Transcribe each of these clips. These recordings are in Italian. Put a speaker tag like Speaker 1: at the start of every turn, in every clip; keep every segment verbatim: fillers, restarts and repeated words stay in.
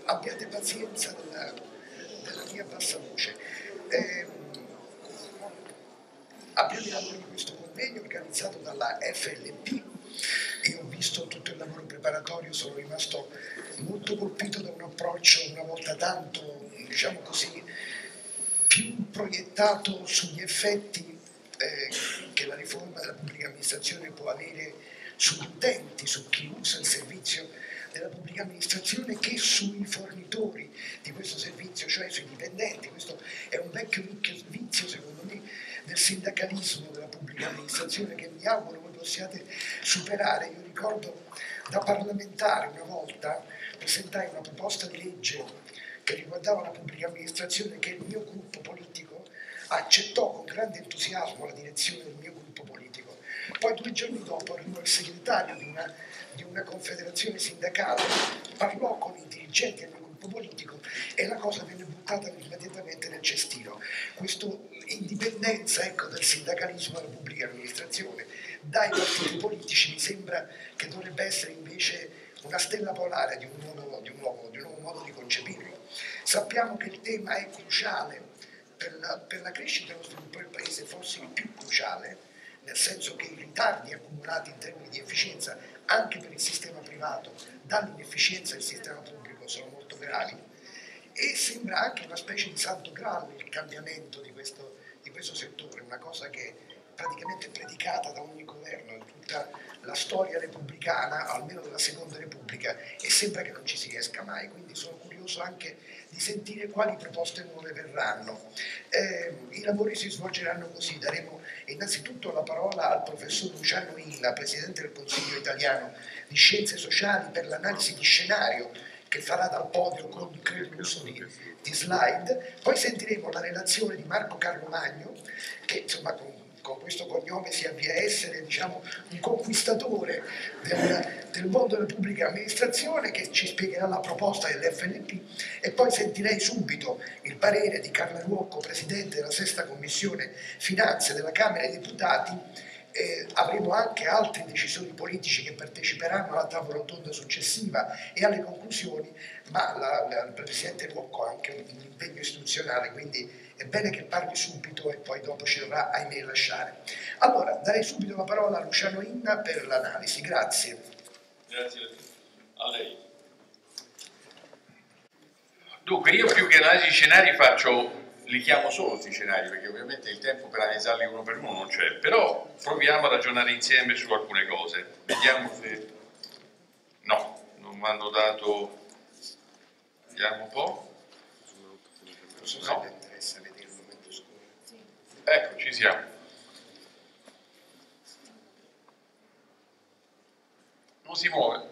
Speaker 1: abbiate pazienza della, della mia bassa voce. Eh, abbiamo dato questo convegno organizzato dalla F L P. Io ho visto tutto il lavoro preparatorio, sono rimasto molto colpito da un approccio una volta tanto, diciamo così, più proiettato sugli effetti eh, che la riforma della pubblica amministrazione può avere sugli utenti, su chi usa il servizio della pubblica amministrazione, che sui fornitori di questo servizio, cioè sui dipendenti. Questo è un vecchio vizio, secondo me, del sindacalismo della pubblica amministrazione, che mi auguro voi possiate superare. Io ricordo da parlamentare una volta presentai una proposta di legge che riguardava la pubblica amministrazione, che il mio gruppo politico accettò con grande entusiasmo la direzione del mio gruppo politico. Poi due giorni dopo arrivò il segretario di una, di una confederazione sindacale, parlò con i dirigenti del mio gruppo politico e la cosa venne buttata immediatamente nel cestino. Questa indipendenza, ecco, del sindacalismo della pubblica amministrazione dai partiti politici mi sembra che dovrebbe essere invece una stella polare di un nuovo, di un nuovo, di un nuovo modo di concepirlo. Sappiamo che il tema è cruciale per la, per la crescita e lo sviluppo del Paese, forse il più cruciale, nel senso che i ritardi accumulati in termini di efficienza anche per il sistema privato dall'inefficienza del sistema pubblico sono molto gravi, e sembra anche una specie di santo graal il cambiamento di questo, di questo settore, una cosa che è praticamente predicata da ogni governo in tutta la storia repubblicana, almeno della seconda repubblica, e sembra che non ci si riesca mai, quindi sono curioso anche di sentire quali proposte nuove verranno. Eh, I lavori si svolgeranno così: daremo innanzitutto la parola al professor Luciano Inna, Presidente del Consiglio italiano di Scienze Sociali, per l'analisi di scenario, che farà dal podio con l'uso di, di slide. Poi sentiremo la relazione di Marco Carlo Magno, che insomma con con questo cognome si avvia a essere, diciamo, un conquistatore del, del mondo della pubblica amministrazione, che ci spiegherà la proposta dell'F L P, e poi sentirei subito il parere di Carla Ruocco, Presidente della Sesta Commissione Finanze della Camera dei Deputati. Eh, avremo anche altri decisori politici che parteciperanno alla tavola rotonda successiva e alle conclusioni, ma la, la, il Presidente Ruocco ha anche un impegno istituzionale, quindi è bene che parli subito e poi dopo ci dovrà, ahimè, lasciare. Allora, darei subito la parola a Luciano Inna per l'analisi. Grazie.
Speaker 2: Grazie a lei. Dunque, io più che analisi di scenari faccio, li chiamo solo questi scenari, perché ovviamente il tempo per analizzarli uno per uno non c'è, però proviamo a ragionare insieme su alcune cose. Vediamo se... no, non mi hanno dato... vediamo un po'. No. Ecco, ci siamo. Non si muove.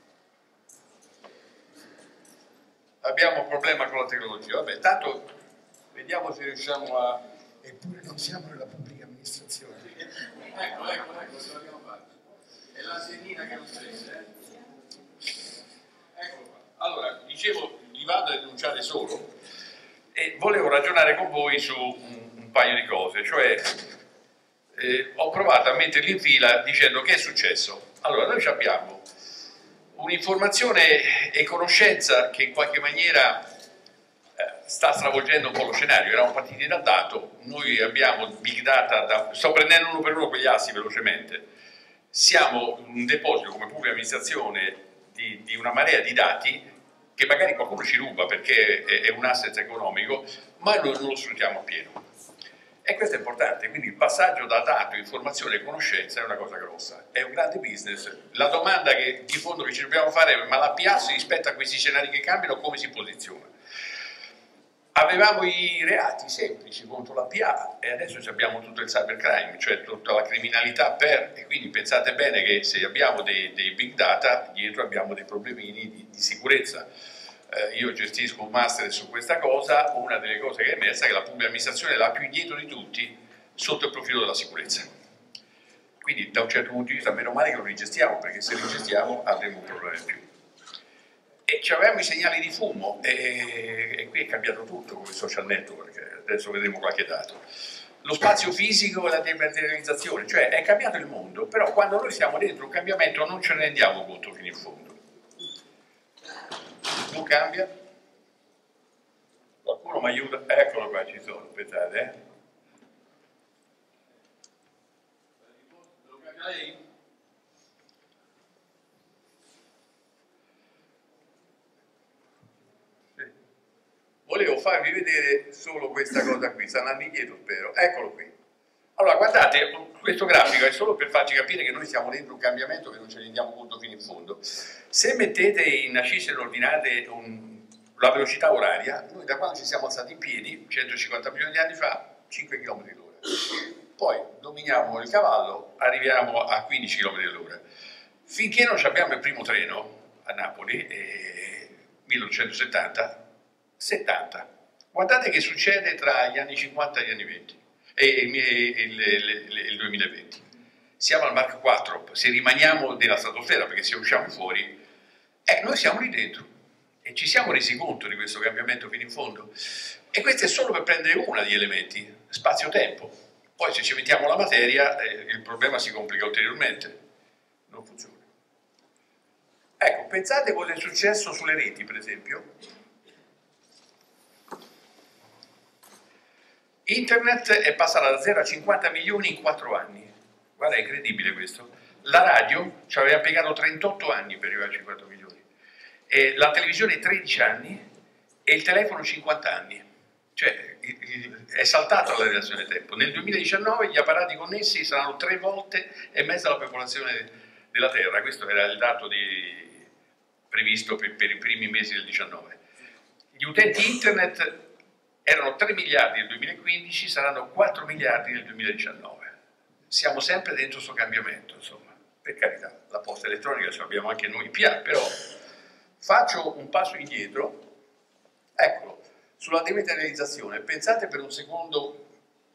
Speaker 2: Abbiamo un problema con la tecnologia. Vabbè, tanto vediamo se riusciamo a...
Speaker 1: Eppure non siamo nella pubblica amministrazione.
Speaker 2: Ecco, ecco, ecco, ce l'abbiamo fatto. È la sedina che non stesse, eh? Eccolo qua. Allora, dicevo, li vado a denunciare solo e volevo ragionare con voi su un, un paio di cose, cioè eh, ho provato a metterli in fila dicendo che è successo. Allora, noi abbiamo un'informazione e conoscenza che in qualche maniera eh, sta stravolgendo un po' lo scenario. Eravamo partiti dal dato, noi abbiamo big data, da, sto prendendo uno per uno quegli assi velocemente, siamo un deposito come pubblica amministrazione di, di una marea di dati che magari qualcuno ci ruba perché è, è un asset economico, ma noi non lo sfruttiamo appieno. E questo è importante, quindi il passaggio da dato, informazione e conoscenza è una cosa grossa, è un grande business. La domanda che di fondo che ci dobbiamo fare è: ma la P A rispetto a questi scenari che cambiano come si posiziona? Avevamo i reati semplici contro la P A e adesso abbiamo tutto il cybercrime, cioè tutta la criminalità per, e quindi pensate bene che se abbiamo dei, dei big data dietro abbiamo dei problemini di, di sicurezza. Eh, io gestisco un master su questa cosa, una delle cose che è emersa è che la pubblica amministrazione è la più indietro di tutti sotto il profilo della sicurezza. Quindi da un certo punto di vista meno male che lo rigestiamo, perché se li gestiamo avremo un problema in più. E avevamo i segnali di fumo e, e qui è cambiato tutto con i social network, adesso vedremo qualche dato. Lo spazio fisico e la dematerializzazione, cioè è cambiato il mondo, però quando noi siamo dentro un cambiamento non ce ne rendiamo conto fino in fondo. Non cambia? Qualcuno mi aiuta? Eccolo qua, ci sono, aspettate, eh. Lo cambia lei? Sì. Volevo farvi vedere solo questa cosa qui, sta andando indietro spero, eccolo qui. Allora guardate, questo grafico è solo per farci capire che noi siamo dentro un cambiamento che non ce ne rendiamo conto fino in fondo. Se mettete in ascisse ordinate un, la velocità oraria, noi da quando ci siamo alzati in piedi, centocinquanta milioni di anni fa, cinque chilometri all'ora. Poi dominiamo il cavallo, arriviamo a quindici chilometri all'ora. Finché non abbiamo il primo treno a Napoli, eh, milleottocentosettanta, settanta. Guardate che succede tra gli anni cinquanta e gli anni venti. E il, il, il, il duemilaventi. Siamo al Mach quattro, se rimaniamo nella stratosfera, perché se usciamo fuori, eh, noi siamo lì dentro e ci siamo resi conto di questo cambiamento fino in fondo. E questo è solo per prendere uno degli elementi, spazio-tempo. Poi se ci mettiamo la materia, eh, il problema si complica ulteriormente. Non funziona. Ecco, pensate cosa è successo sulle reti, per esempio. Internet è passata da zero a cinquanta milioni in quattro anni. Guarda, è incredibile questo. La radio ci aveva piegato trentotto anni per arrivare a cinquanta milioni. E la televisione tredici anni e il telefono cinquanta anni. Cioè, è saltata la relazione tempo. Nel duemiladiciannove gli apparati connessi saranno tre volte e mezza la popolazione della Terra. Questo era il dato di, previsto per, per i primi mesi del diciannove. Gli utenti internet erano tre miliardi nel duemilaquindici, saranno quattro miliardi nel duemiladiciannove. Siamo sempre dentro questo cambiamento, insomma, per carità, la posta elettronica ce l'abbiamo anche noi, P A, però faccio un passo indietro, eccolo, sulla dematerializzazione. Pensate per un secondo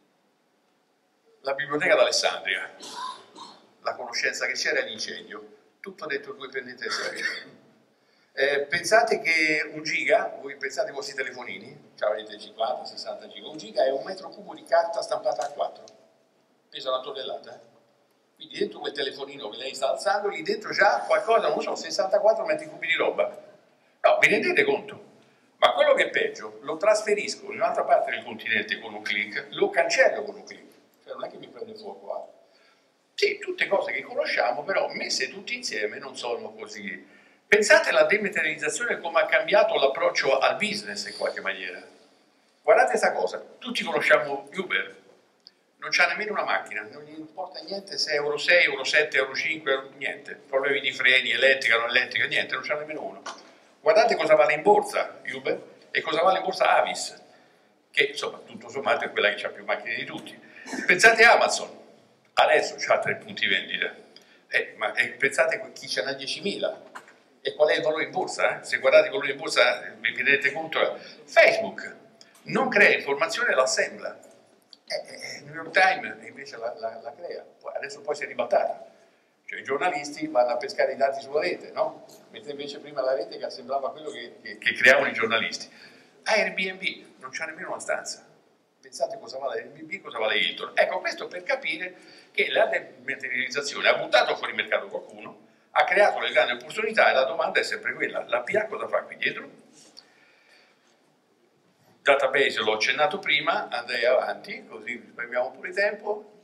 Speaker 2: la biblioteca d'Alessandria, la conoscenza che c'era all'incendio, tutto dentro due pennette di serie. Eh, pensate che un giga, voi pensate ai vostri telefonini, cioè avete cinquanta, sessanta giga, un giga è un metro cubo di carta stampata a quattro, pesa una tonnellata. Quindi dentro quel telefonino che lei sta alzando, lì dentro già qualcosa, non so, sessantaquattro metri cubi di roba. No, vi rendete conto? Ma quello che è peggio, lo trasferisco in un'altra parte del continente con un click, lo cancello con un click. Cioè non è che mi prende fuoco qua. Sì, tutte cose che conosciamo, però messe tutte insieme non sono così. Pensate alla dematerializzazione come ha cambiato l'approccio al business in qualche maniera. Guardate questa cosa, tutti conosciamo Uber, non c'ha nemmeno una macchina, non gli importa niente se è euro sei, euro sette, euro cinque, euro, niente, problemi di freni, elettrica, non elettrica, niente, non c'ha nemmeno uno. Guardate cosa vale in borsa Uber e cosa vale in borsa Avis, che insomma tutto sommato è quella che ha più macchine di tutti. Pensate a Amazon, adesso ha tre punti vendita, eh, ma eh, pensate a chi ce n'ha diecimila. E qual è il valore in borsa? Eh? Se guardate il valore in borsa vi rendete conto. Facebook non crea informazione, la assembla. Eh, eh, New York Times invece la, la, la crea. Adesso poi si è ribaltata. Cioè i giornalisti vanno a pescare i dati sulla rete, no? Mentre invece prima la rete che assemblava quello che, che, che creavano i giornalisti. Airbnb non c'ha nemmeno una stanza. Pensate cosa vale Airbnb, cosa vale Hilton. Ecco, questo per capire che la dematerializzazione ha buttato fuori mercato qualcuno, ha creato le grandi opportunità e la domanda è sempre quella, la P A cosa fa qui dietro? Database l'ho accennato prima, andrei avanti, così risparmiamo pure tempo.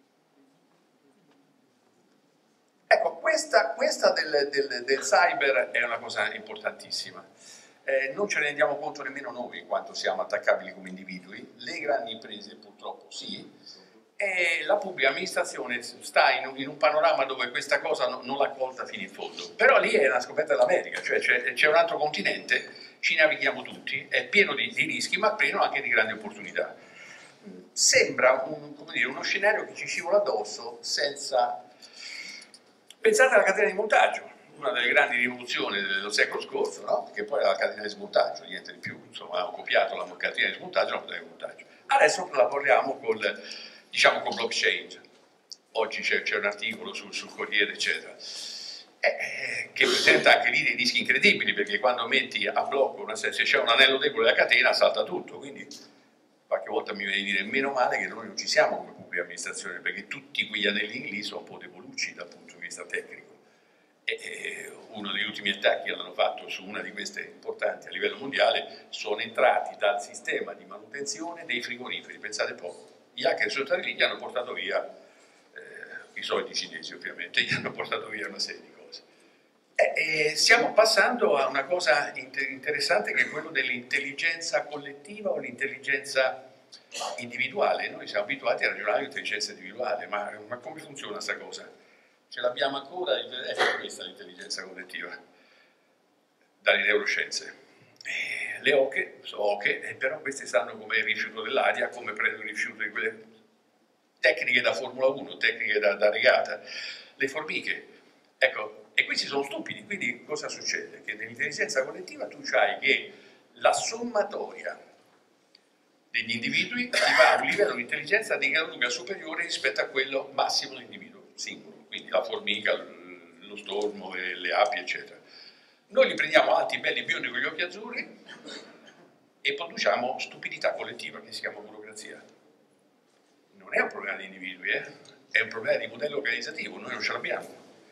Speaker 2: Ecco, questa, questa del, del, del cyber è una cosa importantissima. Eh, non ce ne rendiamo conto nemmeno noi quanto siamo attaccabili come individui, le grandi imprese purtroppo sì, e la pubblica amministrazione sta in un, in un panorama dove questa cosa no, non l'ha colta fino in fondo. Però lì è una scoperta dell'America, cioè c'è un altro continente, ci navighiamo tutti, è pieno di, di rischi ma pieno anche di grandi opportunità. Sembra un, come dire, uno scenario che ci scivola addosso senza... Pensate alla catena di montaggio, una delle grandi rivoluzioni dello secolo scorso, no? Che poi era la catena di smontaggio, niente di più, insomma, hanno copiato la catena di smontaggio, la catena di montaggio. Adesso lavoriamo col, diciamo, con blockchain. Oggi c'è un articolo sul, sul Corriere, eccetera, eh, che presenta anche lì dei rischi incredibili, perché quando metti a blocco, una, se c'è un anello debole della catena, salta tutto, quindi qualche volta mi viene a dire meno male che noi non ci siamo come pubblica amministrazione, perché tutti quegli anellini lì sono un po' debolucci dal punto di vista tecnico. E uno degli ultimi attacchi che hanno fatto su una di queste importanti a livello mondiale sono entrati dal sistema di manutenzione dei frigoriferi. Pensate un po', gli hacker sono stati lì, gli hanno portato via, eh, i soliti cinesi ovviamente, gli hanno portato via una serie di cose. E, e stiamo passando a una cosa inter interessante che è quello dell'intelligenza collettiva o l'intelligenza individuale. Noi siamo abituati a ragionare l'intelligenza individuale, ma, ma come funziona questa cosa? Ce l'abbiamo ancora, è questa l'intelligenza collettiva, dalle neuroscienze. Eh, le oche, sono oche, eh, però queste sanno come il rifiuto dell'aria, come prendono il rifiuto di quelle tecniche da Formula uno, tecniche da, da regata. Le formiche, ecco, e questi sono stupidi, quindi cosa succede? Che nell'intelligenza collettiva tu sai che la sommatoria degli individui ti va a un livello di intelligenza di gran lunga superiore rispetto a quello massimo dell'individuo singolo. Quindi la formica, lo stormo, le api, eccetera. Noi li prendiamo alti, belli, biondi con gli occhi azzurri e produciamo stupidità collettiva che si chiama burocrazia. Non è un problema di individui, eh? È un problema di modello organizzativo, noi non ce l'abbiamo.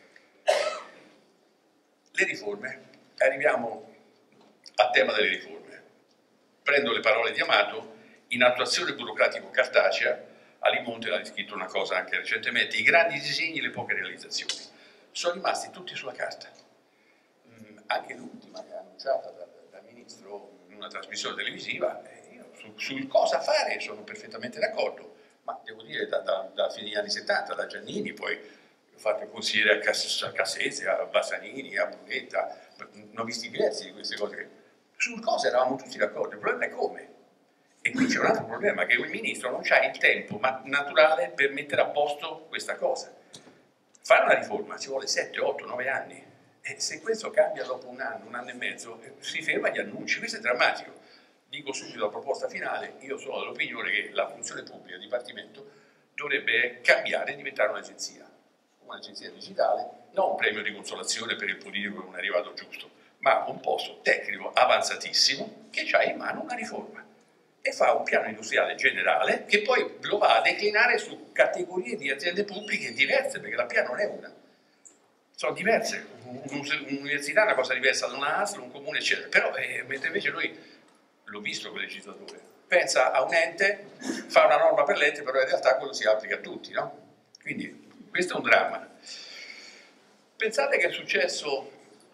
Speaker 2: Le riforme, arriviamo al tema delle riforme. Prendo le parole di Amato, in attuazione burocratico-cartacea, Alimonte ha scritto una cosa anche recentemente, i grandi disegni e le poche realizzazioni. Sono rimasti tutti sulla carta. Mm, anche l'ultima che è annunciata dal, dal Ministro in una trasmissione televisiva, eh, io su, sul cosa fare sono perfettamente d'accordo, ma devo dire da, da, da fine degli anni settanta, da Giannini, poi ho fatto il consigliere a, Cas a Cassese, a Bassanini, a Brunetta, ne ho visti diversi di queste cose. Sul cosa eravamo tutti d'accordo, il problema è come. E qui c'è un altro problema, che il ministro non ha il tempo naturale per mettere a posto questa cosa. Fare una riforma ci vuole sette, otto, nove anni, e se questo cambia dopo un anno, un anno e mezzo, si ferma agli annunci, questo è drammatico. Dico subito la proposta finale, io sono dell'opinione che la funzione pubblica, il Dipartimento, dovrebbe cambiare e diventare un'agenzia, un'agenzia digitale, non un premio di consolazione per il politico che non è arrivato giusto, ma un posto tecnico avanzatissimo che ha in mano una riforma. E fa un piano industriale generale che poi lo va a declinare su categorie di aziende pubbliche diverse, perché la P A non è una, sono diverse. Un'università è una cosa diversa da una A S L, un comune, eccetera. Però, eh, mentre invece noi, l'ho visto quel legislatore, pensa a un ente, fa una norma per l'ente, però in realtà quello si applica a tutti, no? Quindi questo è un dramma. Pensate che è successo.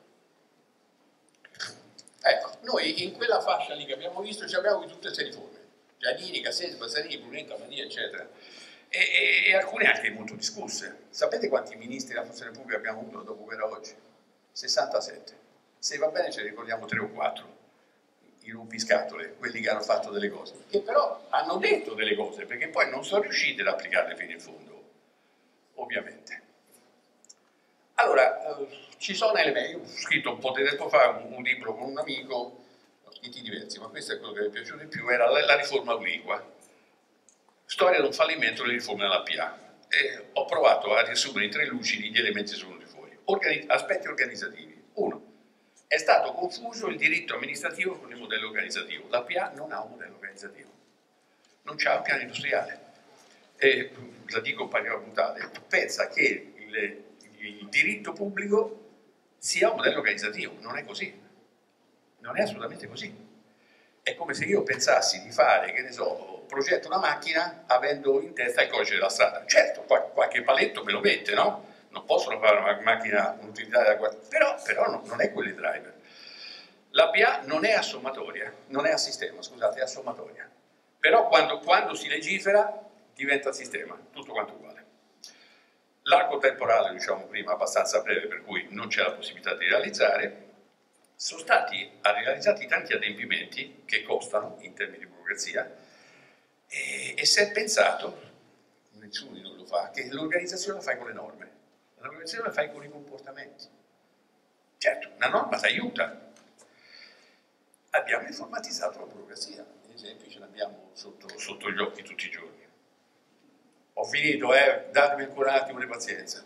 Speaker 2: Ecco, noi in quella fascia lì che abbiamo visto ci abbiamo tutte queste riforme, Giannini, Cassese, Bassanini, Brunetta, Mania, eccetera, e, e, e alcune anche molto discusse. Sapete quanti ministri della funzione pubblica abbiamo avuto dopo guerra oggi? sessantasette. Se va bene ce ne ricordiamo tre o quattro, i rompiscatole, quelli che hanno fatto delle cose, che però hanno detto delle cose, perché poi non sono riusciti ad applicarle fino in fondo, ovviamente. Allora, eh, ci sono elementi, io ho scritto un po' di tempo fa un, un libro con un amico, ho scritti diversi, ma questo è quello che mi è piaciuto di più, era la, la riforma Uliqua, storia di un fallimento delle riforme della P A, e ho provato a riassumere in tre lucidi gli elementi che sono venuti fuori. Organi aspetti organizzativi. Uno, è stato confuso il diritto amministrativo con il modello organizzativo. La P A non ha un modello organizzativo, non c'ha un piano industriale. E, la dico in maniera brutale, pensa che il, il diritto pubblico sia un modello organizzativo, non è così, non è assolutamente così. È come se io pensassi di fare, che ne so, progetto una macchina avendo in testa il codice della strada. Certo, qualche paletto me lo mette, no? Non possono fare una macchina un'utilità, però, però no, non è quello il driver. La P A non è a sommatoria, non è a sistema, scusate, è a sommatoria. Però quando, quando si legifera diventa sistema, tutto quanto uguale. L'arco temporale, diciamo prima, abbastanza breve, per cui non c'è la possibilità di realizzare. Sono stati realizzati tanti adempimenti che costano in termini di burocrazia e, e si è pensato, nessuno non lo fa, che l'organizzazione la fai con le norme, l'organizzazione la fai con i comportamenti. Certo, una norma ti aiuta. Abbiamo informatizzato la burocrazia, gli esempi ce li abbiamo sotto, sotto gli occhi tutti i giorni. Ho finito, eh, datemi ancora un attimo di pazienza.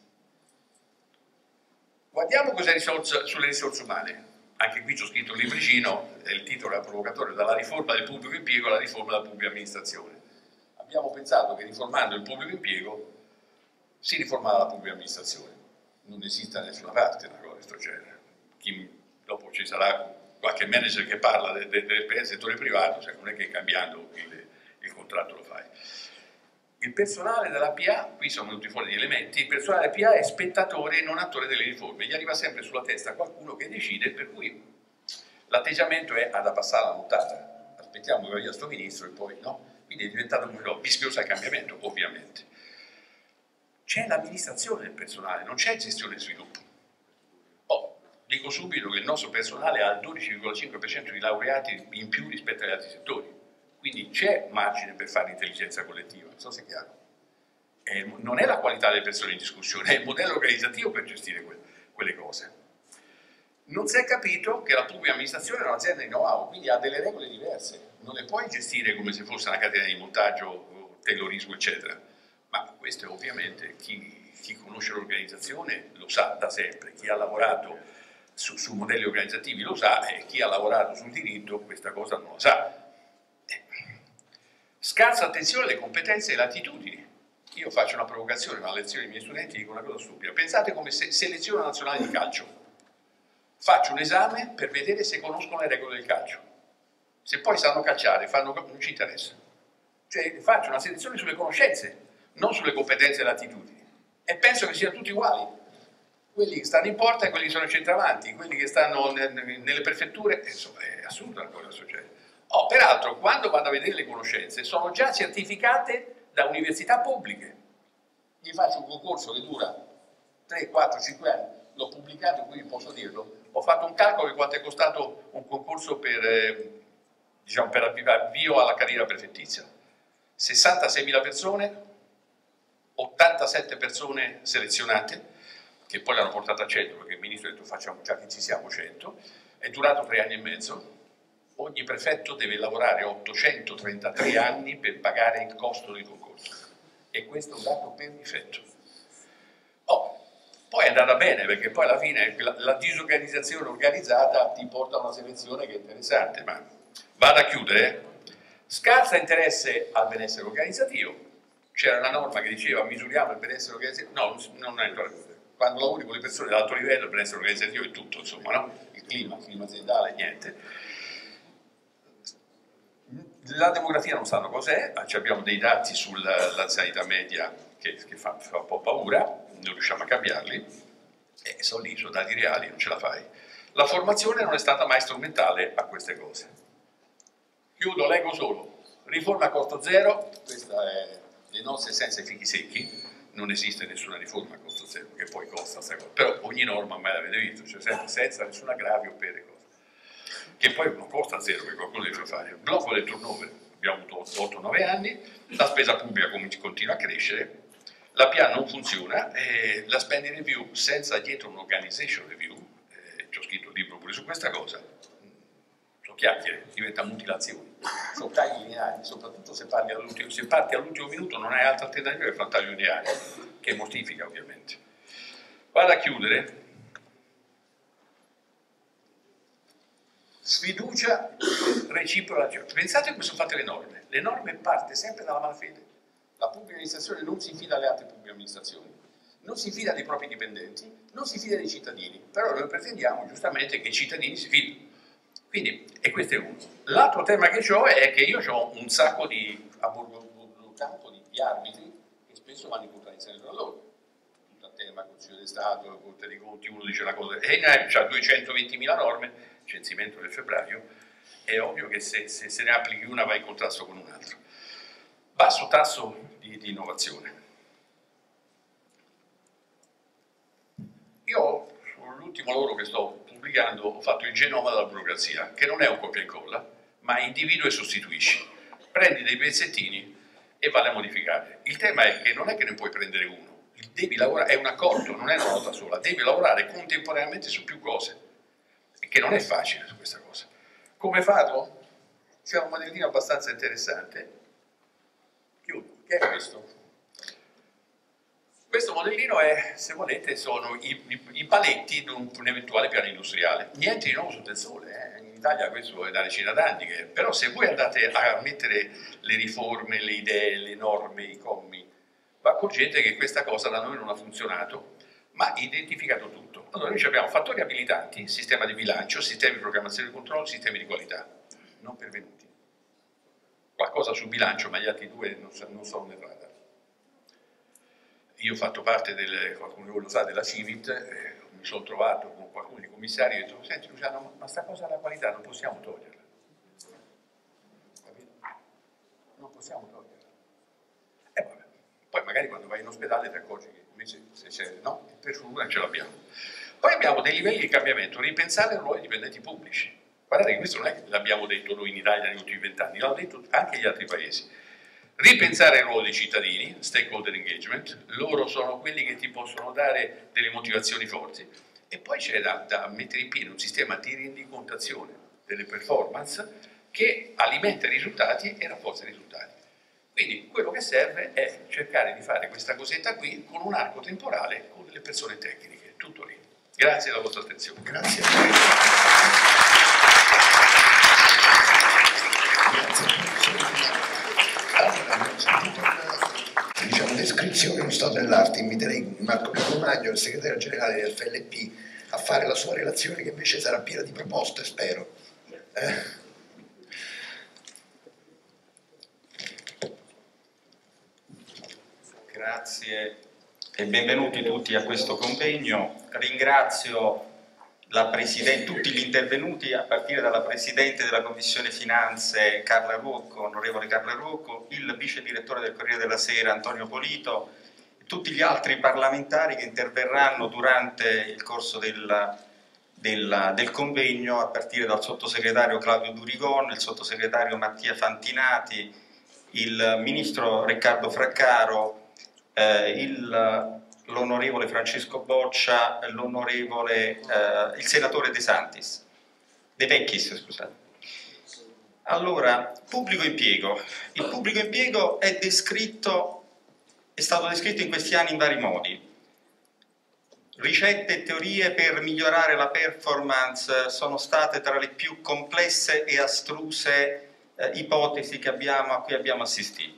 Speaker 2: Guardiamo cos'è risorsa, sulle risorse umane. Anche qui ci ho scritto un libricino, il titolo è provocatorio, dalla riforma del pubblico impiego alla riforma della pubblica amministrazione. Abbiamo pensato che riformando il pubblico impiego si riformava la pubblica amministrazione. non esiste da nessuna parte una cosa di questo genere. Chi, dopo ci sarà qualche manager che parla de, de, dell'esperienza del settore privato, cioè non è che cambiando il, il contratto lo fai. Il personale della P A, qui sono venuti fuori gli elementi, il personale della P A è spettatore e non attore delle riforme, gli arriva sempre sulla testa qualcuno che decide, per cui l'atteggiamento è ad abbassare la montata, aspettiamo che voglia sto ministro e poi no, quindi è diventato un no, vischioso al cambiamento, ovviamente. C'è l'amministrazione del personale, non c'è gestione e sviluppo. Oh, dico subito che il nostro personale ha il dodici virgola cinque per cento di laureati in più rispetto agli altri settori. Quindi c'è margine per fare intelligenza collettiva, non so se è chiaro. E non è la qualità delle persone in discussione, è il modello organizzativo per gestire que quelle cose. Non si è capito che la pubblica amministrazione è un'azienda di know-how, quindi ha delle regole diverse. Non le puoi gestire come se fosse una catena di montaggio, taylorismo, eccetera. Ma questo ovviamente chi, chi conosce l'organizzazione lo sa da sempre, chi ha lavorato su, su modelli organizzativi lo sa e chi ha lavorato sul diritto questa cosa non lo sa. Scarsa attenzione alle competenze e alle attitudini. Io faccio una provocazione, una lezione ai miei studenti, dico una cosa stupida. Pensate come se selezione nazionale di calcio. Faccio un esame per vedere se conoscono le regole del calcio. Se poi sanno calciare, fanno, non ci interessa. Cioè faccio una selezione sulle conoscenze, non sulle competenze e le attitudini. E penso che siano tutti uguali. Quelli che stanno in porta e quelli che sono ai centravanti, quelli che stanno nelle prefetture, insomma è assurda la cosa che succede. Oh, peraltro, quando vado a vedere le conoscenze, sono già certificate da università pubbliche. Gli faccio un concorso che dura tre, quattro, cinque anni, l'ho pubblicato, quindi posso dirlo. Ho fatto un calcolo di quanto è costato un concorso per, eh, diciamo, per avvio alla carriera prefettizia. sessantaseimila persone, ottantasette persone selezionate, che poi l'hanno portato a cento, perché il ministro ha detto facciamo già che ci siamo cento, è durato tre anni e mezzo. Ogni prefetto deve lavorare ottocentotrentatré anni per pagare il costo del concorso e questo è un dato per difetto. Oh, poi è andata bene perché poi alla fine la, la disorganizzazione organizzata ti porta a una selezione che è interessante, ma vado a chiudere. Scarsa interesse al benessere organizzativo, c'era una norma che diceva misuriamo il benessere organizzativo, no, non è ancora così. Quando lavori con le persone di alto livello il benessere organizzativo è tutto, insomma, no? Il clima, il clima aziendale, niente. La demografia non sanno cos'è, abbiamo dei dati sulla sanità media che, che fa, fa un po' paura, non riusciamo a cambiarli, e sono lì, sono dati reali, non ce la fai. La formazione non è stata mai strumentale a queste cose. Chiudo, leggo solo. Riforma a costo zero, questa è le nostre senza i fichi secchi, non esiste nessuna riforma a costo zero, che poi costa questa cosa, però ogni norma mai l'avete visto, cioè sempre senza nessun aggravio per le cose. Che poi non costa zero, che qualcuno deve fare. Il blocco del turnover, abbiamo avuto otto nove anni, la spesa pubblica continua a crescere, la P A non funziona, eh, la spending review senza dietro un organization review, eh, ci ho scritto un libro pure su questa cosa, sono chiacchiere, diventa mutilazioni, sono tagli lineari, soprattutto se, parli all'ultimo, se parti all'ultimo minuto non hai altra alternativa che fare un taglio lineare, che mortifica ovviamente. Vado a chiudere. Sfiducia reciproca. Pensate come sono fatte le norme. Le norme parte sempre dalla malafede. La pubblica amministrazione non si fida alle altre pubbliche amministrazioni, non si fida dei propri dipendenti, non si fida dei cittadini. Però noi pretendiamo giustamente che i cittadini si fidino. Quindi, e questo è uno. L'altro tema che ho è che io ho un sacco di, a bordo campo di, di arbitri che spesso vanno in contraddizione tra loro. Tutto a tema, Consiglio di Stato, la Corte dei Conti, uno dice una cosa, e c'ha duecentoventimila norme, censimento del febbraio, è ovvio che se, se, se ne applichi una va in contrasto con un altro. Basso tasso di, di innovazione. Io, sull'ultimo lavoro che sto pubblicando, ho fatto il genoma della burocrazia, che non è un copia e incolla, ma individua e sostituisci. Prendi dei pezzettini e vai a modificare. Il tema è che non è che ne puoi prendere uno, devi lavorare, è un accordo, non è una nota sola, devi lavorare contemporaneamente su più cose. Che non è facile su questa cosa. Come farlo? C'è un modellino abbastanza interessante. Chiudo. Che è questo? Questo modellino è, se volete, sono i, i, i paletti di un, un eventuale piano industriale. Niente di nuovo sotto il sole. Eh? In Italia questo è da decina d'anni. Che... Però se voi andate a mettere le riforme, le idee, le norme, i commi, vi accorgete che questa cosa da noi non ha funzionato. ma identificato tutto. Allora noi abbiamo fattori abilitanti, sistema di bilancio, sistemi di programmazione e controllo, sistemi di qualità, non pervenuti. Qualcosa sul bilancio, ma gli altri due non, non sono nel radar. Io ho fatto parte, del, qualcuno lo sa, della Civit, eh, mi sono trovato con qualcuno dei commissari e ho detto, senti Luciano, ma sta cosa della qualità non possiamo toglierla. Capito? Non possiamo toglierla. E vabbè. Poi magari quando vai in ospedale ti accorgi che invece se c'è, no, per fortuna ce l'abbiamo. Poi abbiamo dei livelli di cambiamento, ripensare il ruolo dei dipendenti pubblici. Guardate che questo non è che l'abbiamo detto noi in Italia negli ultimi vent'anni, l'hanno detto anche gli altri paesi. Ripensare il ruolo dei cittadini, stakeholder engagement, loro sono quelli che ti possono dare delle motivazioni forti. E poi c'è da, da mettere in piedi un sistema di rendicontazione delle performance che alimenta i risultati e rafforza i risultati. Quindi quello che serve è cercare di fare questa cosetta qui con un arco temporale con delle persone tecniche, tutto lì. Grazie della vostra attenzione.
Speaker 1: Grazie a voi. Grazie. Allora, abbiamo sentito una diciamo, descrizione dello stato dell'arte. Inviterei Marco Capomagno, il segretario generale del F L P, a fare la sua relazione, che invece sarà piena di proposte, spero. Eh?
Speaker 3: Grazie e benvenuti tutti a questo convegno. Ringrazio la Presidente, tutti gli intervenuti, a partire dalla Presidente della Commissione Finanze Carla Ruocco, onorevole Carla Ruocco, il Vice Direttore del Corriere della Sera Antonio Polito e tutti gli altri parlamentari che interverranno durante il corso del, del, del convegno, a partire dal Sottosegretario Claudio Durigon, il Sottosegretario Mattia Fantinati, il Ministro Riccardo Fraccaro, eh, l'Onorevole Francesco Boccia, l'Onorevole, eh, il Senatore De Santis, De Vecchis, scusate. Allora, pubblico impiego. Il pubblico impiego è descritto, è stato descritto in questi anni in vari modi. Ricette e teorie per migliorare la performance sono state tra le più complesse e astruse eh, ipotesi che abbiamo, a cui abbiamo assistito.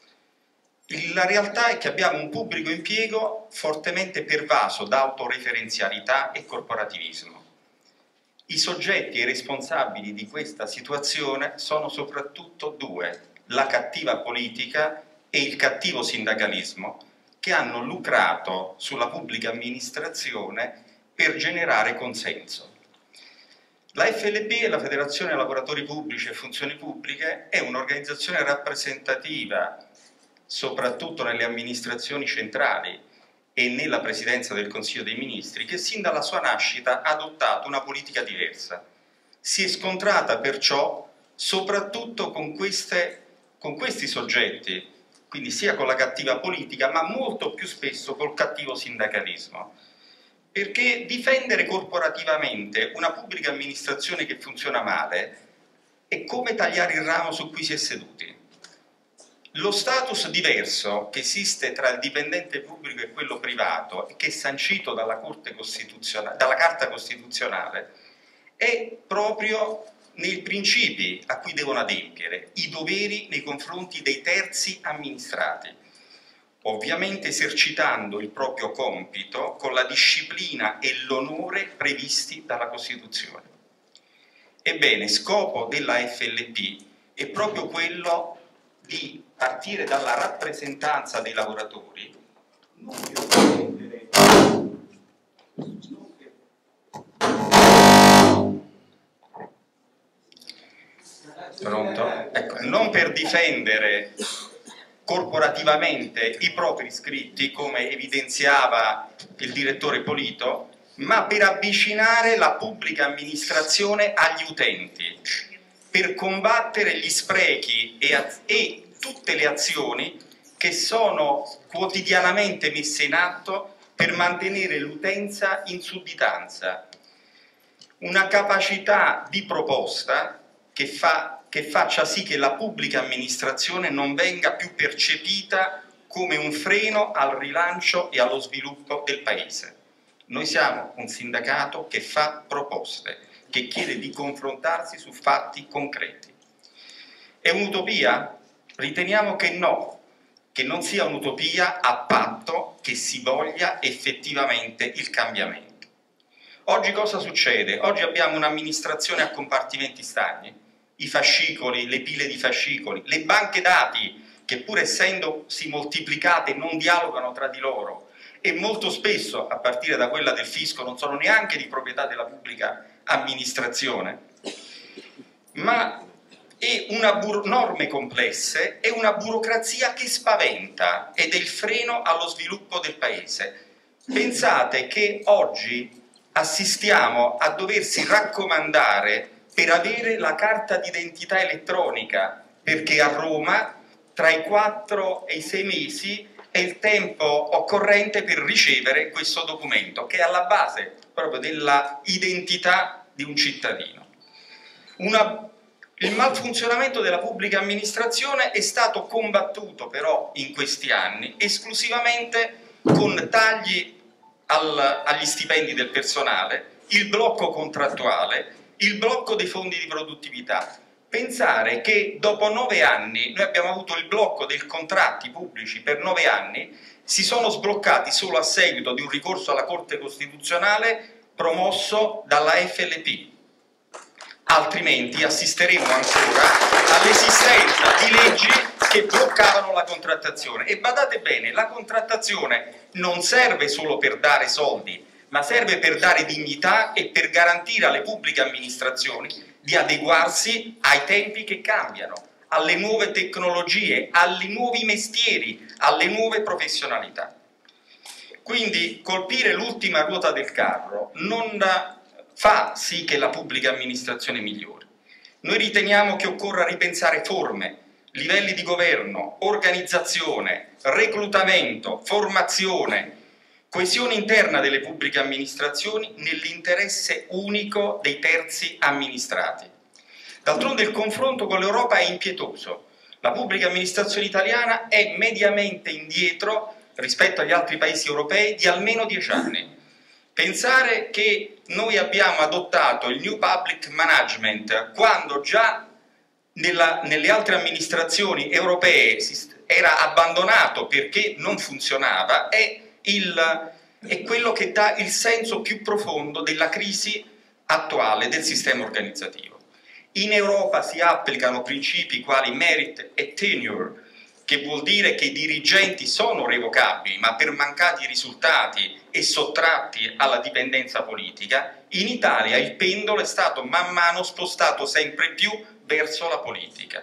Speaker 3: La realtà è che abbiamo un pubblico impiego fortemente pervaso da autoreferenzialità e corporativismo. I soggetti e i responsabili di questa situazione sono soprattutto due, la cattiva politica e il cattivo sindacalismo, che hanno lucrato sulla pubblica amministrazione per generare consenso. La F L P, la Federazione Lavoratori Pubblici e Funzioni Pubbliche, è un'organizzazione rappresentativa soprattutto nelle amministrazioni centrali e nella Presidenza del Consiglio dei Ministri, che sin dalla sua nascita ha adottato una politica diversa. Si è scontrata perciò soprattutto con, queste, con questi soggetti, quindi sia con la cattiva politica, ma molto più spesso col cattivo sindacalismo. Perché difendere corporativamente una pubblica amministrazione che funziona male è come tagliare il ramo su cui si è seduti. Lo status diverso che esiste tra il dipendente pubblico e quello privato, e che è sancito dalla, Corte Costituzionale, dalla Carta Costituzionale, è proprio nei principi a cui devono adempiere, i doveri nei confronti dei terzi amministrati, ovviamente esercitando il proprio compito con la disciplina e l'onore previsti dalla Costituzione. Ebbene, scopo della F L P è proprio quello di partire dalla rappresentanza dei lavoratori, non per difendere, non per, pronto? Ecco, non per difendere corporativamente i propri iscritti, come evidenziava il direttore Polito, ma per avvicinare la pubblica amministrazione agli utenti, per combattere gli sprechi e, e tutte le azioni che sono quotidianamente messe in atto per mantenere l'utenza in sudditanza. Una capacità di proposta che, fa, che faccia sì che la pubblica amministrazione non venga più percepita come un freno al rilancio e allo sviluppo del Paese. Noi siamo un sindacato che fa proposte, che chiede di confrontarsi su fatti concreti. È un'utopia? Riteniamo che no, che non sia un'utopia a patto che si voglia effettivamente il cambiamento. Oggi cosa succede? Oggi abbiamo un'amministrazione a compartimenti stagni, i fascicoli, le pile di fascicoli, le banche dati che pur essendosi moltiplicate non dialogano tra di loro e molto spesso, a partire da quella del fisco, non sono neanche di proprietà della pubblica amministrazione, ma è una norme complesse e una burocrazia che spaventa ed è il freno allo sviluppo del paese. Pensate che oggi assistiamo a doversi raccomandare per avere la carta d'identità elettronica, perché a Roma tra i quattro e i sei mesi è il tempo occorrente per ricevere questo documento, che è alla base proprio della identità di un cittadino. Una, il malfunzionamento della pubblica amministrazione è stato combattuto però in questi anni esclusivamente con tagli al, agli stipendi del personale, il blocco contrattuale, il blocco dei fondi di produttività. Pensare che dopo nove anni, noi abbiamo avuto il blocco dei contratti pubblici per nove anni, si sono sbloccati solo a seguito di un ricorso alla Corte Costituzionale promosso dalla F L P. Altrimenti assisteremo ancora all'esistenza di leggi che bloccavano la contrattazione. E badate bene, la contrattazione non serve solo per dare soldi, ma serve per dare dignità e per garantire alle pubbliche amministrazioni di adeguarsi ai tempi che cambiano, alle nuove tecnologie, ai nuovi mestieri, alle nuove professionalità. Quindi colpire l'ultima ruota del carro non fa sì che la pubblica amministrazione migliori. Noi riteniamo che occorra ripensare forme, livelli di governo, organizzazione, reclutamento, formazione, coesione interna delle pubbliche amministrazioni nell'interesse unico dei terzi amministrati. D'altronde il confronto con l'Europa è impietoso. La pubblica amministrazione italiana è mediamente indietro rispetto agli altri paesi europei di almeno dieci anni. Pensare che noi abbiamo adottato il New Public Management quando già nella, nelle altre amministrazioni europee era abbandonato perché non funzionava è Il, è quello che dà il senso più profondo della crisi attuale del sistema organizzativo. In Europa si applicano principi quali merit e tenure, che vuol dire che i dirigenti sono revocabili, ma per mancati risultati e sottratti alla dipendenza politica. In Italia il pendolo è stato man mano spostato sempre più verso la politica.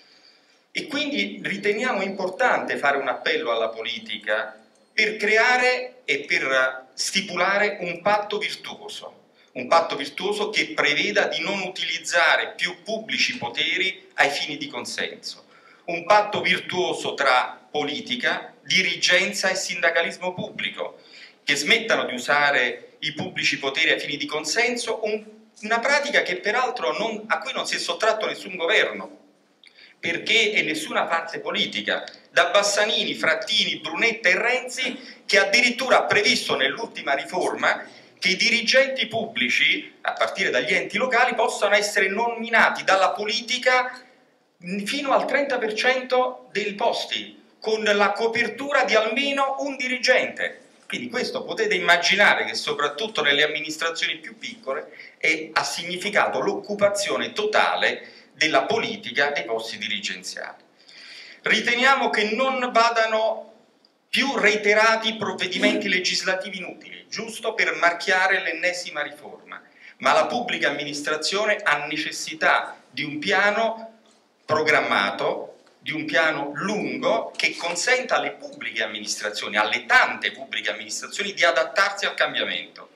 Speaker 3: E quindi riteniamo importante fare un appello alla politica per creare e per stipulare un patto virtuoso, un patto virtuoso che preveda di non utilizzare più pubblici poteri ai fini di consenso, un patto virtuoso tra politica, dirigenza e sindacalismo pubblico, che smettano di usare i pubblici poteri ai fini di consenso, un, una pratica che peraltro non, a cui non si è sottratto nessun governo, perché è nessuna parte politica, da Bassanini, Frattini, Brunetta e Renzi, che addirittura ha previsto nell'ultima riforma che i dirigenti pubblici, a partire dagli enti locali, possano essere nominati dalla politica fino al trenta per cento dei posti, con la copertura di almeno un dirigente. Quindi questo potete immaginare che soprattutto nelle amministrazioni più piccole è, ha significato l'occupazione totale della politica dei posti dirigenziali. Riteniamo che non vadano più reiterati provvedimenti legislativi inutili, giusto per marchiare l'ennesima riforma, ma la pubblica amministrazione ha necessità di un piano programmato, di un piano lungo che consenta alle pubbliche amministrazioni, alle tante pubbliche amministrazioni, di adattarsi al cambiamento.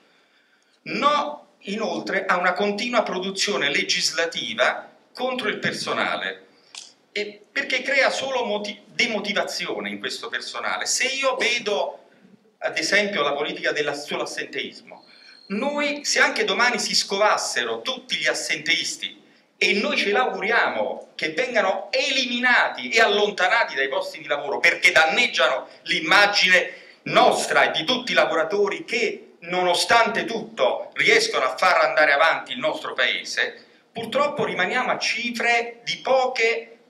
Speaker 3: No, inoltre, a una continua produzione legislativa contro il personale, e perché crea solo demotivazione in questo personale. Se io vedo, ad esempio, la politica del, sull'assenteismo, noi, se anche domani si scovassero tutti gli assenteisti, e noi ce l'auguriamo che vengano eliminati e allontanati dai posti di lavoro perché danneggiano l'immagine nostra e di tutti i lavoratori che, nonostante tutto, riescono a far andare avanti il nostro paese, purtroppo rimaniamo a cifre di poche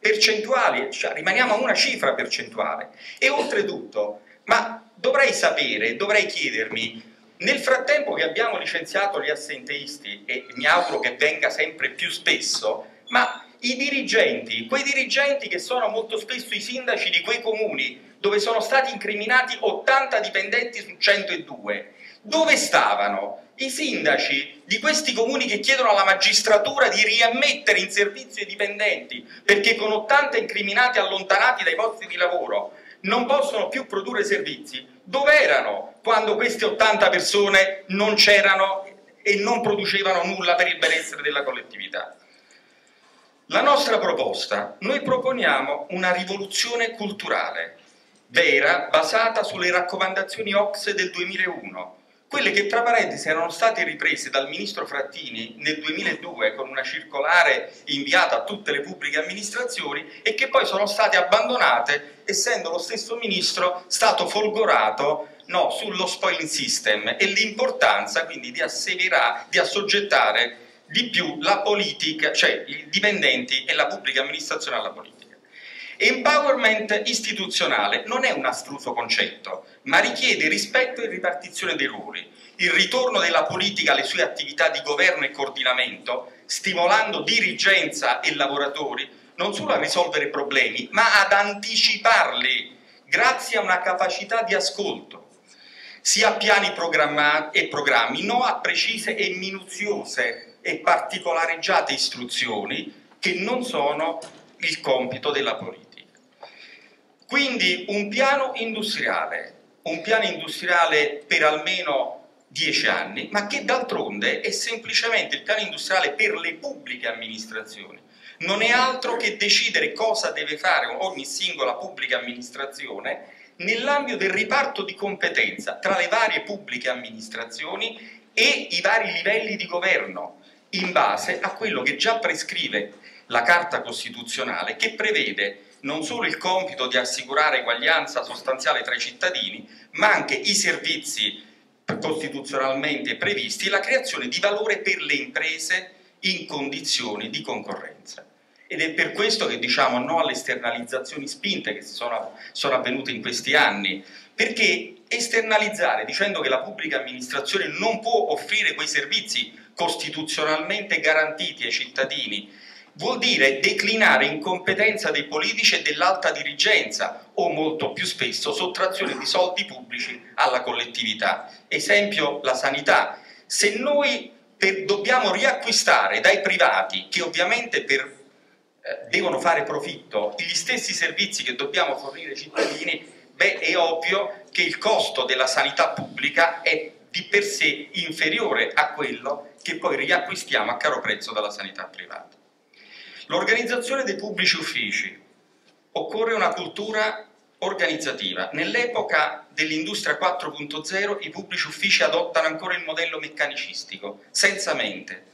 Speaker 3: percentuali, cioè rimaniamo a una cifra percentuale. E oltretutto, ma dovrei sapere, dovrei chiedermi, nel frattempo che abbiamo licenziato gli assenteisti, e mi auguro che venga sempre più spesso, ma i dirigenti, quei dirigenti che sono molto spesso i sindaci di quei comuni dove sono stati incriminati ottanta dipendenti su centodue, dove stavano i sindaci di questi comuni che chiedono alla magistratura di riammettere in servizio i dipendenti perché con ottanta incriminati allontanati dai posti di lavoro non possono più produrre servizi? Dove erano quando queste ottanta persone non c'erano e non producevano nulla per il benessere della collettività? La nostra proposta, noi proponiamo una rivoluzione culturale vera, basata sulle raccomandazioni O C S E del duemilauno, quelle che tra parentesi erano state riprese dal ministro Frattini nel duemiladue con una circolare inviata a tutte le pubbliche amministrazioni e che poi sono state abbandonate, essendo lo stesso ministro stato folgorato no, sullo spoiling system e l'importanza quindi di asseverare, di assoggettare di più la politica, cioè i dipendenti e la pubblica amministrazione alla politica. Empowerment istituzionale non è un astruso concetto, ma richiede rispetto e ripartizione dei ruoli, il ritorno della politica alle sue attività di governo e coordinamento, stimolando dirigenza e lavoratori non solo a risolvere problemi, ma ad anticiparli grazie a una capacità di ascolto, sia a piani e programmi, non a precise e minuziose e particolareggiate istruzioni che non sono il compito della politica. Quindi un piano industriale, un piano industriale per almeno dieci anni, ma che d'altronde è semplicemente il piano industriale per le pubbliche amministrazioni. Non è altro che decidere cosa deve fare ogni singola pubblica amministrazione nell'ambito del riparto di competenza tra le varie pubbliche amministrazioni e i vari livelli di governo, in base a quello che già prescrive la Carta Costituzionale, che prevede non solo il compito di assicurare eguaglianza sostanziale tra i cittadini, ma anche i servizi costituzionalmente previsti e la creazione di valore per le imprese in condizioni di concorrenza. Ed è per questo che diciamo no alle esternalizzazioni spinte che sono, sono avvenute in questi anni, perché esternalizzare dicendo che la pubblica amministrazione non può offrire quei servizi costituzionalmente garantiti ai cittadini vuol dire declinare incompetenza dei politici e dell'alta dirigenza o molto più spesso sottrazione di soldi pubblici alla collettività. Esempio la sanità. Se noi per, dobbiamo riacquistare dai privati, che ovviamente per, eh, devono fare profitto, gli stessi servizi che dobbiamo fornire ai cittadini, beh, è ovvio che il costo della sanità pubblica è di per sé inferiore a quello che poi riacquistiamo a caro prezzo dalla sanità privata. L'organizzazione dei pubblici uffici. Occorre una cultura organizzativa. Nell'epoca dell'industria quattro punto zero i pubblici uffici adottano ancora il modello meccanicistico, senza mente.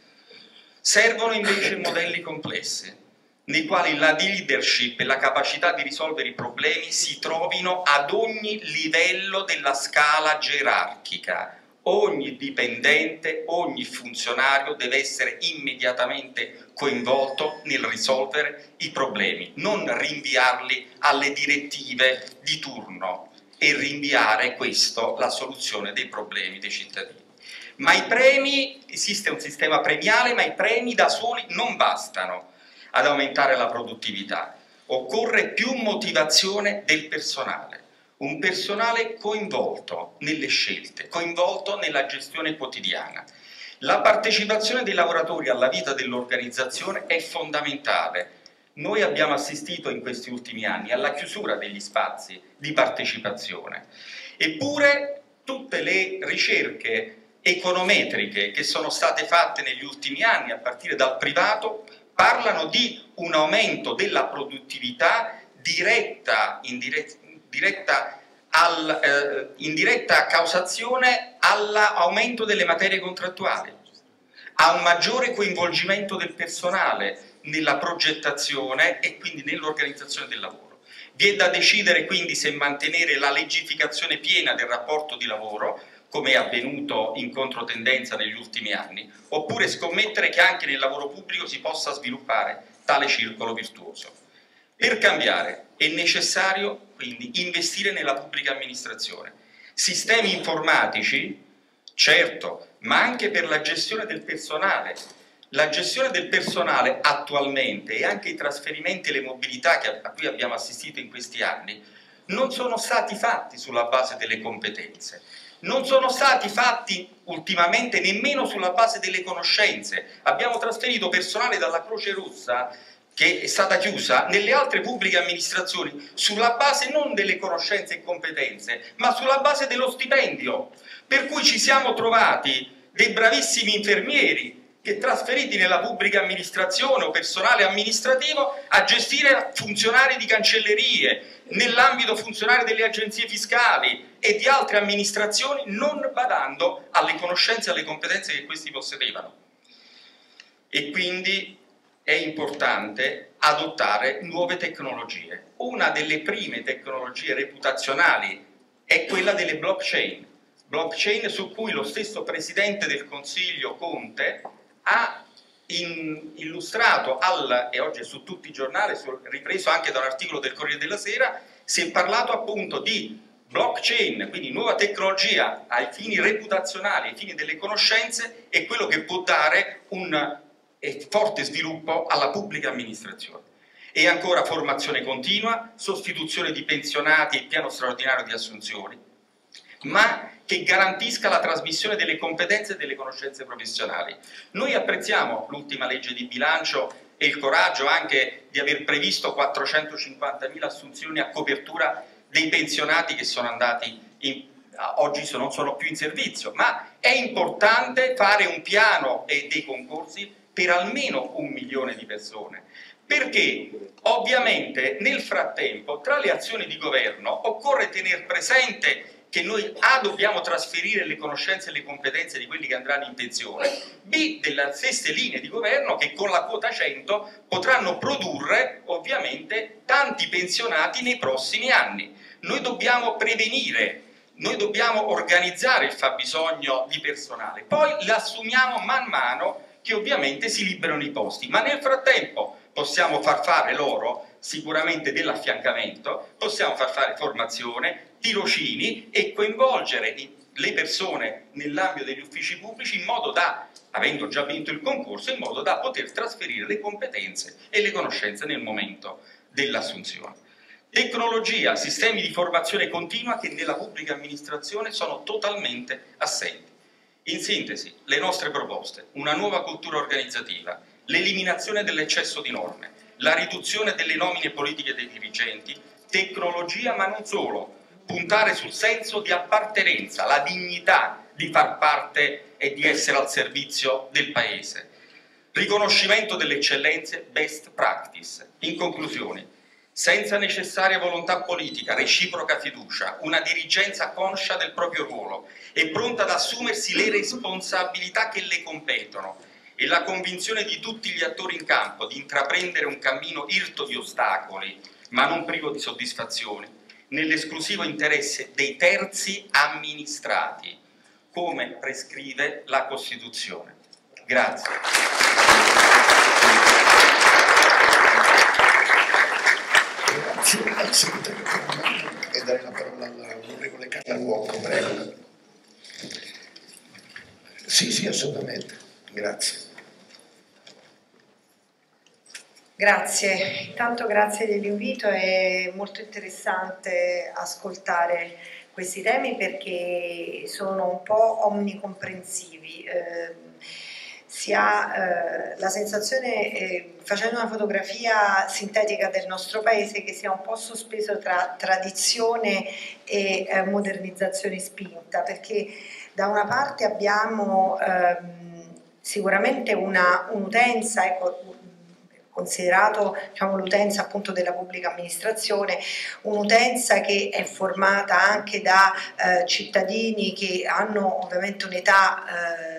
Speaker 3: Servono invece modelli complessi, nei quali la leadership e la capacità di risolvere i problemi si trovino ad ogni livello della scala gerarchica. Ogni dipendente, ogni funzionario deve essere immediatamente coinvolto nel risolvere i problemi, non rinviarli alle direttive di turno e rinviare questo la soluzione dei problemi dei cittadini. Ma i premi, esiste un sistema premiale, ma i premi da soli non bastano ad aumentare la produttività. Occorre più motivazione del personale. Un personale coinvolto nelle scelte, coinvolto nella gestione quotidiana. La partecipazione dei lavoratori alla vita dell'organizzazione è fondamentale. Noi abbiamo assistito in questi ultimi anni alla chiusura degli spazi di partecipazione. Eppure tutte le ricerche econometriche che sono state fatte negli ultimi anni a partire dal privato parlano di un aumento della produttività diretta, indiretta, diretta al, eh, in diretta causazione all'aumento delle materie contrattuali, a un maggiore coinvolgimento del personale nella progettazione e quindi nell'organizzazione del lavoro. Vi è da decidere quindi se mantenere la legificazione piena del rapporto di lavoro, come è avvenuto in controtendenza negli ultimi anni, oppure scommettere che anche nel lavoro pubblico si possa sviluppare tale circolo virtuoso. Per cambiare è necessario quindi investire nella pubblica amministrazione. Sistemi informatici, certo, ma anche per la gestione del personale. La gestione del personale attualmente e anche i trasferimenti e le mobilità che, a cui abbiamo assistito in questi anni non sono stati fatti sulla base delle competenze, non sono stati fatti ultimamente nemmeno sulla base delle conoscenze. Abbiamo trasferito personale dalla Croce Rossa, che è stata chiusa, nelle altre pubbliche amministrazioni sulla base non delle conoscenze e competenze, ma sulla base dello stipendio. Per cui ci siamo trovati dei bravissimi infermieri che, trasferiti nella pubblica amministrazione o personale amministrativo, a gestire funzionari di cancellerie, nell'ambito funzionari delle agenzie fiscali e di altre amministrazioni, non badando alle conoscenze e alle competenze che questi possedevano. E quindi è importante adottare nuove tecnologie. Una delle prime tecnologie reputazionali è quella delle blockchain, blockchain su cui lo stesso Presidente del Consiglio Conte ha in, illustrato, al, e oggi è su tutti i giornali, su, ripreso anche da un articolo del Corriere della Sera, si è parlato appunto di blockchain, quindi nuova tecnologia ai fini reputazionali, ai fini delle conoscenze, è quello che può dare un e forte sviluppo alla pubblica amministrazione. E ancora formazione continua, sostituzione di pensionati e piano straordinario di assunzioni, ma che garantisca la trasmissione delle competenze e delle conoscenze professionali. Noi apprezziamo l'ultima legge di bilancio e il coraggio anche di aver previsto quattrocentocinquantamila assunzioni a copertura dei pensionati che sono andati in, oggi non sono più in servizio, ma è importante fare un piano e dei concorsi per almeno un milione di persone, perché ovviamente nel frattempo tra le azioni di governo occorre tenere presente che noi A dobbiamo trasferire le conoscenze e le competenze di quelli che andranno in pensione, B delle stesse linee di governo che con la quota cento potranno produrre ovviamente tanti pensionati nei prossimi anni. Noi dobbiamo prevenire, noi dobbiamo organizzare il fabbisogno di personale, poi l'assumiamo man mano che ovviamente si liberano i posti, ma nel frattempo possiamo far fare loro sicuramente dell'affiancamento, possiamo far fare formazione, tirocini e coinvolgere le persone nell'ambito degli uffici pubblici in modo da, avendo già vinto il concorso, in modo da poter trasferire le competenze e le conoscenze nel momento dell'assunzione. Tecnologia, sistemi di formazione continua che nella pubblica amministrazione sono totalmente assenti. In sintesi, le nostre proposte: una nuova cultura organizzativa, l'eliminazione dell'eccesso di norme, la riduzione delle nomine politiche dei dirigenti, tecnologia ma non solo, puntare sul senso di appartenenza, la dignità di far parte e di essere al servizio del Paese, riconoscimento delle eccellenze, best practice. In conclusione, senza necessaria volontà politica, reciproca fiducia, una dirigenza conscia del proprio ruolo e pronta ad assumersi le responsabilità che le competono e la convinzione di tutti gli attori in campo di intraprendere un cammino irto di ostacoli, ma non privo di soddisfazioni, nell'esclusivo interesse dei terzi amministrati, come prescrive la Costituzione. Grazie.
Speaker 1: Grazie al segretario Fernando e dare la parola all'onorevole Carla Cuocco, prego. Sì, sì, assolutamente. Grazie.
Speaker 4: Grazie, intanto grazie dell'invito, è molto interessante ascoltare questi temi perché sono un po' omnicomprensivi. Eh, si ha eh, la sensazione, eh, facendo una fotografia sintetica del nostro paese, che sia un po' sospeso tra tradizione e eh, modernizzazione spinta, perché da una parte abbiamo ehm, sicuramente un'utenza, ecco, considerato diciamo, l'utenza appunto della pubblica amministrazione, un'utenza che è formata anche da eh, cittadini che hanno ovviamente un'età eh,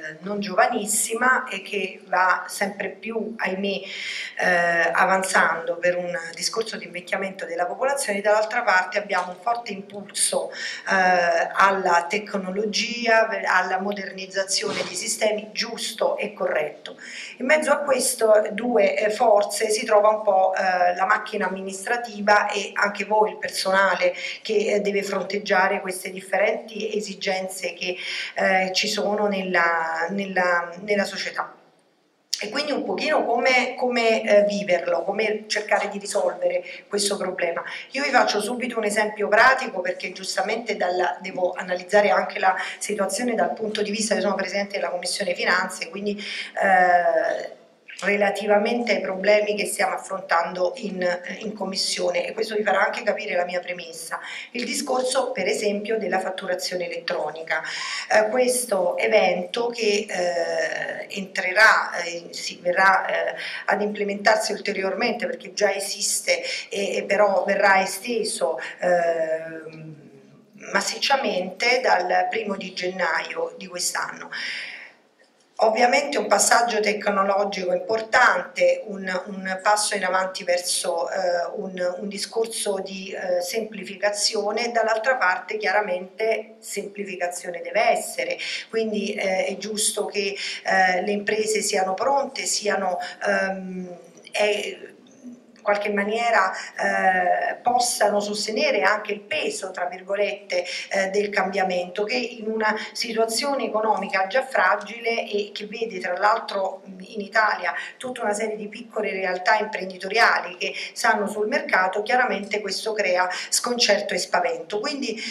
Speaker 4: non giovanissima e che va sempre più, ahimè, eh, avanzando per un discorso di invecchiamento della popolazione. Dall'altra parte abbiamo un forte impulso eh, alla tecnologia, alla modernizzazione dei sistemi, giusto e corretto. In mezzo a questo due eh, forze si trova un po' eh, la macchina amministrativa e anche voi, il personale che eh, deve fronteggiare queste differenti esigenze che eh, ci sono nella, nella, nella società. E quindi un pochino come, come eh, viverlo, come cercare di risolvere questo problema. Io vi faccio subito un esempio pratico perché giustamente dalla, devo analizzare anche la situazione dal punto di vista, io sono Presidente della Commissione Finanze, quindi eh, relativamente ai problemi che stiamo affrontando in, in Commissione, e questo vi farà anche capire la mia premessa. Il discorso per esempio della fatturazione elettronica, eh, questo evento che eh, entrerà, eh, si verrà eh, ad implementarsi ulteriormente perché già esiste e, e però verrà esteso eh, massicciamente dal primo di gennaio di quest'anno. Ovviamente un passaggio tecnologico importante, un, un passo in avanti verso eh, un, un discorso di eh, semplificazione, e dall'altra parte chiaramente semplificazione deve essere, quindi eh, è giusto che eh, le imprese siano pronte, siano ehm, è, in qualche maniera eh, possano sostenere anche il peso, tra virgolette, eh, del cambiamento, che in una situazione economica già fragile e che vede tra l'altro in Italia tutta una serie di piccole realtà imprenditoriali che stanno sul mercato, chiaramente questo crea sconcerto e spavento. Quindi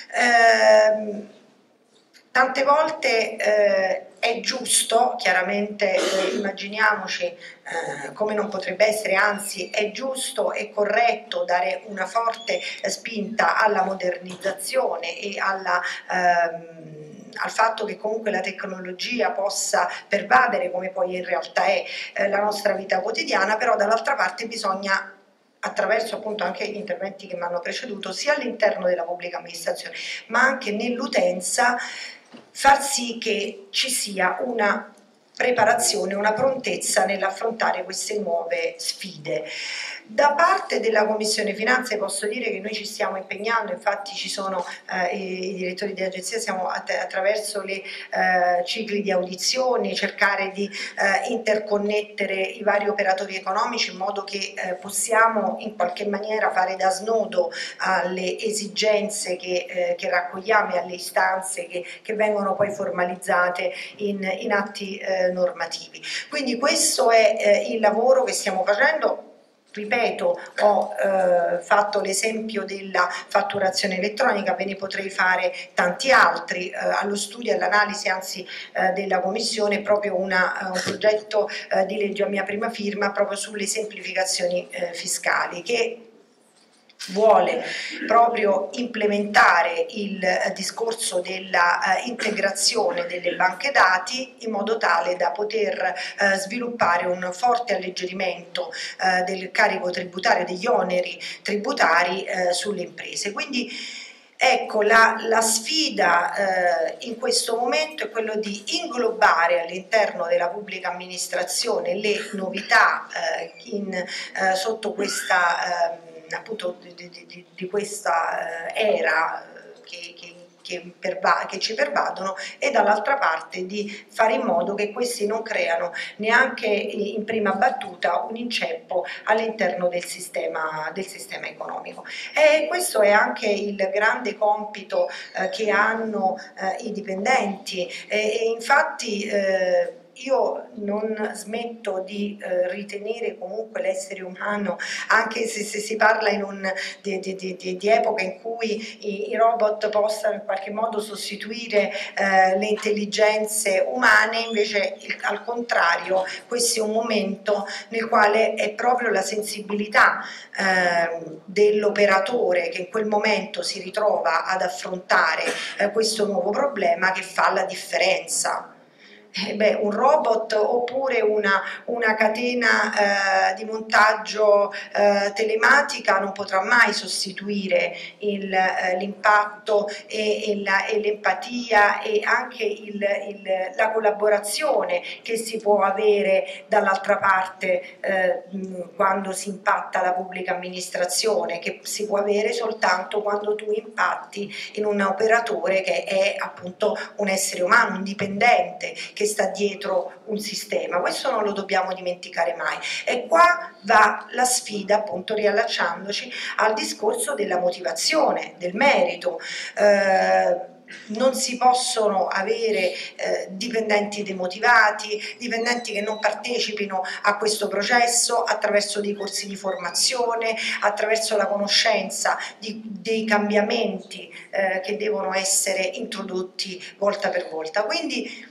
Speaker 4: ehm, tante volte eh, è giusto, chiaramente eh, immaginiamoci eh, come non potrebbe essere, anzi è giusto e corretto dare una forte eh, spinta alla modernizzazione e alla, ehm, al fatto che comunque la tecnologia possa pervadere, come poi in realtà è, eh, la nostra vita quotidiana, però dall'altra parte bisogna, attraverso appunto anche gli interventi che mi hanno preceduto, sia all'interno della pubblica amministrazione ma anche nell'utenza, far sì che ci sia una preparazione, una prontezza nell'affrontare queste nuove sfide. Da parte della Commissione Finanze posso dire che noi ci stiamo impegnando, infatti ci sono eh, i direttori di agenzia, siamo att attraverso le eh, cicli di audizioni, cercare di eh, interconnettere i vari operatori economici in modo che eh, possiamo in qualche maniera fare da snodo alle esigenze che, eh, che raccogliamo e alle istanze che, che vengono poi formalizzate in, in atti eh, normativi. Quindi questo è eh, il lavoro che stiamo facendo. Ripeto, ho eh, fatto l'esempio della fatturazione elettronica, ve ne potrei fare tanti altri, eh, allo studio e all'analisi anzi eh, della Commissione proprio una, un progetto eh, di legge a mia prima firma proprio sulle semplificazioni eh, fiscali che vuole proprio implementare il eh, discorso della eh, integrazione delle banche dati in modo tale da poter eh, sviluppare un forte alleggerimento eh, del carico tributario, degli oneri tributari eh, sulle imprese. Quindi ecco, la, la sfida eh, in questo momento è quello di inglobare all'interno della pubblica amministrazione le novità eh, in, eh, sotto questa eh, appunto di, di, di questa eh, era che, che, che, perva che ci pervadono, e dall'altra parte di fare in modo che questi non creano neanche in prima battuta un inceppo all'interno del sistema, del sistema economico. E questo è anche il grande compito eh, che hanno eh, i dipendenti e, e infatti eh, io non smetto di eh, ritenere comunque l'essere umano, anche se, se si parla in un, di, di, di, di epoca in cui i, i robot possano in qualche modo sostituire eh, le intelligenze umane, invece il, al contrario questo è un momento nel quale è proprio la sensibilità eh, dell'operatore che in quel momento si ritrova ad affrontare eh, questo nuovo problema che fa la differenza. Eh beh, un robot oppure una, una catena eh, di montaggio eh, telematica non potrà mai sostituire il, eh, l'impatto e, e, la, e l'empatia e anche il, il, la collaborazione che si può avere dall'altra parte eh, quando si impatta la pubblica amministrazione, che si può avere soltanto quando tu impatti in un operatore che è appunto un essere umano, un dipendente che sta dietro un sistema. Questo non lo dobbiamo dimenticare mai. E qua va la sfida, appunto riallacciandoci al discorso della motivazione, del merito. Eh, non si possono avere eh, dipendenti demotivati, dipendenti che non partecipino a questo processo attraverso dei corsi di formazione, attraverso la conoscenza di, dei cambiamenti eh, che devono essere introdotti volta per volta. Quindi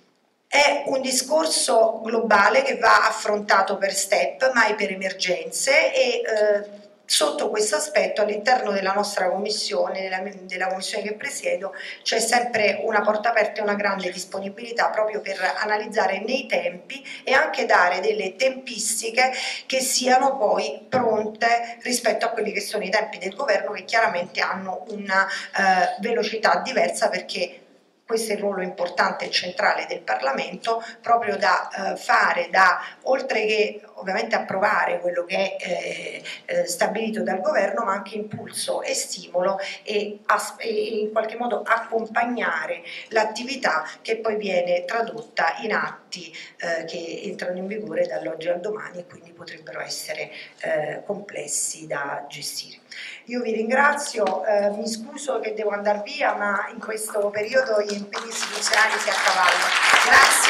Speaker 4: è un discorso globale che va affrontato per step, mai per emergenze, e eh, sotto questo aspetto all'interno della nostra commissione, della, della commissione che presiedo, c'è sempre una porta aperta e una grande disponibilità proprio per analizzare nei tempi e anche dare delle tempistiche che siano poi pronte rispetto a quelli che sono i tempi del governo, che chiaramente hanno una eh, velocità diversa, perché questo è il ruolo importante e centrale del Parlamento, proprio da eh, fare, da, oltre che ovviamente approvare quello che è eh, eh, stabilito dal governo, ma anche impulso e stimolo e, e in qualche modo accompagnare l'attività che poi viene tradotta in atti eh, che entrano in vigore dall'oggi al domani e quindi potrebbero essere eh, complessi da gestire. Io vi ringrazio, eh, mi scuso che devo andare via, ma in questo periodo gli impegni istituzionali si accavallano. Grazie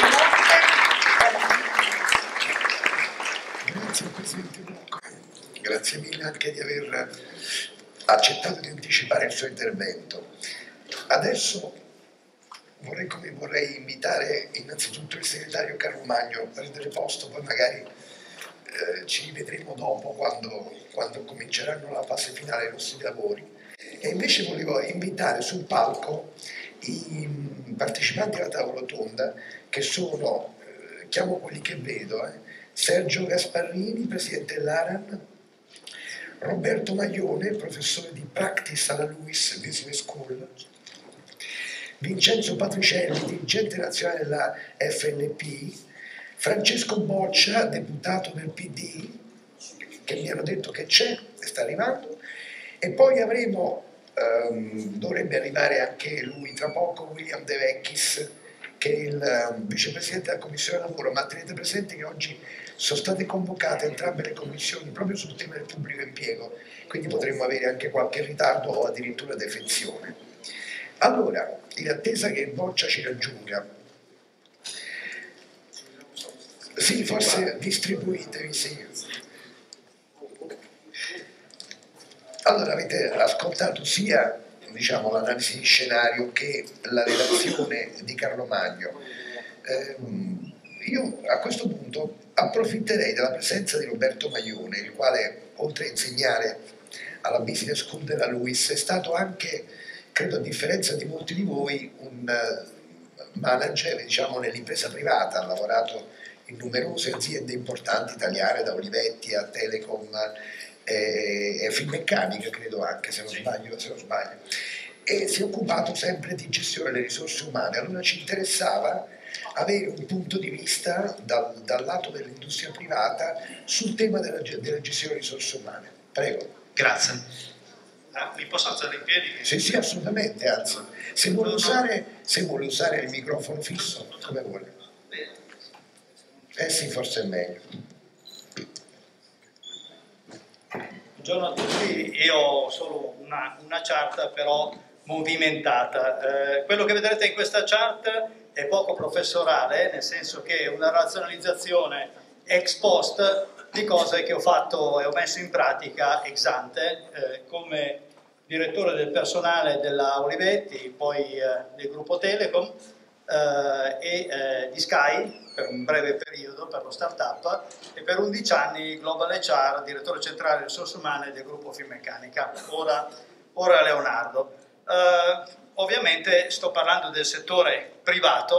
Speaker 4: molte.
Speaker 1: Grazie al Presidente Bocco, grazie mille anche di aver accettato di anticipare il suo intervento. Adesso vorrei, come vorrei invitare innanzitutto il segretario Carlomagno a prendere posto, poi magari eh, ci rivedremo dopo quando, quando cominceranno la fase finale dei nostri lavori. E invece volevo invitare sul palco i partecipanti alla tavola rotonda, che sono, eh, chiamo quelli che vedo, eh, Sergio Gasparrini, presidente dell'Aran, Roberto Maglione, professore di Practice alla Lewis Business School, Vincenzo Patricielli, dirigente nazionale della F L P, Francesco Boccia, deputato del P D, che mi hanno detto che c'è e sta arrivando, e poi avremo, ehm, dovrebbe arrivare anche lui tra poco, William De Vecchis, che è il um, vicepresidente della Commissione Lavoro, ma tenete presente che oggi sono state convocate entrambe le commissioni proprio sul tema del pubblico impiego, quindi potremmo avere anche qualche ritardo o addirittura defezione. Allora, in attesa che Boccia ci raggiunga, sì, forse distribuitevi, sì. Allora, avete ascoltato sia, diciamo, l'analisi di scenario che la relazione di Carlomagno. Eh, io a questo punto approfitterei della presenza di Roberto Maglione, il quale, oltre a insegnare alla Business School della Lewis, è stato anche, credo a differenza di molti di voi, un manager, diciamo, nell'impresa privata, ha lavorato in numerose aziende importanti italiane, da Olivetti a Telecom e, e Finmeccanica, credo anche, se non sbaglio, se non sbaglio. E si è occupato sempre di gestione delle risorse umane. Allora ci interessava avere un punto di vista dal, dal lato dell'industria privata sul tema della, della gestione delle risorse umane. Prego.
Speaker 5: Grazie. Ah, mi posso alzare in piedi?
Speaker 1: Sì, sì, assolutamente, anzi, se vuole usare, se vuole usare il microfono fisso, come vuole. Eh sì, forse è meglio.
Speaker 5: Buongiorno a tutti, io ho solo una, una chart però movimentata. Eh, quello che vedrete in questa chart è poco professorale, nel senso che è una razionalizzazione ex post di cose che ho fatto e ho messo in pratica ex ante, eh, come direttore del personale della Olivetti, poi eh, del gruppo Telecom eh, e eh, di Sky per un breve periodo per lo startup, e per undici anni Global H R, direttore centrale delle risorse umane del gruppo Finmeccanica, ora, ora Leonardo. Eh, ovviamente sto parlando del settore privato,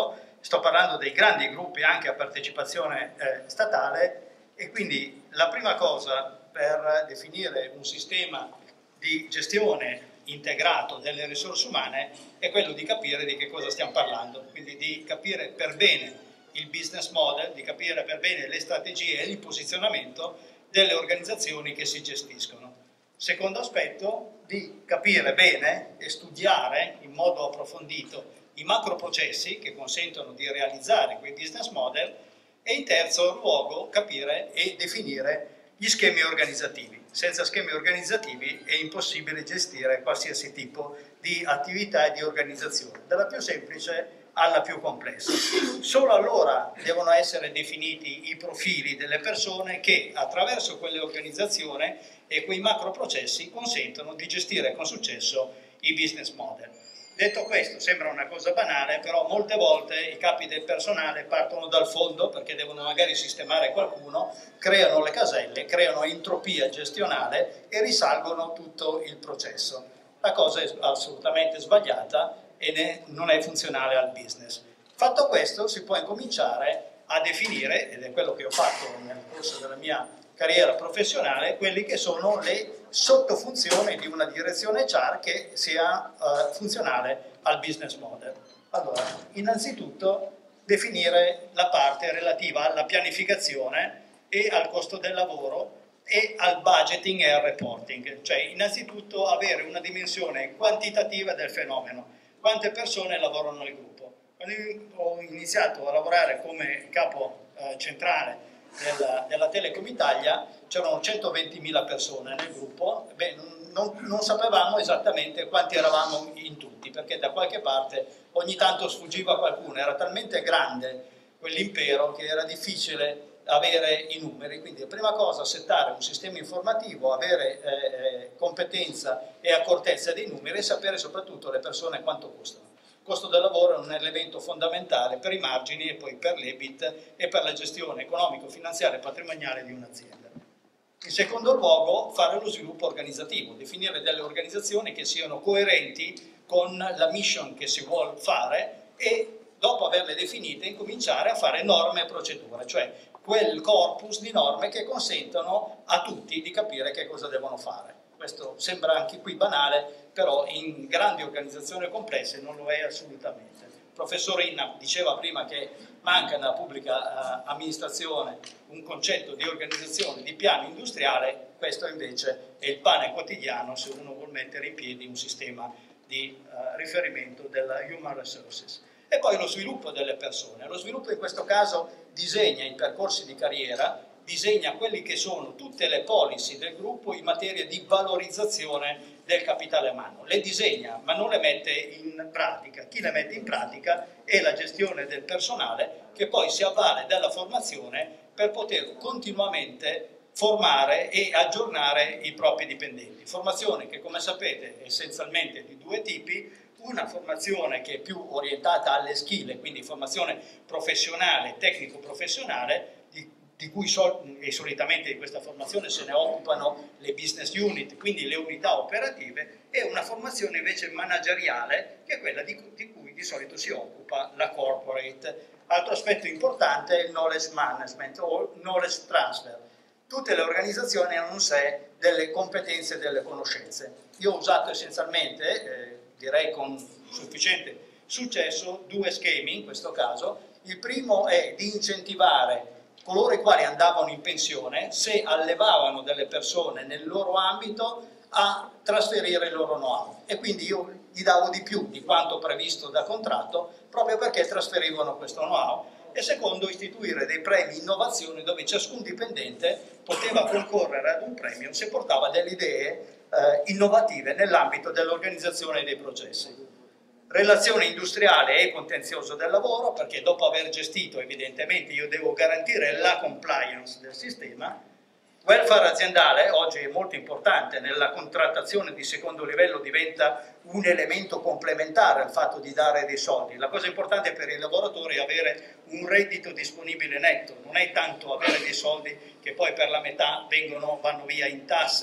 Speaker 5: sto parlando dei grandi gruppi anche a partecipazione eh, statale, e quindi la prima cosa per definire un sistema di gestione integrato delle risorse umane è quello di capire di che cosa stiamo parlando, quindi di capire per bene il business model, di capire per bene le strategie e il posizionamento delle organizzazioni che si gestiscono. Secondo aspetto, di capire bene e studiare in modo approfondito i macro processi che consentono di realizzare quei business model, e in terzo luogo capire e definire gli schemi organizzativi. Senza schemi organizzativi è impossibile gestire qualsiasi tipo di attività e di organizzazione, dalla più semplice alla più complessa. Solo allora devono essere definiti i profili delle persone che attraverso quelle organizzazioni e quei macro processi consentono di gestire con successo i business model. Detto questo, sembra una cosa banale, però molte volte i capi del personale partono dal fondo perché devono magari sistemare qualcuno, creano le caselle, creano entropia gestionale e risalgono tutto il processo. La cosa è assolutamente sbagliata e ne, non è funzionale al business. Fatto questo, si può incominciare a definire, ed è quello che ho fatto nel corso della mia carriera professionale, quelli che sono le sottofunzioni di una direzione H R che sia uh, funzionale al business model. Allora, innanzitutto definire la parte relativa alla pianificazione e al costo del lavoro e al budgeting e al reporting, cioè innanzitutto avere una dimensione quantitativa del fenomeno. Quante persone lavorano nel gruppo? Quando ho iniziato a lavorare come capo eh, centrale della, della Telecom Italia, c'erano centoventimila persone nel gruppo. Beh, non, non sapevamo esattamente quanti eravamo in tutti, perché da qualche parte ogni tanto sfuggiva qualcuno, era talmente grande quell'impero che era difficile avere i numeri. Quindi la prima cosa, settare un sistema informativo, avere eh, competenza e accortezza dei numeri e sapere soprattutto le persone quanto costano. Il costo del lavoro è un elemento fondamentale per i margini e poi per l'E B I T e per la gestione economico-finanziaria e patrimoniale di un'azienda. In secondo luogo, fare lo sviluppo organizzativo, definire delle organizzazioni che siano coerenti con la mission che si vuole fare e dopo averle definite incominciare a fare norme e procedure, cioè quel corpus di norme che consentono a tutti di capire che cosa devono fare. Questo sembra anche qui banale, però in grandi organizzazioni complesse non lo è assolutamente. Il professor Inna diceva prima che manca nella pubblica uh, amministrazione un concetto di organizzazione, di piano industriale. Questo invece è il pane quotidiano se uno vuol mettere in piedi un sistema di uh, riferimento della Human Resources. E poi lo sviluppo delle persone. Lo sviluppo in questo caso disegna i percorsi di carriera, disegna quelli che sono tutte le policy del gruppo in materia di valorizzazione del capitale umano. Le disegna, ma non le mette in pratica. Chi le mette in pratica è la gestione del personale, che poi si avvale della formazione per poter continuamente formare e aggiornare i propri dipendenti. Formazione che, come sapete, è essenzialmente di due tipi: una formazione che è più orientata alle skill, quindi formazione professionale, tecnico-professionale, di, di cui sol e solitamente di questa formazione se ne occupano le business unit, quindi le unità operative, e una formazione invece manageriale, che è quella di, di cui di solito si occupa la corporate. Altro aspetto importante è il knowledge management o knowledge transfer. Tutte le organizzazioni hanno in sé delle competenze e delle conoscenze. Io ho usato essenzialmente, eh, direi con sufficiente successo, due schemi in questo caso. Il primo è di incentivare coloro i quali andavano in pensione, se allevavano delle persone nel loro ambito, a trasferire il loro know-how, e quindi io gli davo di più di quanto previsto da contratto proprio perché trasferivano questo know-how. E secondo, istituire dei premi innovazione dove ciascun dipendente poteva concorrere ad un premio se portava delle idee Eh, innovative nell'ambito dell'organizzazione dei processi. Relazione industriale e contenzioso del lavoro, perché dopo aver gestito, evidentemente io devo garantire la compliance del sistema. Welfare aziendale oggi è molto importante, nella contrattazione di secondo livello diventa un elemento complementare al fatto di dare dei soldi. La cosa importante per i lavoratori è avere un reddito disponibile netto, non è tanto avere dei soldi che poi per la metà vengono, vanno via in tasse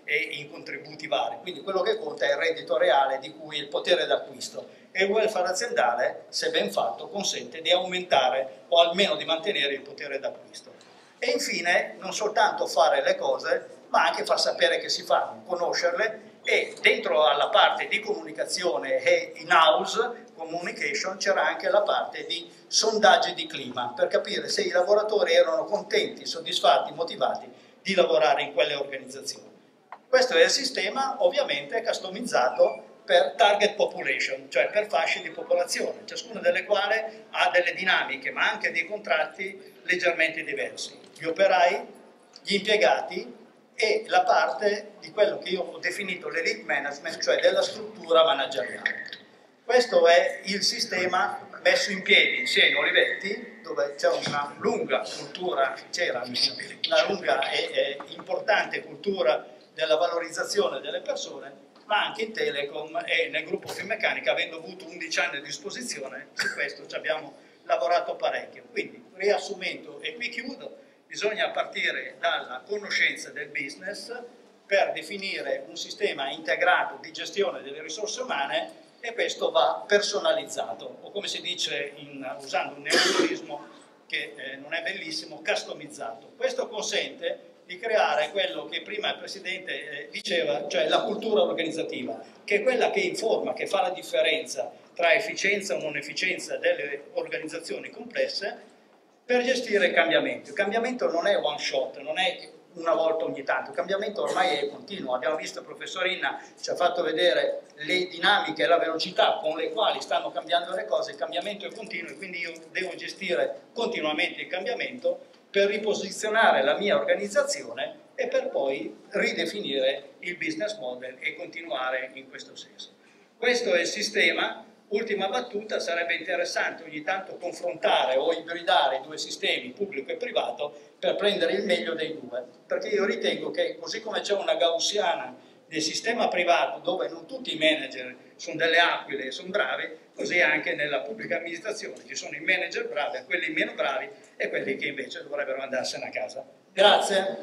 Speaker 5: e in contributi vari, quindi quello che conta è il reddito reale di cui il potere d'acquisto, e il welfare aziendale, se ben fatto, consente di aumentare o almeno di mantenere il potere d'acquisto. E infine non soltanto fare le cose, ma anche far sapere che si fanno, conoscerle, e dentro alla parte di comunicazione e in-house communication c'era anche la parte di sondaggi di clima, per capire se i lavoratori erano contenti, soddisfatti, motivati di lavorare in quelle organizzazioni. Questo è il sistema ovviamente customizzato per target population, cioè per fasce di popolazione, ciascuna delle quali ha delle dinamiche ma anche dei contratti leggermente diversi. Gli operai, gli impiegati e la parte di quello che io ho definito l'elite management, cioè della struttura manageriale. Questo è il sistema messo in piedi insieme a Olivetti, dove c'è una lunga cultura, c'era una lunga e, e importante cultura della valorizzazione delle persone, ma anche in Telecom e nel gruppo Finmeccanica, avendo avuto undici anni a disposizione, su questo ci abbiamo lavorato parecchio. Quindi, riassumendo, e qui chiudo, bisogna partire dalla conoscenza del business per definire un sistema integrato di gestione delle risorse umane, e questo va personalizzato, o come si dice in, usando un neologismo che eh, non è bellissimo, customizzato. Questo consente di creare quello che prima il Presidente eh, diceva, cioè la cultura organizzativa, che è quella che informa, che fa la differenza tra efficienza o non efficienza delle organizzazioni complesse per gestire il cambiamento. Il cambiamento non è one shot, non è una volta ogni tanto, il cambiamento ormai è continuo. Abbiamo visto, il professor Inna ci ha fatto vedere le dinamiche e la velocità con le quali stanno cambiando le cose, il cambiamento è continuo e quindi io devo gestire continuamente il cambiamento per riposizionare la mia organizzazione e per poi ridefinire il business model e continuare in questo senso. Questo è il sistema. Ultima battuta, sarebbe interessante ogni tanto confrontare o ibridare i due sistemi, pubblico e privato, per prendere il meglio dei due, perché io ritengo che così come c'è una gaussiana del sistema privato dove non tutti i manager sono delle aquile e sono bravi, così anche nella pubblica amministrazione ci sono i manager bravi, quelli meno bravi e quelli che invece dovrebbero andarsene a casa. Grazie.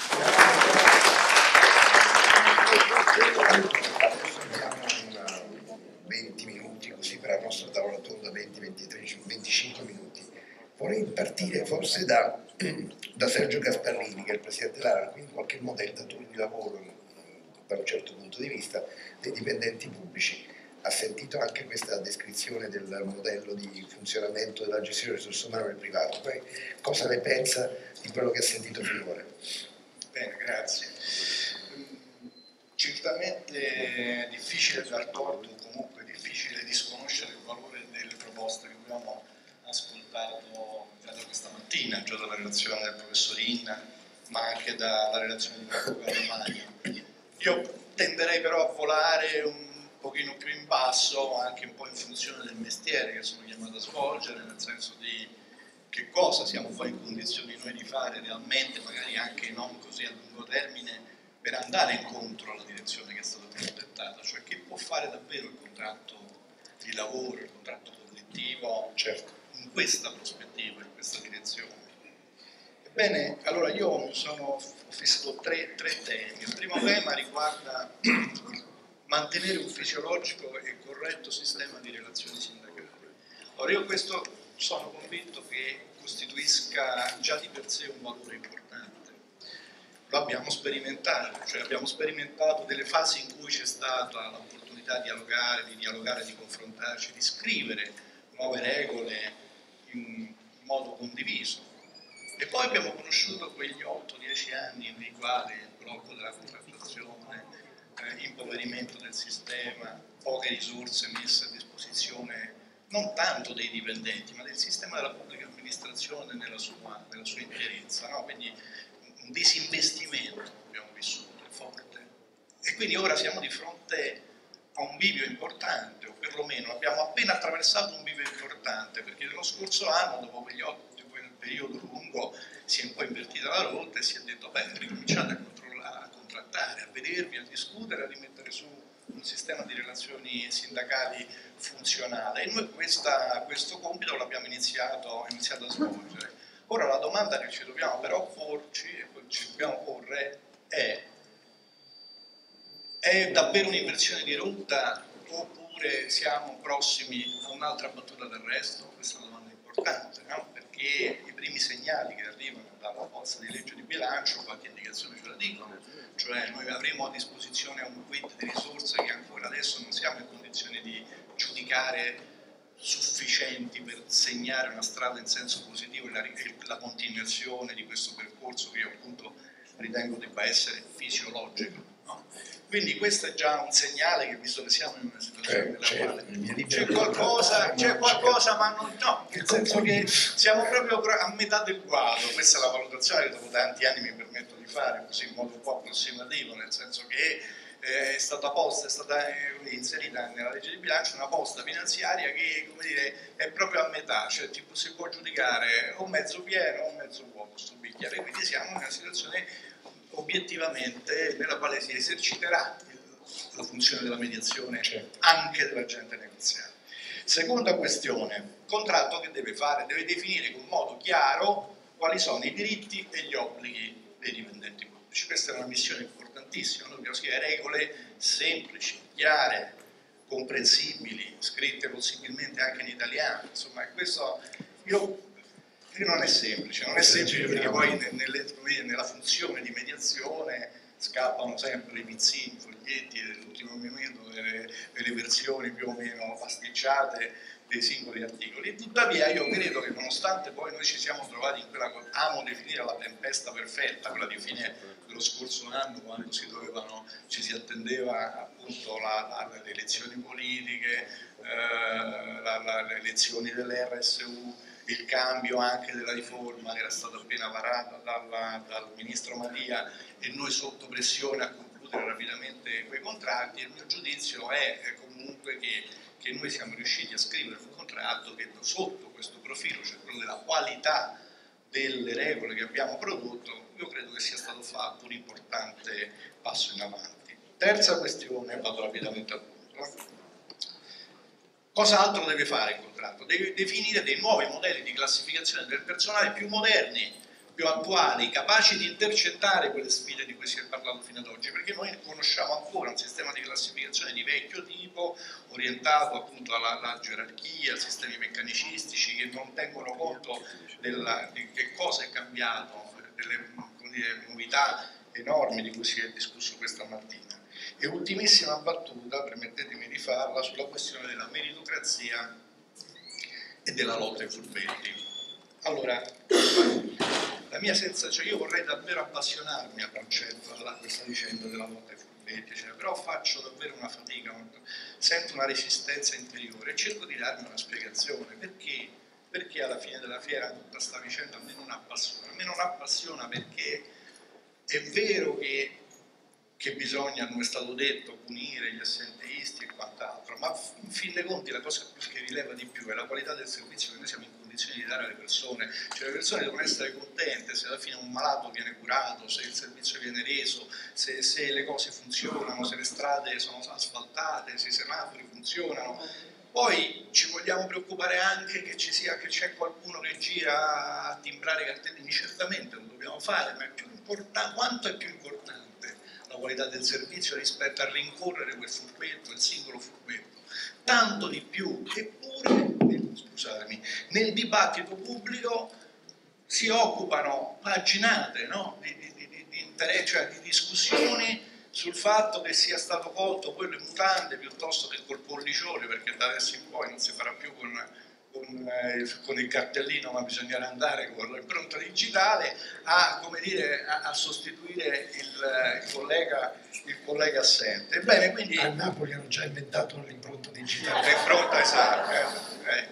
Speaker 1: venti minuti così per la nostra tavola tonda, venti, ventitré, venticinque minuti. Vorrei partire forse da, da Sergio Gasparrini, che è il Presidente dell'ANAL, quindi qualche modellatore di lavoro da un certo punto di vista dei dipendenti pubblici. Ha sentito anche questa descrizione del modello di funzionamento della gestione delle risorse umane nel privato. Poi cosa ne pensa di quello che ha sentito finora?
Speaker 6: Bene, grazie. Certamente è difficile dar torto, o comunque difficile disconoscere il valore delle proposte che abbiamo ascoltato già da questa mattina, già dalla relazione del professor Inna, ma anche dalla relazione di Marco Carlo. Io tenderei però a volare un pochino più in basso, anche un po' in funzione del mestiere che sono chiamato a svolgere, nel senso di che cosa siamo poi in condizioni noi di fare realmente, magari anche non così a lungo termine, per andare incontro alla direzione che è stata progettata, cioè che può fare davvero il contratto di lavoro, il contratto collettivo, certo, in questa prospettiva, in questa direzione. Ebbene, allora io mi sono ho fissato tre, tre temi. Il primo tema riguarda mantenere un fisiologico e corretto sistema di relazioni sindacali. Ora io questo sono convinto che costituisca già di per sé un valore importante. Lo abbiamo sperimentato, cioè abbiamo sperimentato delle fasi in cui c'è stata l'opportunità di dialogare, di dialogare, di confrontarci, di scrivere nuove regole in modo condiviso. E poi abbiamo conosciuto quegli otto dieci anni nei quali il blocco della contrattazione, eh, impoverimento del sistema, poche risorse messe a disposizione non tanto dei dipendenti, ma del sistema della pubblica amministrazione nella sua, nella sua interezza, no? Quindi un disinvestimento abbiamo vissuto forte e quindi ora siamo di fronte a un bivio importante, o perlomeno abbiamo appena attraversato un bivio importante, perché nello scorso anno, dopo quegli otto, quel periodo lungo, si è un po' invertita la rotta e si è detto beh, ricominciate a controllare, a contrattare, a vedervi, a discutere, a rimettere su un sistema di relazioni sindacali funzionale, e noi questa, questo compito l'abbiamo iniziato, iniziato a svolgere. Ora la domanda che ci dobbiamo però porci, e ci dobbiamo porre, è è davvero un'inversione di rotta oppure siamo prossimi a un'altra battuta d'arresto? Questa è una domanda importante, no? Perché i primi segnali che arrivano dalla bozza di legge di bilancio qualche indicazione ce la dicono, cioè noi avremo a disposizione un quid di risorse che ancora adesso non siamo in condizioni di giudicare sufficienti per segnare una strada in senso positivo e la, la continuazione di questo percorso che io appunto ritengo debba essere fisiologico, no? Quindi questo è già un segnale che, visto che siamo in una situazione nella
Speaker 1: c'è,
Speaker 6: quale c'è qualcosa, c'è qualcosa ma non, no, nel senso che siamo proprio a metà del guado. Questa è la valutazione che dopo tanti anni mi permetto di fare, così in modo un po' approssimativo, nel senso che è stata posta, è stata inserita nella legge di bilancio una posta finanziaria che, come dire, è proprio a metà, cioè tipo, si può giudicare o mezzo pieno o mezzo vuoto questo bicchiere, quindi siamo in una situazione obiettivamente nella quale si eserciterà la funzione della mediazione anche dell'agente negoziale. Seconda questione, contratto che deve fare? Deve definire con modo chiaro quali sono i diritti e gli obblighi dei dipendenti pubblici. Questa è una missione importantissima, noi dobbiamo scrivere regole semplici, chiare, comprensibili, scritte possibilmente anche in italiano, insomma questo io, io non è semplice, non è semplice perché poi nelle, nella funzione di mediazione scappano sempre i pizzini, i foglietti dell'ultimo minuto, delle, delle versioni più o meno pasticciate dei singoli articoli. Tuttavia io credo che nonostante poi noi ci siamo trovati in quella che amo definire la tempesta perfetta, quella di fine dello scorso anno, quando si dovevano, ci si attendeva appunto la, la, le elezioni politiche, eh, la, la, le elezioni dell'R S U, il cambio anche della riforma che era stata appena varata dalla, dal ministro Madia e noi sotto pressione a concludere rapidamente quei contratti. Il mio giudizio è, è comunque che, che noi siamo riusciti a scrivere un contratto che sotto questo profilo, cioè quello della qualità delle regole che abbiamo prodotto, io credo che sia stato fatto un importante passo in avanti. Terza questione, vado rapidamente al punto. Cosa altro deve fare il contratto? Deve definire dei nuovi modelli di classificazione del personale più moderni, più attuali, capaci di intercettare quelle sfide di cui si è parlato fino ad oggi, perché noi conosciamo ancora un sistema di classificazione di vecchio tipo, orientato appunto alla, alla gerarchia, sistemi meccanicistici che non tengono conto della, di che cosa è cambiato, delle, delle novità enormi di cui si è discusso questa mattina. E ultimissima battuta, permettetemi di farla, sulla questione della meritocrazia e della lotta ai furbetti. Allora, la mia sensazione, io vorrei davvero appassionarmi al concetto, a questa vicenda della lotta ai furbetti, cioè, però faccio davvero una fatica, sento una resistenza interiore e cerco di darmi una spiegazione. Perché? Perché alla fine della fiera tutta sta vicenda a me non appassiona. A me non appassiona perché è vero che che bisogna, come è stato detto, punire gli assenteisti e quant'altro, ma in fin dei conti la cosa che rileva di più è la qualità del servizio che noi siamo in condizioni di dare alle persone. Cioè le persone devono essere contente se alla fine un malato viene curato, se il servizio viene reso, se, se le cose funzionano, se le strade sono asfaltate, se i semafori funzionano. Poi ci vogliamo preoccupare anche che ci sia, che c'è qualcuno che gira a timbrare cartellini, certamente lo dobbiamo fare, ma è più importante, quanto è più importante la qualità del servizio rispetto a rincorrere quel furbetto, il singolo furbetto, tanto di più, eppure, scusatemi, nel dibattito pubblico si occupano paginate, no? di, di, di, di, interesse, cioè di discussioni sul fatto che sia stato colto quello in mutande piuttosto che col pollicione, perché da adesso in poi non si farà più con, con, eh, con il cartellino, ma bisognerà andare con l'impronta digitale a, come dire, a, a sostituire il, il, collega, il collega assente. Ebbene, quindi,
Speaker 1: a Napoli hanno già inventato l'impronta digitale.
Speaker 6: L'impronta, esatto. Eh, eh.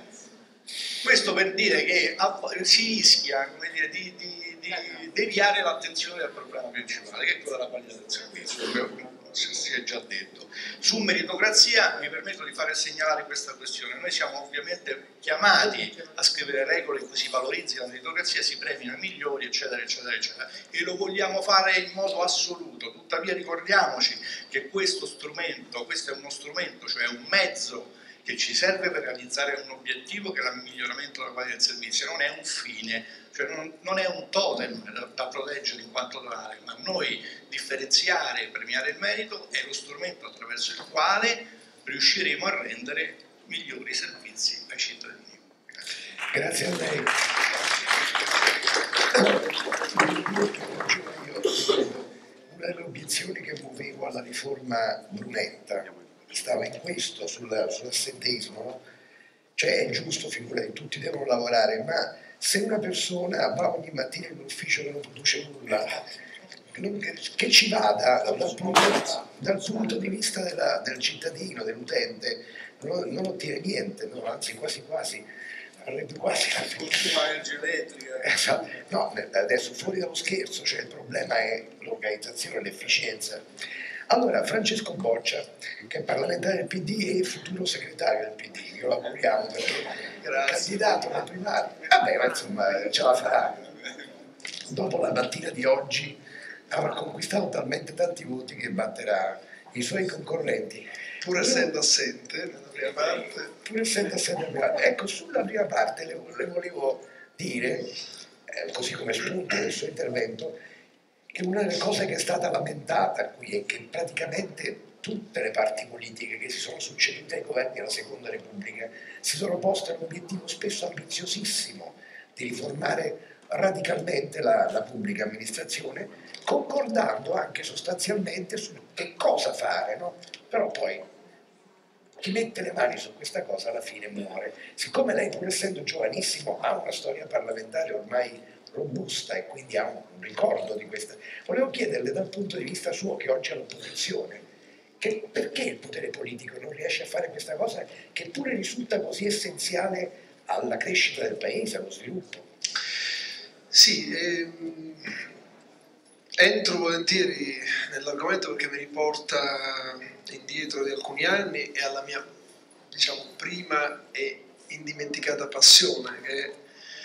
Speaker 6: Questo per dire che si rischia, come dire, di, di di deviare l'attenzione dal problema principale, che è quello della qualità del servizio, come si è già detto. Su meritocrazia mi permetto di fare segnalare questa questione. Noi siamo ovviamente chiamati a scrivere regole in cui si valorizzi la meritocrazia, si premino i migliori, eccetera, eccetera, eccetera, e lo vogliamo fare in modo assoluto. Tuttavia ricordiamoci che questo strumento, questo è uno strumento, cioè un mezzo che ci serve per realizzare un obiettivo che è il miglioramento della qualità del servizio, non è un fine cioè non, non è un totem da, da proteggere in quanto tale, ma noi differenziare e premiare il merito è lo strumento attraverso il quale riusciremo a rendere migliori servizi ai cittadini.
Speaker 1: Grazie a lei. Una delle obiezioni che muovevo alla riforma Brunetta stava in questo, sul, sull'assenteismo, no? Cioè è giusto, figurati, tutti devono lavorare, ma se una persona va ogni mattina in un ufficio che non produce nulla, che ci vada dal punto, dal punto di vista della, del cittadino, dell'utente, non, non ottiene niente, no? Anzi quasi quasi avrebbe quasi la
Speaker 6: l'ultima energia elettrica.
Speaker 1: No, adesso fuori dallo scherzo, cioè il problema è l'organizzazione e l'efficienza. Allora, Francesco Boccia, che è parlamentare del P D e futuro segretario del P D, io l'auguriamo perché è candidato alle primarie, vabbè, ma insomma ce la farà. Dopo la mattina di oggi avrà conquistato talmente tanti voti che batterà i suoi concorrenti.
Speaker 6: Pur essendo assente nella prima parte.
Speaker 1: Pur essendo assente nella prima parte. Ecco, sulla prima parte le, le volevo dire, eh, così come spunto del suo intervento, che una delle cose che è stata lamentata qui è che praticamente tutte le parti politiche che si sono succedute ai governi della Seconda Repubblica si sono poste un obiettivo spesso ambiziosissimo di riformare radicalmente la, la pubblica amministrazione, concordando anche sostanzialmente su che cosa fare, no? Però poi chi mette le mani su questa cosa alla fine muore. Siccome lei, pur essendo giovanissimo, ha una storia parlamentare ormai robusta e quindi ha un ricordo di questa, volevo chiederle dal punto di vista suo, che oggi è all'opposizione, che perché il potere politico non riesce a fare questa cosa che pure risulta così essenziale alla crescita del paese, allo sviluppo?
Speaker 7: Sì, ehm, entro volentieri nell'argomento perché mi riporta indietro di alcuni anni e alla mia, diciamo, prima e indimenticata passione, che è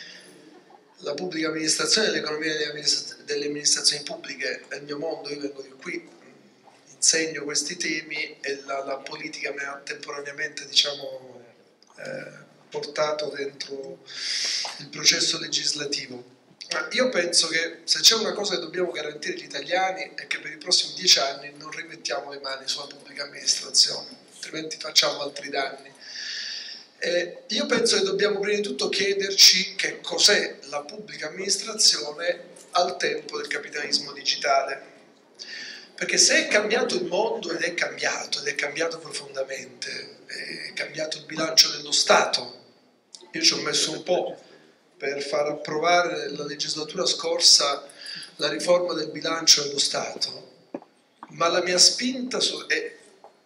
Speaker 7: la pubblica amministrazione e l'economia delle amministrazioni pubbliche. È il mio mondo, io vengo di qui, insegno questi temi e la, la politica mi ha temporaneamente, diciamo, eh, portato dentro il processo legislativo. Ma io penso che se c'è una cosa che dobbiamo garantire agli italiani è che per i prossimi dieci anni non rimettiamo le mani sulla pubblica amministrazione, altrimenti facciamo altri danni. Eh, io penso che dobbiamo prima di tutto chiederci che cos'è la pubblica amministrazione al tempo del capitalismo digitale. Perché se è cambiato il mondo, ed è cambiato, ed è cambiato profondamente, è cambiato il bilancio dello Stato. Io ci ho messo un po' per far approvare nella legislatura scorsa la riforma del bilancio dello Stato, ma la mia spinta su, è,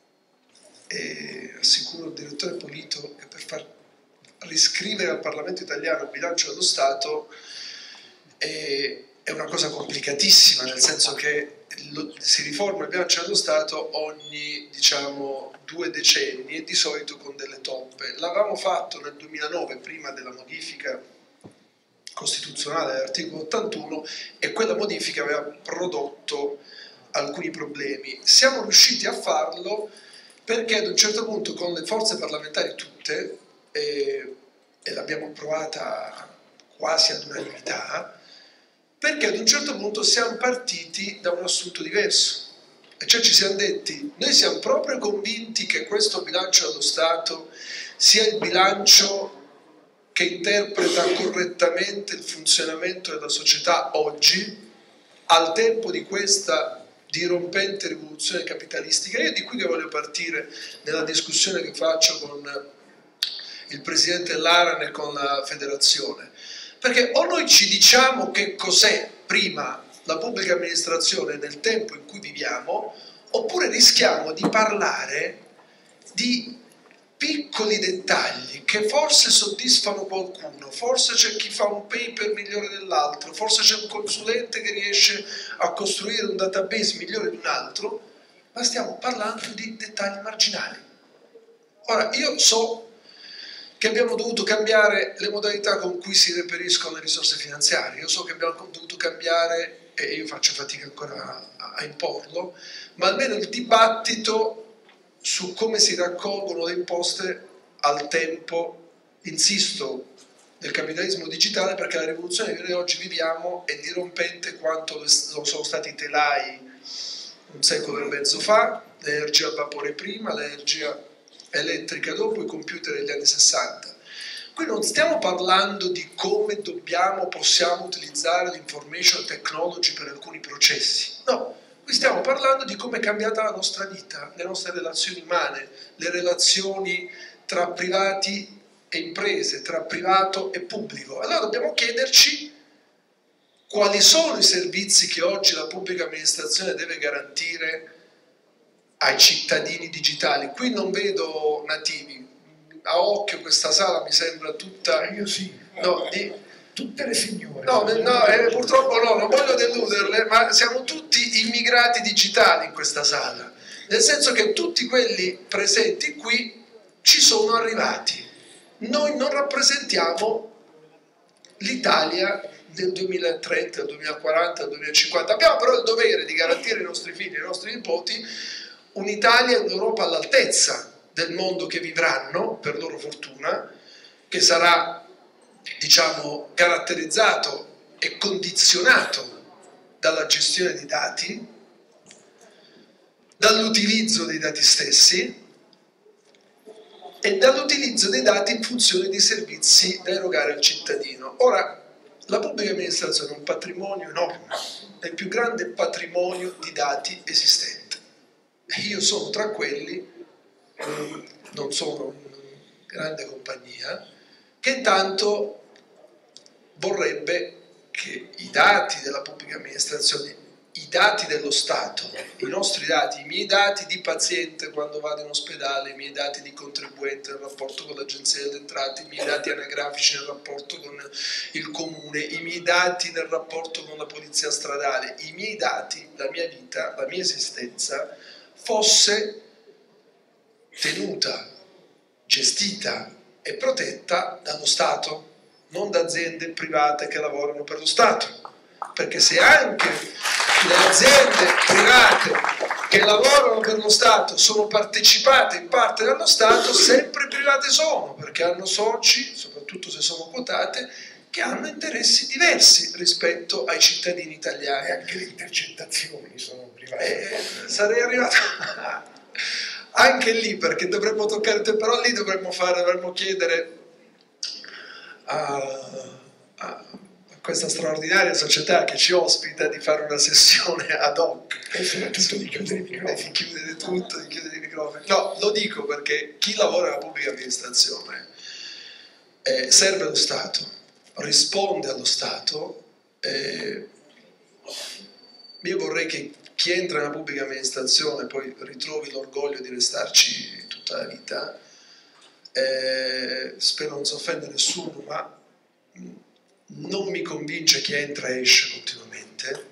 Speaker 7: e assicuro il direttore Polito che per far riscrivere al Parlamento italiano il bilancio dello Stato è, è una cosa complicatissima, nel senso che lo, si riforma il bilancio dello Stato ogni, diciamo, due decenni e di solito con delle toppe. L'avevamo fatto nel duemilanove, prima della modifica costituzionale dell'articolo ottantuno, e quella modifica aveva prodotto alcuni problemi. Siamo riusciti a farlo perché ad un certo punto con le forze parlamentari tutte, eh, e l'abbiamo approvata quasi ad unanimità, perché ad un certo punto siamo partiti da un assunto diverso, e cioè ci siamo detti: noi siamo proprio convinti che questo bilancio dello Stato sia il bilancio che interpreta correttamente il funzionamento della società oggi, al tempo di questa dirompente rivoluzione capitalistica. Io è di qui che voglio partire nella discussione che faccio con il presidente dell'ARAN e con la federazione, perché o noi ci diciamo che cos'è prima la pubblica amministrazione nel tempo in cui viviamo, oppure rischiamo di parlare di piccoli dettagli che forse soddisfano qualcuno, forse c'è chi fa un paper migliore dell'altro, forse c'è un consulente che riesce a costruire un database migliore di un altro, ma stiamo parlando di dettagli marginali. Ora, io so che abbiamo dovuto cambiare le modalità con cui si reperiscono le risorse finanziarie, io so che abbiamo dovuto cambiare, e io faccio fatica ancora a, a imporlo, ma almeno il dibattito su come si raccolgono le imposte al tempo, insisto, del capitalismo digitale, perché la rivoluzione che noi oggi viviamo è dirompente quanto lo sono stati i telai un secolo e mezzo fa, l'energia a vapore prima, l'energia elettrica dopo, i computer degli anni sessanta. Qui non stiamo parlando di come dobbiamo, possiamo utilizzare l'information technology per alcuni processi, no, qui stiamo parlando di come è cambiata la nostra vita, le nostre relazioni umane, le relazioni tra privati e imprese, tra privato e pubblico. Allora dobbiamo chiederci quali sono i servizi che oggi la pubblica amministrazione deve garantire ai cittadini digitali. Qui non vedo nativi, a occhio questa sala mi sembra tutta...
Speaker 1: Io sì,
Speaker 7: no, di...
Speaker 1: tutte le signore.
Speaker 7: No, no eh, purtroppo no, non voglio deluderle, ma siamo tutti immigrati digitali in questa sala, nel senso che tutti quelli presenti qui ci sono arrivati. Noi non rappresentiamo l'Italia del duemilatrenta, del duemilaquaranta, del duemilacinquanta, abbiamo però il dovere di garantire ai nostri figli e ai nostri nipoti un'Italia e un'Europa all'altezza del mondo che vivranno, per loro fortuna, che sarà, diciamo, caratterizzato e condizionato dalla gestione dei dati, dall'utilizzo dei dati stessi e dall'utilizzo dei dati in funzione dei servizi da erogare al cittadino. Ora, la pubblica amministrazione è un patrimonio enorme, è il più grande patrimonio di dati esistente. Io sono tra quelli, non sono in grande compagnia, che intanto vorrebbe che i dati della pubblica amministrazione, i dati dello Stato, i nostri dati, i miei dati di paziente quando vado in ospedale, i miei dati di contribuente nel rapporto con l'Agenzia delle Entrate, i miei dati anagrafici nel rapporto con il comune, i miei dati nel rapporto con la polizia stradale, i miei dati, la mia vita, la mia esistenza fosse tenuta, gestita e protetta dallo Stato, non da aziende private che lavorano per lo Stato, perché se anche le aziende private che lavorano per lo Stato sono partecipate in parte dallo Stato, sempre private sono, perché hanno soci, soprattutto se sono quotate, che hanno interessi diversi rispetto ai cittadini italiani.
Speaker 1: E anche le intercettazioni sono private.
Speaker 7: Eh, sarei arrivato anche lì, perché dovremmo toccare, però lì dovremmo fare, dovremmo chiedere a, a questa straordinaria società che ci ospita di fare una sessione ad hoc
Speaker 1: E soprattutto di chiudere i microfoni.
Speaker 7: di chiudere tutto, di chiudere i microfoni. No, lo dico perché chi lavora nella pubblica amministrazione eh, serve lo Stato, risponde allo Stato. Eh, io vorrei che chi entra nella pubblica amministrazione poi ritrovi l'orgoglio di restarci tutta la vita. Eh, spero non si offenda nessuno, ma non mi convince chi entra e esce continuamente,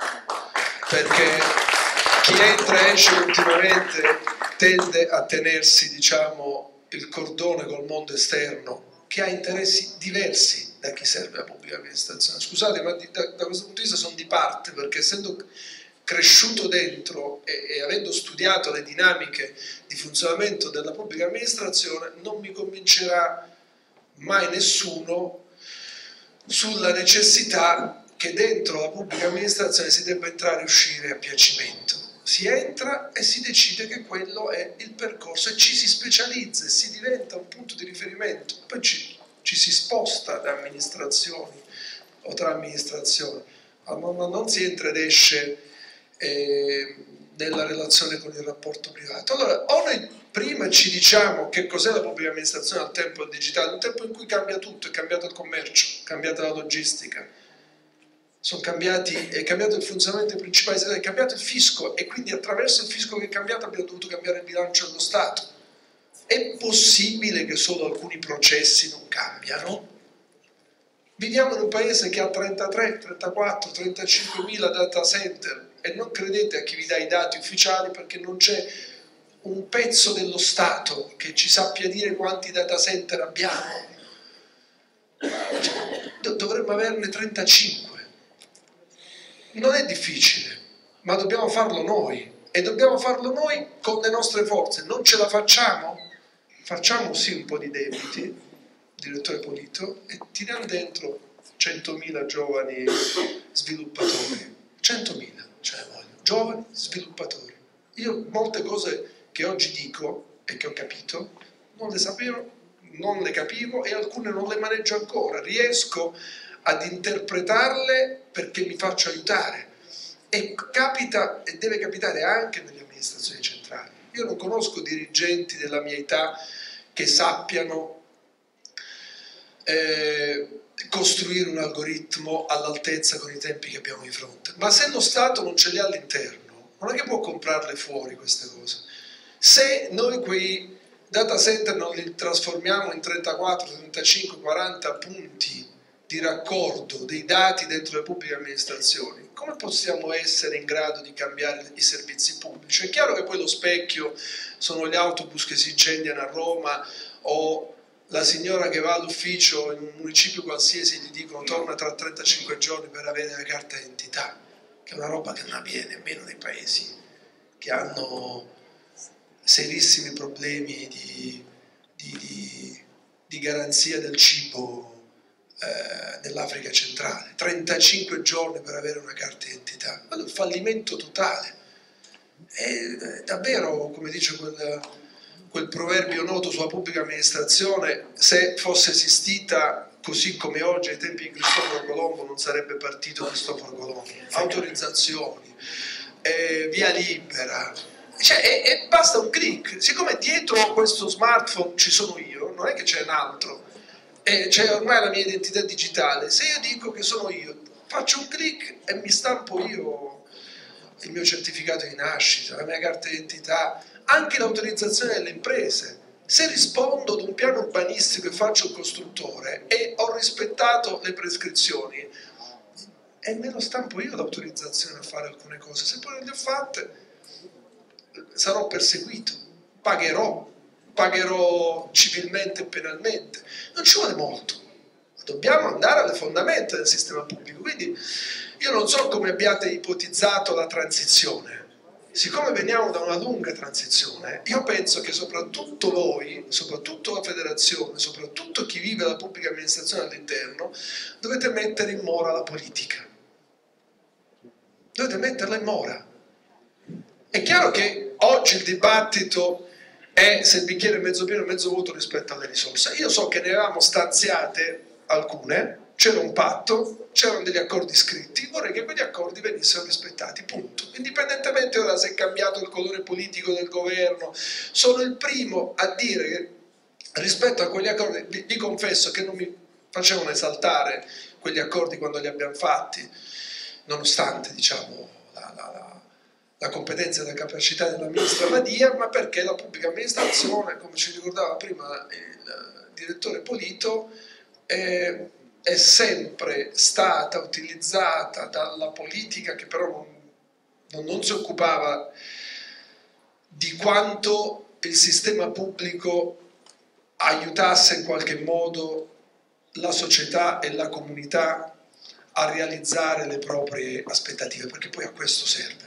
Speaker 7: perché chi entra e esce continuamente tende a tenersi, diciamo, il cordone col mondo esterno, che ha interessi diversi da chi serve la pubblica amministrazione. Scusate, ma da, da questo punto di vista sono di parte, perché essendo cresciuto dentro e, e avendo studiato le dinamiche di funzionamento della pubblica amministrazione, non mi convincerà mai nessuno sulla necessità che dentro la pubblica amministrazione si debba entrare e uscire a piacimento. Si entra e si decide che quello è il percorso e ci si specializza e si diventa un punto di riferimento, poi ci, ci si sposta da amministrazioni o tra amministrazioni, ma non si entra ed esce eh, nella relazione con il rapporto privato. Allora, o noi prima ci diciamo che cos'è la pubblica amministrazione al tempo del digitale, un tempo in cui cambia tutto, è cambiato il commercio, è cambiata la logistica, sono cambiati, è cambiato il funzionamento dei principali settori, è cambiato il fisco e quindi attraverso il fisco che è cambiato abbiamo dovuto cambiare il bilancio dello Stato. È possibile che solo alcuni processi non cambiano? Viviamo in un paese che ha trentatré, trentaquattro, trentacinque mila data center e non credete a chi vi dà i dati ufficiali, perché non c'è un pezzo dello Stato che ci sappia dire quanti data center abbiamo. Cioè, dovremmo averne trentacinque. Non è difficile, ma dobbiamo farlo noi, e dobbiamo farlo noi con le nostre forze. Non ce la facciamo? Facciamo sì un po' di debiti, direttore Polito, e tiriamo dentro centomila giovani sviluppatori, centomila, cioè voglio, giovani sviluppatori. Io molte cose che oggi dico e che ho capito non le sapevo, non le capivo e alcune non le maneggio ancora, riesco ad interpretarle perché mi faccio aiutare, e capita e deve capitare anche nelle amministrazioni centrali. Io non conosco dirigenti della mia età che sappiano eh, costruire un algoritmo all'altezza con i tempi che abbiamo di fronte, ma se lo Stato non ce li ha all'interno non è che può comprarle fuori queste cose. Se noi quei data center non li trasformiamo in trentaquattro, trentacinque, quaranta punti di raccordo dei dati dentro le pubbliche amministrazioni, come possiamo essere in grado di cambiare i servizi pubblici? È chiaro che poi lo specchio sono gli autobus che si incendiano a Roma, o la signora che va all'ufficio in un municipio qualsiasi e gli dicono torna tra trentacinque giorni per avere la carta d'identità, che è una roba che non avviene nemmeno nei paesi che hanno serissimi problemi di, di, di, di garanzia del cibo eh, nell'Africa centrale. trentacinque giorni per avere una carta d'identità, quello è un fallimento totale. È davvero, come dice quel, quel proverbio noto sulla pubblica amministrazione, se fosse esistita così come oggi ai tempi di Cristoforo Colombo non sarebbe partito Cristoforo Colombo. Autorizzazioni, eh, via libera, cioè, e, e basta un click. Siccome dietro questo smartphone ci sono io, non è che c'è un altro, e c'è ormai la mia identità digitale. Se io dico che sono io, faccio un click e mi stampo io il mio certificato di nascita, la mia carta d'identità, anche l'autorizzazione delle imprese. Se rispondo ad un piano urbanistico e faccio il costruttore e ho rispettato le prescrizioni, e me lo stampo io l'autorizzazione a fare alcune cose. Se poi non le ho fatte, sarò perseguito, pagherò, pagherò civilmente e penalmente. Non ci vuole molto, dobbiamo andare alle fondamenta del sistema pubblico. Quindi io non so come abbiate ipotizzato la transizione. Siccome veniamo da una lunga transizione, io penso che soprattutto voi, soprattutto la federazione, soprattutto chi vive la pubblica amministrazione all'interno, dovete mettere in mora la politica. Dovete metterla in mora. È chiaro che oggi il dibattito è se il bicchiere è mezzo pieno o mezzo vuoto rispetto alle risorse. Io so che ne avevamo stanziate alcune, c'era un patto, c'erano degli accordi scritti, vorrei che quegli accordi venissero rispettati, punto. Indipendentemente ora se è cambiato il colore politico del governo, sono il primo a dire che rispetto a quegli accordi, vi, vi confesso che non mi facevano esaltare quegli accordi quando li abbiamo fatti, nonostante, diciamo, la, la, la, la competenza e la capacità della ministra Madia, ma perché la pubblica amministrazione, come ci ricordava prima il direttore Polito, è, è sempre stata utilizzata dalla politica, che però non, non, non si occupava di quanto il sistema pubblico aiutasse in qualche modo la società e la comunità a realizzare le proprie aspettative, perché poi a questo serve.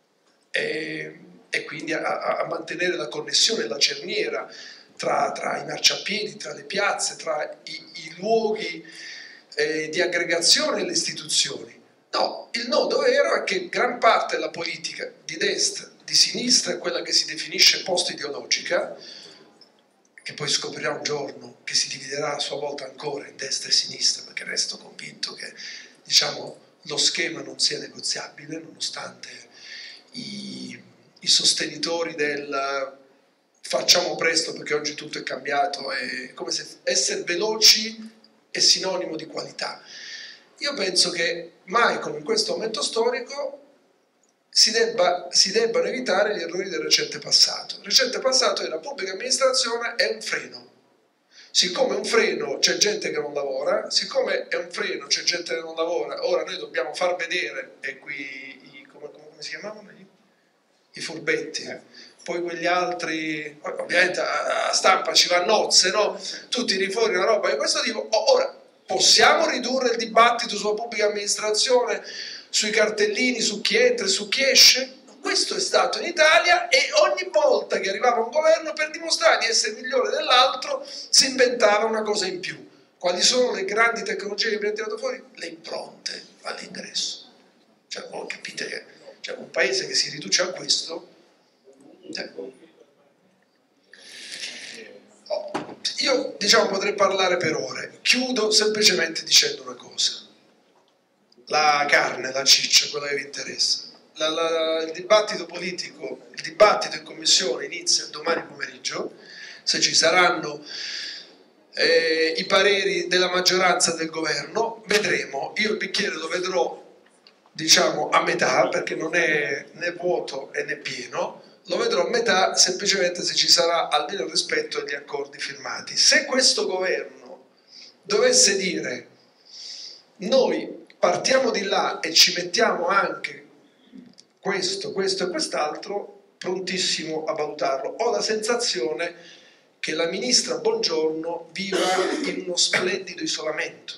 Speaker 7: E, e quindi a, a mantenere la connessione, la cerniera tra, tra i marciapiedi, tra le piazze, tra i, i luoghi eh, di aggregazione e le istituzioni. No, il nodo vero è che gran parte della politica di destra, di sinistra, è quella che si definisce post-ideologica, che poi scoprirà un giorno che si dividerà a sua volta ancora in destra e sinistra, perché resto convinto che, diciamo, lo schema non sia negoziabile, nonostante i, i sostenitori del facciamo presto perché oggi tutto è cambiato, è come se essere veloci è sinonimo di qualità. Io penso che mai come in questo momento storico si, debba, si debbano evitare gli errori del recente passato. Il recente passato della pubblica amministrazione è un freno. Siccome è un freno c'è gente che non lavora, siccome è un freno c'è gente che non lavora, ora noi dobbiamo far vedere, e qui i, come, come si chiamavano? I, i furbetti, eh. Poi quegli altri, ovviamente a stampa ci va a nozze, no? Tu tiri fuori una roba di questo tipo. Ora, possiamo ridurre il dibattito sulla pubblica amministrazione, sui cartellini, su chi entra e su chi esce? Questo è stato in Italia e ogni volta che arrivava un governo per dimostrare di essere migliore dell'altro si inventava una cosa in più. Quali sono le grandi tecnologie che abbiamo tirato fuori? Le impronte all'ingresso. Cioè, oh, capite che cioè, un paese che si riduce a questo... Cioè, oh, io diciamo potrei parlare per ore. Chiudo semplicemente dicendo una cosa. La carne, la ciccia, quella che vi interessa. La, la, il dibattito politico, il dibattito in commissione inizia domani pomeriggio, se ci saranno eh, i pareri della maggioranza del governo, vedremo. Io il bicchiere lo vedrò, diciamo, a metà, perché non è né vuoto né pieno, lo vedrò a metà semplicemente se ci sarà almeno il rispetto agli accordi firmati. Se questo governo dovesse dire noi partiamo di là e ci mettiamo anche questo, questo e quest'altro, prontissimo a valutarlo. Ho la sensazione che la ministra Bongiorno viva in uno splendido isolamento,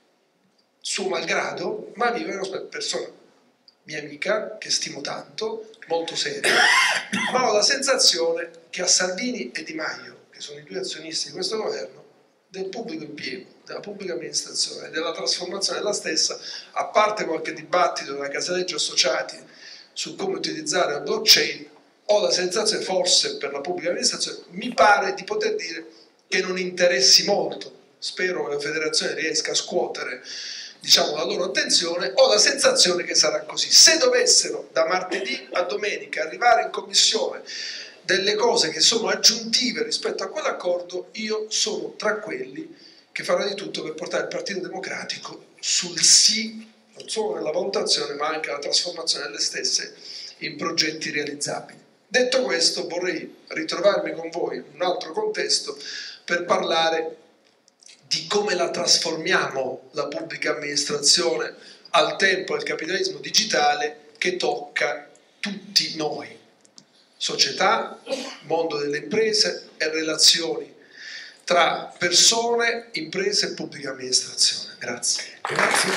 Speaker 7: suo malgrado, ma vive in uno splendido, persona mia amica, che stimo tanto, molto seria, ma ho la sensazione che a Salvini e Di Maio, che sono i due azionisti di questo governo, del pubblico impiego, della pubblica amministrazione, della trasformazione della stessa, a parte qualche dibattito della Casaleggio Associati su come utilizzare la blockchain, ho la sensazione, forse per la pubblica amministrazione, mi pare di poter dire che non interessi molto. Spero che la federazione riesca a scuotere, diciamo, la loro attenzione. Ho la sensazione che sarà così. Se dovessero da martedì a domenica arrivare in commissione delle cose che sono aggiuntive rispetto a quell'accordo, io sono tra quelli che farà di tutto per portare il Partito Democratico sul sì, non solo nella valutazione ma anche alla trasformazione delle stesse in progetti realizzabili. Detto questo, vorrei ritrovarmi con voi in un altro contesto per parlare di come la trasformiamo la pubblica amministrazione al tempo del capitalismo digitale che tocca tutti noi, società, mondo delle imprese e relazioni tra persone, imprese e pubblica amministrazione. Grazie.
Speaker 1: Grazie.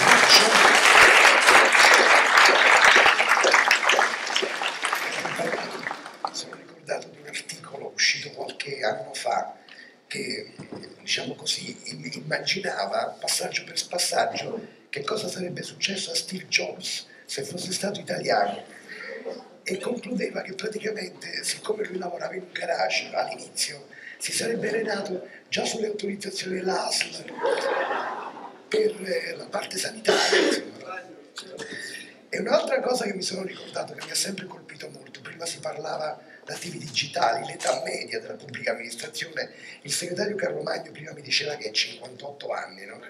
Speaker 1: Sono ricordato di un articolo uscito qualche anno fa che, diciamo così, immaginava passaggio per passaggio che cosa sarebbe successo a Steve Jobs se fosse stato italiano, e concludeva che praticamente, siccome lui lavorava in un garage all'inizio, si sarebbe arenato già sulle autorizzazioni dell'A S L per la parte sanitaria. E un'altra cosa che mi sono ricordato, che mi ha sempre colpito molto, prima si parlava di attivi digitali, l'età media della pubblica amministrazione, il segretario Carlo Magno prima mi diceva che è cinquantotto anni, no?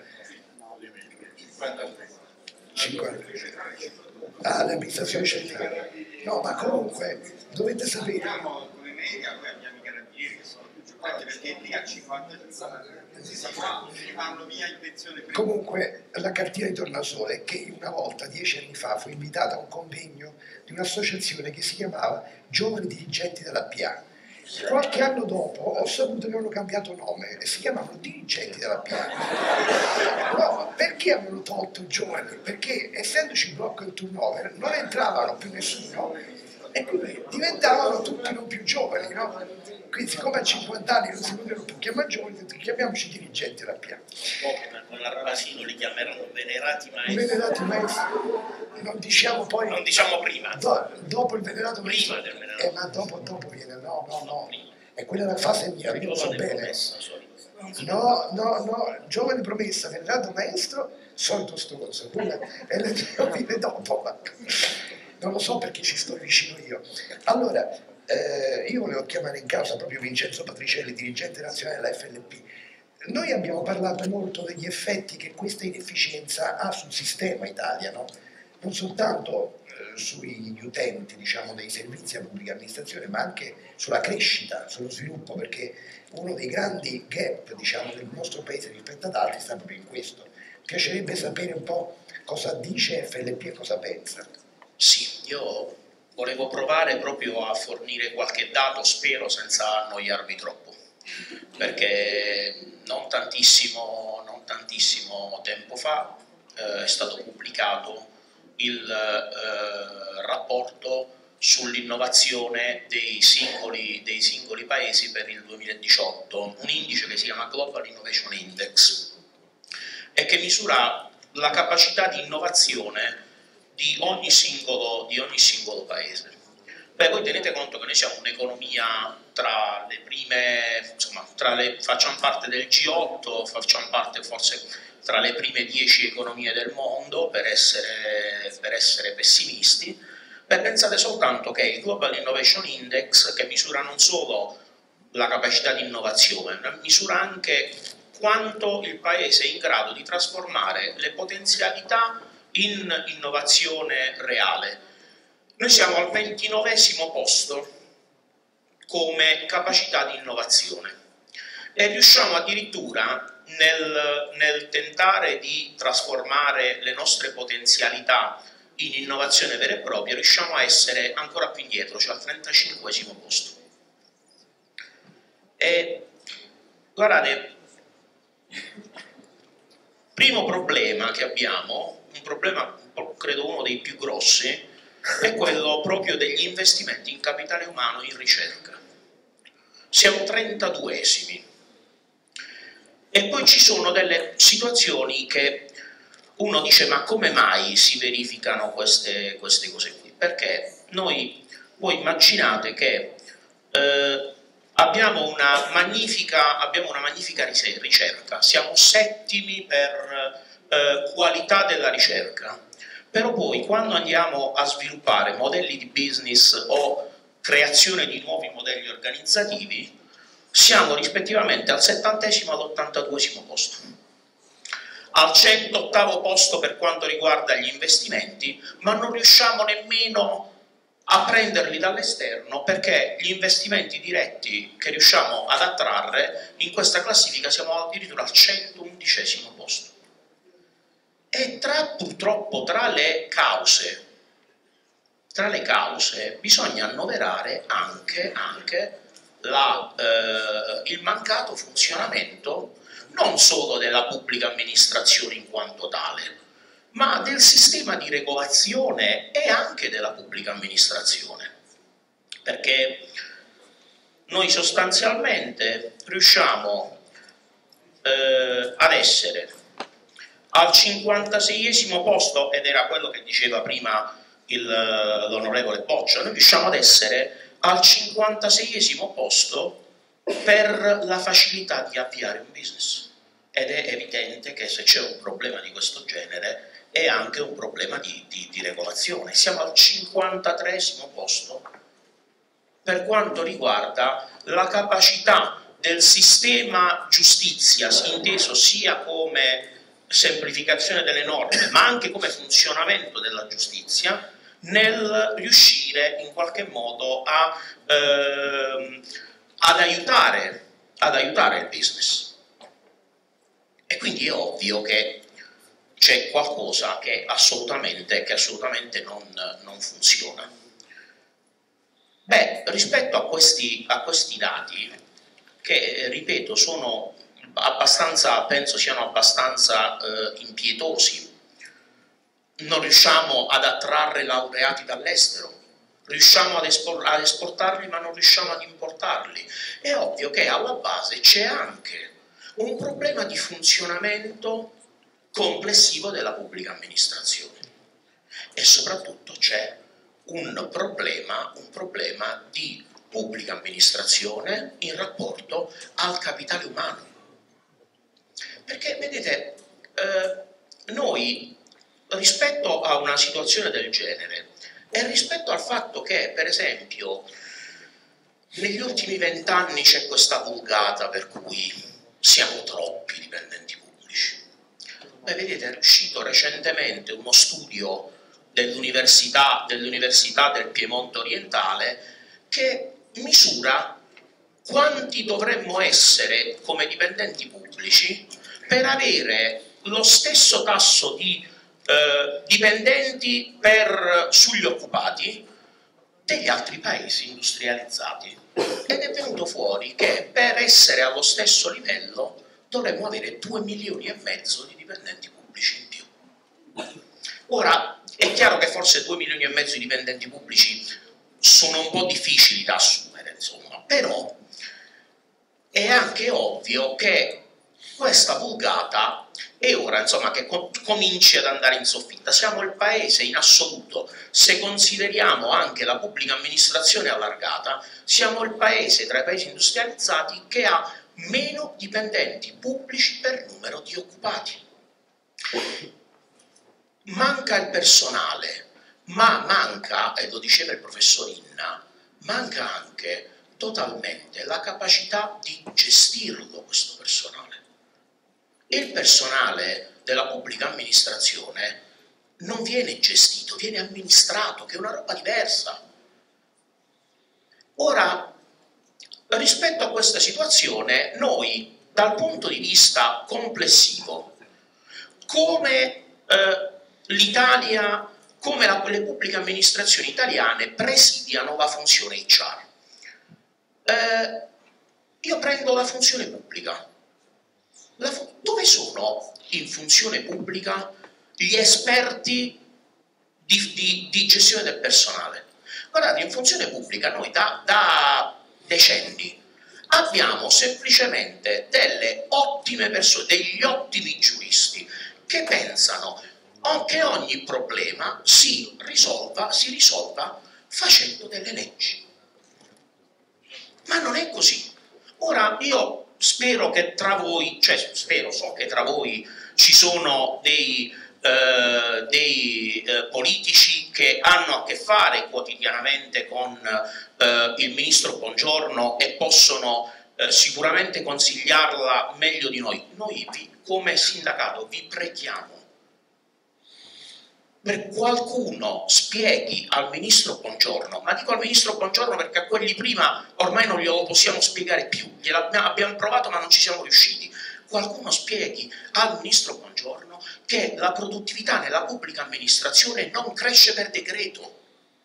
Speaker 1: cinquanta. Ah, l'amministrazione scientifica. No, ma comunque dovete sapere.
Speaker 3: Abbiamo come media, poi abbiamo i carabinieri che sono più giovani, perché lì a cinquanta si fanno via in pensione prima.
Speaker 1: Comunque la cartina di tornasole è che una volta, dieci anni fa, fu invitata a un convegno di un'associazione che si chiamava Giovani Dirigenti della P A. Qualche anno dopo ho saputo che avevano cambiato nome e si chiamavano Dirigenti della P A. No, perché avevano tolto i giovani? Perché essendoci il blocco del turnover non entravano più nessuno e quindi diventavano tutti non più giovani, no? Quindi siccome a cinquanta anni non si potevano più chiamare giovani, chiamiamoci dirigenti della P A.
Speaker 8: Con l'Arbasino li chiameranno venerati maestri.
Speaker 1: Venerati maestri, non diciamo poi.
Speaker 8: Non diciamo prima.
Speaker 1: Do, dopo il venerato maestro.
Speaker 8: Prima del venerato.
Speaker 1: Eh, ma dopo, dopo viene, no, no, no. E quella è la fase mia, io lo so bene.
Speaker 8: Promessa,
Speaker 1: No, no, no, giovane promessa, venerato maestro, solito stronzo. Quella è la mia vive dopo, ma non lo so perché ci sto vicino io. Allora. Eh, io volevo chiamare in causa proprio Vincenzo Patricielli, dirigente nazionale della F L P. Noi abbiamo parlato molto degli effetti che questa inefficienza ha sul sistema Italia, no? Non soltanto eh, sugli utenti, diciamo, dei servizi alla pubblica amministrazione, ma anche sulla crescita, sullo sviluppo, perché uno dei grandi gap, diciamo, del nostro paese rispetto ad altri sta proprio in questo. Mi piacerebbe sapere un po' cosa dice F L P e cosa pensa.
Speaker 8: Sì, io volevo provare proprio a fornire qualche dato, spero senza annoiarvi troppo, perché non tantissimo, non tantissimo tempo fa eh, è stato pubblicato il eh, rapporto sull'innovazione dei singoli, dei singoli paesi per il duemiladiciotto, un indice che si chiama Global Innovation Index e che misura la capacità di innovazione di ogni singolo, di ogni singolo paese. Beh, voi tenete conto che noi siamo un'economia tra le prime, insomma, tra le, facciamo parte del G otto, facciamo parte forse tra le prime dieci economie del mondo, per essere, per essere pessimisti. Beh, pensate soltanto che il Global Innovation Index, che misura non solo la capacità di innovazione, ma misura anche quanto il paese è in grado di trasformare le potenzialità in innovazione reale. Noi siamo al ventinovesimo posto come capacità di innovazione e riusciamo addirittura nel, nel tentare di trasformare le nostre potenzialità in innovazione vera e propria, riusciamo a essere ancora più indietro, cioè al trentacinquesimo posto. E guardate, primo problema che abbiamo, un problema credo uno dei più grossi, è quello proprio degli investimenti in capitale umano in ricerca. Siamo trentaduesimi e poi ci sono delle situazioni che uno dice: ma come mai si verificano queste, queste cose qui? Perché noi, voi immaginate che eh, abbiamo, una magnifica, abbiamo una magnifica ricerca, siamo settimi per eh, qualità della ricerca, però poi quando andiamo a sviluppare modelli di business o creazione di nuovi modelli organizzativi siamo rispettivamente al settantesimo e all'ottantaduesimo posto, al centottavo posto per quanto riguarda gli investimenti, ma non riusciamo nemmeno a prenderli dall'esterno, perché gli investimenti diretti che riusciamo ad attrarre in questa classifica siamo addirittura al centoundicesimo posto. E tra, purtroppo tra le cause, tra le cause bisogna annoverare anche, anche la, eh, il mancato funzionamento non solo della pubblica amministrazione in quanto tale, ma del sistema di regolazione e anche della pubblica amministrazione. Perché noi sostanzialmente riusciamo eh, ad essere al cinquantaseiesimo posto, ed era quello che diceva prima l'onorevole Boccia, noi riusciamo ad essere al cinquantaseiesimo posto per la facilità di avviare un business. Ed è evidente che se c'è un problema di questo genere è anche un problema di, di, di regolazione. Siamo al cinquantatreesimo posto per quanto riguarda la capacità del sistema giustizia, inteso sia come semplificazione delle norme, ma anche come funzionamento della giustizia, nel riuscire in qualche modo a, ehm, ad, aiutare, ad aiutare il business. E quindi è ovvio che c'è qualcosa che assolutamente, che assolutamente non, non funziona. Beh, rispetto a questi, a questi dati, che ripeto sono abbastanza, penso siano abbastanza eh, impietosi, non riusciamo ad attrarre laureati dall'estero, riusciamo ad, espor ad esportarli ma non riusciamo ad importarli. È ovvio che alla base c'è anche un problema di funzionamento complessivo della pubblica amministrazione e soprattutto c'è un problema, un problema di pubblica amministrazione in rapporto al capitale umano. Perché vedete, eh, noi rispetto a una situazione del genere e rispetto al fatto che, per esempio, negli ultimi vent'anni c'è questa vulgata per cui siamo troppi dipendenti pubblici. Beh, vedete, è uscito recentemente uno studio dell'Università dell'Università del Piemonte Orientale che misura quanti dovremmo essere come dipendenti pubblici per avere lo stesso tasso di eh, dipendenti per, sugli occupati degli altri paesi industrializzati. Ed è venuto fuori che per essere allo stesso livello dovremmo avere due milioni e mezzo di dipendenti pubblici in più. Ora, è chiaro che forse due milioni e mezzo di dipendenti pubblici sono un po' difficili da assumere, insomma, però è anche ovvio che questa vulgata è ora, insomma, che com cominci ad andare in soffitta. Siamo il paese in assoluto, se consideriamo anche la pubblica amministrazione allargata, siamo il paese tra i paesi industrializzati che ha meno dipendenti pubblici per numero di occupati. Manca il personale, ma manca, e lo diceva il professor Inna, manca anche totalmente la capacità di gestirlo questo personale. Il personale della pubblica amministrazione non viene gestito, viene amministrato, che è una roba diversa. Ora, rispetto a questa situazione, noi, dal punto di vista complessivo, come eh, l'Italia, come la, le pubbliche amministrazioni italiane presidiano la funzione H R. Eh, io prendo la funzione pubblica. La fu dove sono in funzione pubblica gli esperti di, di, di gestione del personale? Guardate, in funzione pubblica noi da, da decenni abbiamo semplicemente delle ottime persone, degli ottimi giuristi che pensano che ogni problema si risolva, si risolva facendo delle leggi. Ma non è così. Ora io spero che tra voi, cioè spero, so che tra voi ci sono dei, eh, dei eh, politici che hanno a che fare quotidianamente con eh, il ministro Bongiorno e possono eh, sicuramente consigliarla meglio di noi. Noi vi, come sindacato vi preghiamo per qualcuno spieghi al ministro Bongiorno, ma dico al ministro Bongiorno perché a quelli prima ormai non glielo possiamo spiegare più, abbiamo provato ma non ci siamo riusciti, qualcuno spieghi al ministro Bongiorno che la produttività nella pubblica amministrazione non cresce per decreto.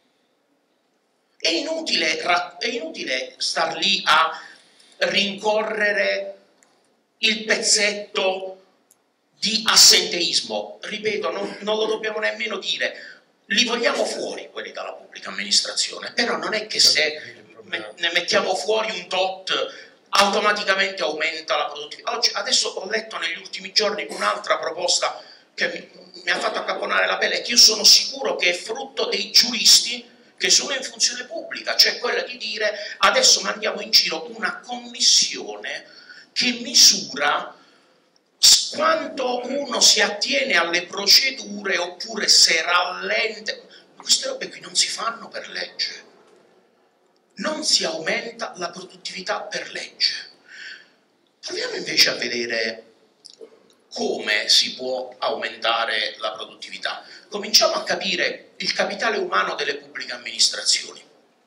Speaker 8: È inutile, è inutile star lì a rincorrere il pezzetto di assenteismo, ripeto, non, non lo dobbiamo nemmeno dire, li vogliamo fuori quelli dalla pubblica amministrazione, però non è che se me, ne mettiamo fuori un tot automaticamente aumenta la produttività. Oggi, adesso ho letto negli ultimi giorni un'altra proposta che mi, mi ha fatto accapponare la pelle, che io sono sicuro che è frutto dei giuristi che sono in funzione pubblica, cioè quella di dire adesso mandiamo in giro una commissione che misura quanto uno si attiene alle procedure oppure se rallenta. Queste robe qui non si fanno per legge, non si aumenta la produttività per legge. Proviamo invece a vedere come si può aumentare la produttività. Cominciamo a capire il capitale umano delle pubbliche amministrazioni.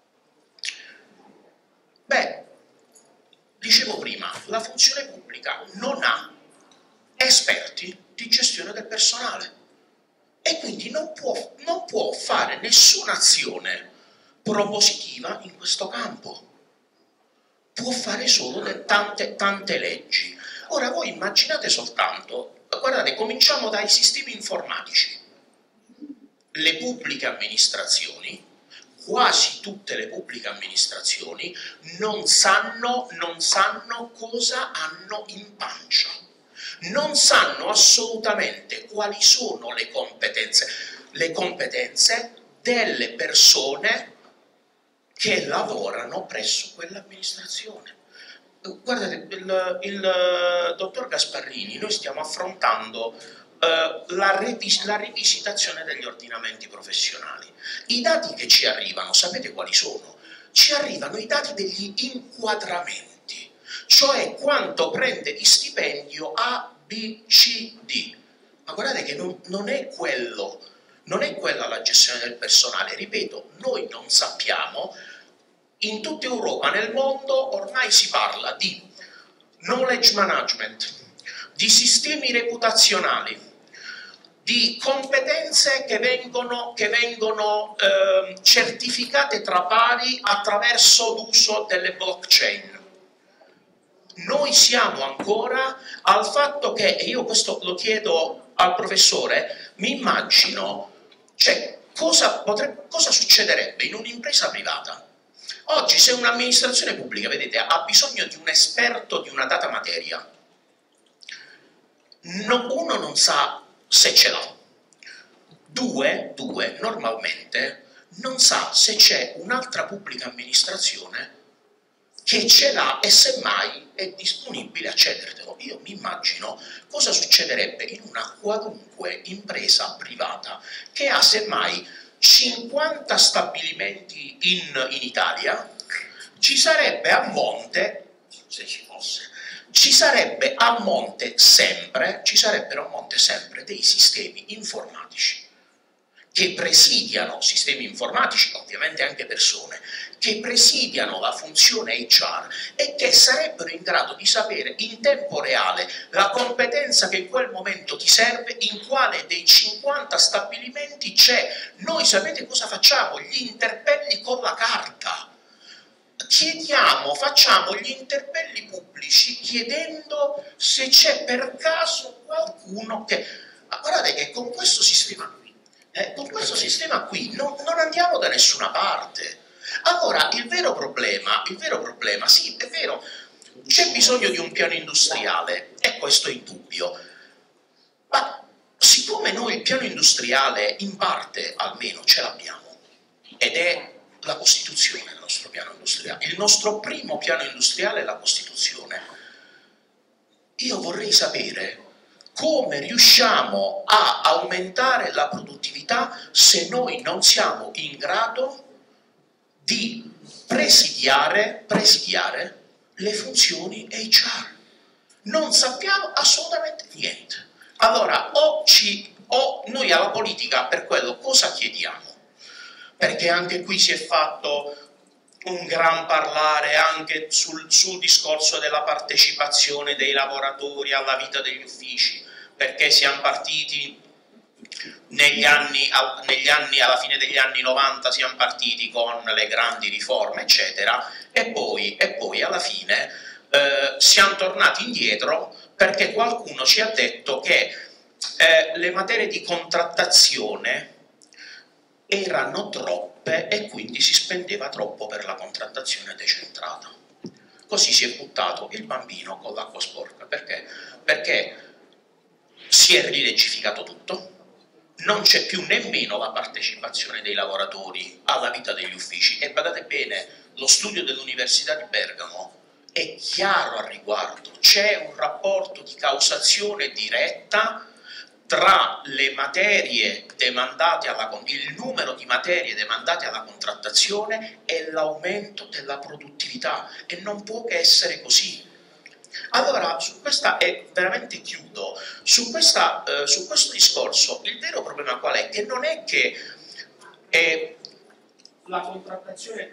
Speaker 8: Beh, dicevo prima, la funzione pubblica non ha esperti di gestione del personale e quindi non può, non può fare nessuna azione propositiva in questo campo, può fare solo tante, tante leggi. Ora voi immaginate soltanto, guardate, cominciamo dai sistemi informatici. Le pubbliche amministrazioni, quasi tutte le pubbliche amministrazioni non sanno, non sanno cosa hanno in pancia. Non sanno assolutamente quali sono le competenze, le competenze delle persone che lavorano presso quell'amministrazione. Guardate, il, il dottor Gasparrini, noi stiamo affrontando eh, la, rivis la rivisitazione degli ordinamenti professionali. I dati che ci arrivano, sapete quali sono? Ci arrivano i dati degli inquadramenti, cioè quanto prende di stipendio A, B, C, D. Ma guardate che non, non è quello, non è quella la gestione del personale. Ripeto, noi non sappiamo, in tutta Europa, nel mondo, ormai si parla di knowledge management, di sistemi reputazionali, di competenze che vengono, che vengono eh, certificate tra pari attraverso l'uso delle blockchain. Noi siamo ancora al fatto che, e io questo lo chiedo al professore, mi immagino, cioè, cosa, potrebbe, cosa succederebbe in un'impresa privata? Oggi se un'amministrazione pubblica, vedete, ha bisogno di un esperto di una data materia, no, uno non sa se ce l'ha, due, due, normalmente non sa se c'è un'altra pubblica amministrazione che ce l'ha e semmai è disponibile a cedertelo. Io mi immagino cosa succederebbe in una qualunque impresa privata che ha semmai cinquanta stabilimenti in, in Italia, ci sarebbe a monte, se ci fosse, ci sarebbe a monte sempre, ci sarebbero a monte sempre dei sistemi informatici che presidiano, sistemi informatici, ovviamente anche persone, che presidiano la funzione H R e che sarebbero in grado di sapere in tempo reale la competenza che in quel momento ti serve, in quale dei cinquanta stabilimenti c'è. Noi sapete cosa facciamo? Gli interpelli con la carta. Chiediamo, facciamo gli interpelli pubblici chiedendo se c'è per caso qualcuno che... Ma guardate che con questo sistema Eh, con questo sistema qui no, non andiamo da nessuna parte. Allora il vero problema, il vero problema, sì, è vero, c'è bisogno di un piano industriale e questo è indubbio, ma siccome noi il piano industriale in parte almeno ce l'abbiamo ed è la Costituzione il nostro piano industriale, il nostro primo piano industriale è la Costituzione, io vorrei sapere come riusciamo a aumentare la produttività se noi non siamo in grado di presidiare, presidiare le funzioni H R. Non sappiamo assolutamente niente. Allora, o, ci, o noi alla politica per quello cosa chiediamo? Perché anche qui si è fatto un gran parlare anche sul, sul discorso della partecipazione dei lavoratori alla vita degli uffici, perché siamo partiti negli anni, al, negli anni, alla fine degli anni novanta siamo partiti con le grandi riforme, eccetera, e poi, e poi alla fine eh, siamo tornati indietro perché qualcuno ci ha detto che eh, le materie di contrattazione erano troppe e quindi si spendeva troppo per la contrattazione decentrata. Così si è buttato il bambino con l'acqua sporca. Perché? Perché si è rilegificato tutto, non c'è più nemmeno la partecipazione dei lavoratori alla vita degli uffici. E badate bene, lo studio dell'Università di Bergamo è chiaro al riguardo, c'è un rapporto di causazione diretta tra le materie demandate alla, il numero di materie demandate alla contrattazione e l'aumento della produttività, e non può che essere così. Allora, su questa, e veramente chiudo, su, questa, eh, su questo discorso, il vero problema qual è? Che non è che eh, la contrattazione,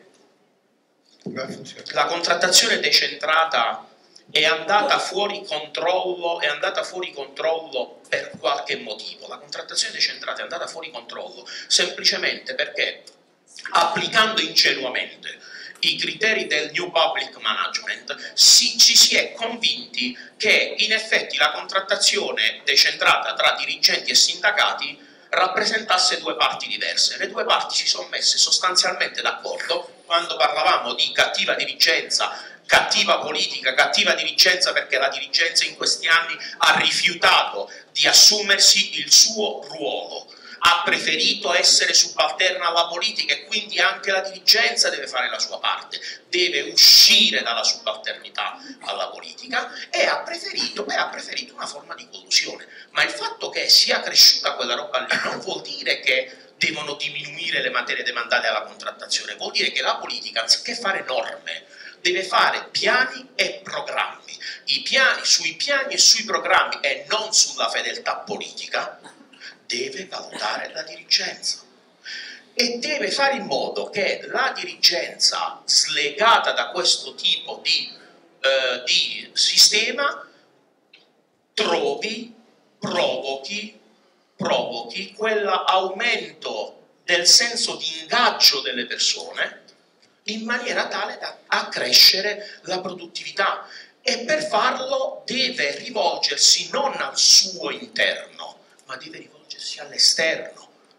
Speaker 8: la contrattazione decentrata è andata fuori controllo, è andata fuori controllo per qualche motivo. La contrattazione decentrata è andata fuori controllo semplicemente perché, applicando ingenuamente i criteri del New Public Management, si, ci si è convinti che in effetti la contrattazione decentrata tra dirigenti e sindacati rappresentasse due parti diverse. Le due parti si sono messe sostanzialmente d'accordo quando parlavamo di cattiva dirigenza, cattiva politica, cattiva dirigenza perché la dirigenza in questi anni ha rifiutato di assumersi il suo ruolo, ha preferito essere subalterna alla politica e quindi anche la dirigenza deve fare la sua parte, deve uscire dalla subalternità alla politica e ha preferito, e ha preferito una forma di collusione. Ma il fatto che sia cresciuta quella roba lì non vuol dire che devono diminuire le materie demandate alla contrattazione, vuol dire che la politica, anziché fare norme, deve fare piani e programmi. I piani, sui piani e sui programmi e non sulla fedeltà politica, deve valutare la dirigenza e deve fare in modo che la dirigenza slegata da questo tipo di, eh, di sistema trovi, provochi, provochi quell'aumento del senso di ingaggio delle persone in maniera tale da accrescere la produttività, e per farlo deve rivolgersi non al suo interno, ma deve rivolgersi all'esterno.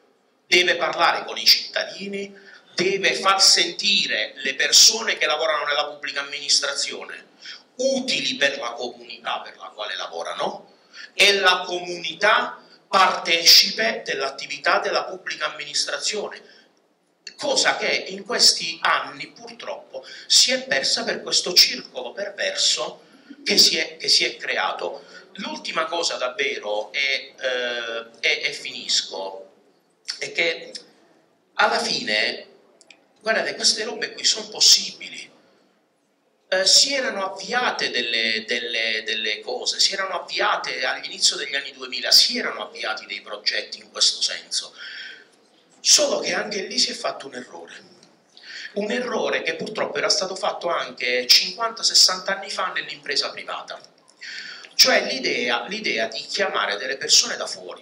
Speaker 8: deve parlare con i cittadini, deve far sentire le persone che lavorano nella pubblica amministrazione utili per la comunità per la quale lavorano e la comunità partecipe dell'attività della pubblica amministrazione, cosa che in questi anni purtroppo si è persa per questo circolo perverso che si è, che si è creato. L'ultima cosa davvero, e, eh, e, e finisco, è che alla fine, guardate, queste robe qui sono possibili. Eh, si erano avviate delle, delle, delle cose, si erano avviate all'inizio degli anni duemila, si erano avviati dei progetti in questo senso, solo che anche lì si è fatto un errore. Un errore che purtroppo era stato fatto anche cinquanta sessanta anni fa nell'impresa privata. Cioè l'idea, l'idea di chiamare delle persone da fuori,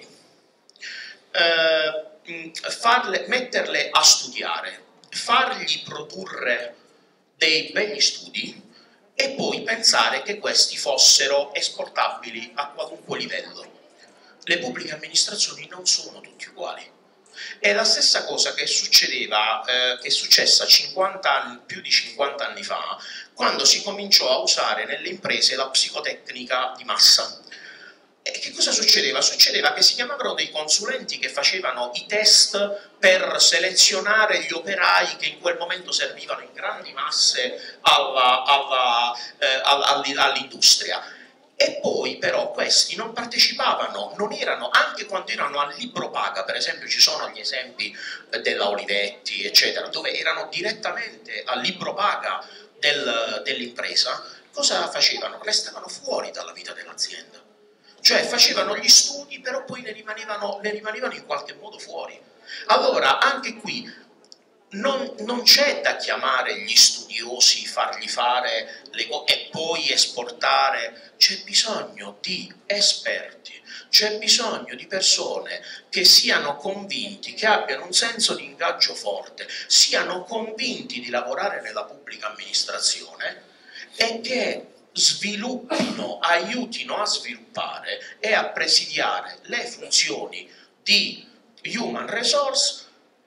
Speaker 8: eh, farle, metterle a studiare, fargli produrre dei begli studi e poi pensare che questi fossero esportabili a qualunque livello. Le pubbliche amministrazioni non sono tutte uguali. È la stessa cosa che succedeva, eh, che è successa cinquanta anni, più di cinquanta anni fa, quando si cominciò a usare nelle imprese la psicotecnica di massa. E che cosa succedeva? Succedeva che si chiamavano dei consulenti che facevano i test per selezionare gli operai che in quel momento servivano in grandi masse alla, alla, eh, all'industria. E poi però questi non partecipavano, non erano, anche quando erano a libro paga, per esempio ci sono gli esempi della Olivetti, eccetera, dove erano direttamente a libro paga del, dell'impresa, cosa facevano? Restavano fuori dalla vita dell'azienda. Cioè facevano gli studi, però poi ne rimanevano, ne rimanevano in qualche modo fuori. Allora, anche qui, non, non c'è da chiamare gli studiosi, fargli fare le cose e poi esportare. C'è bisogno di esperti, c'è bisogno di persone che siano convinti, che abbiano un senso di ingaggio forte, siano convinti di lavorare nella pubblica amministrazione e che sviluppino, aiutino a sviluppare e a presidiare le funzioni di human resource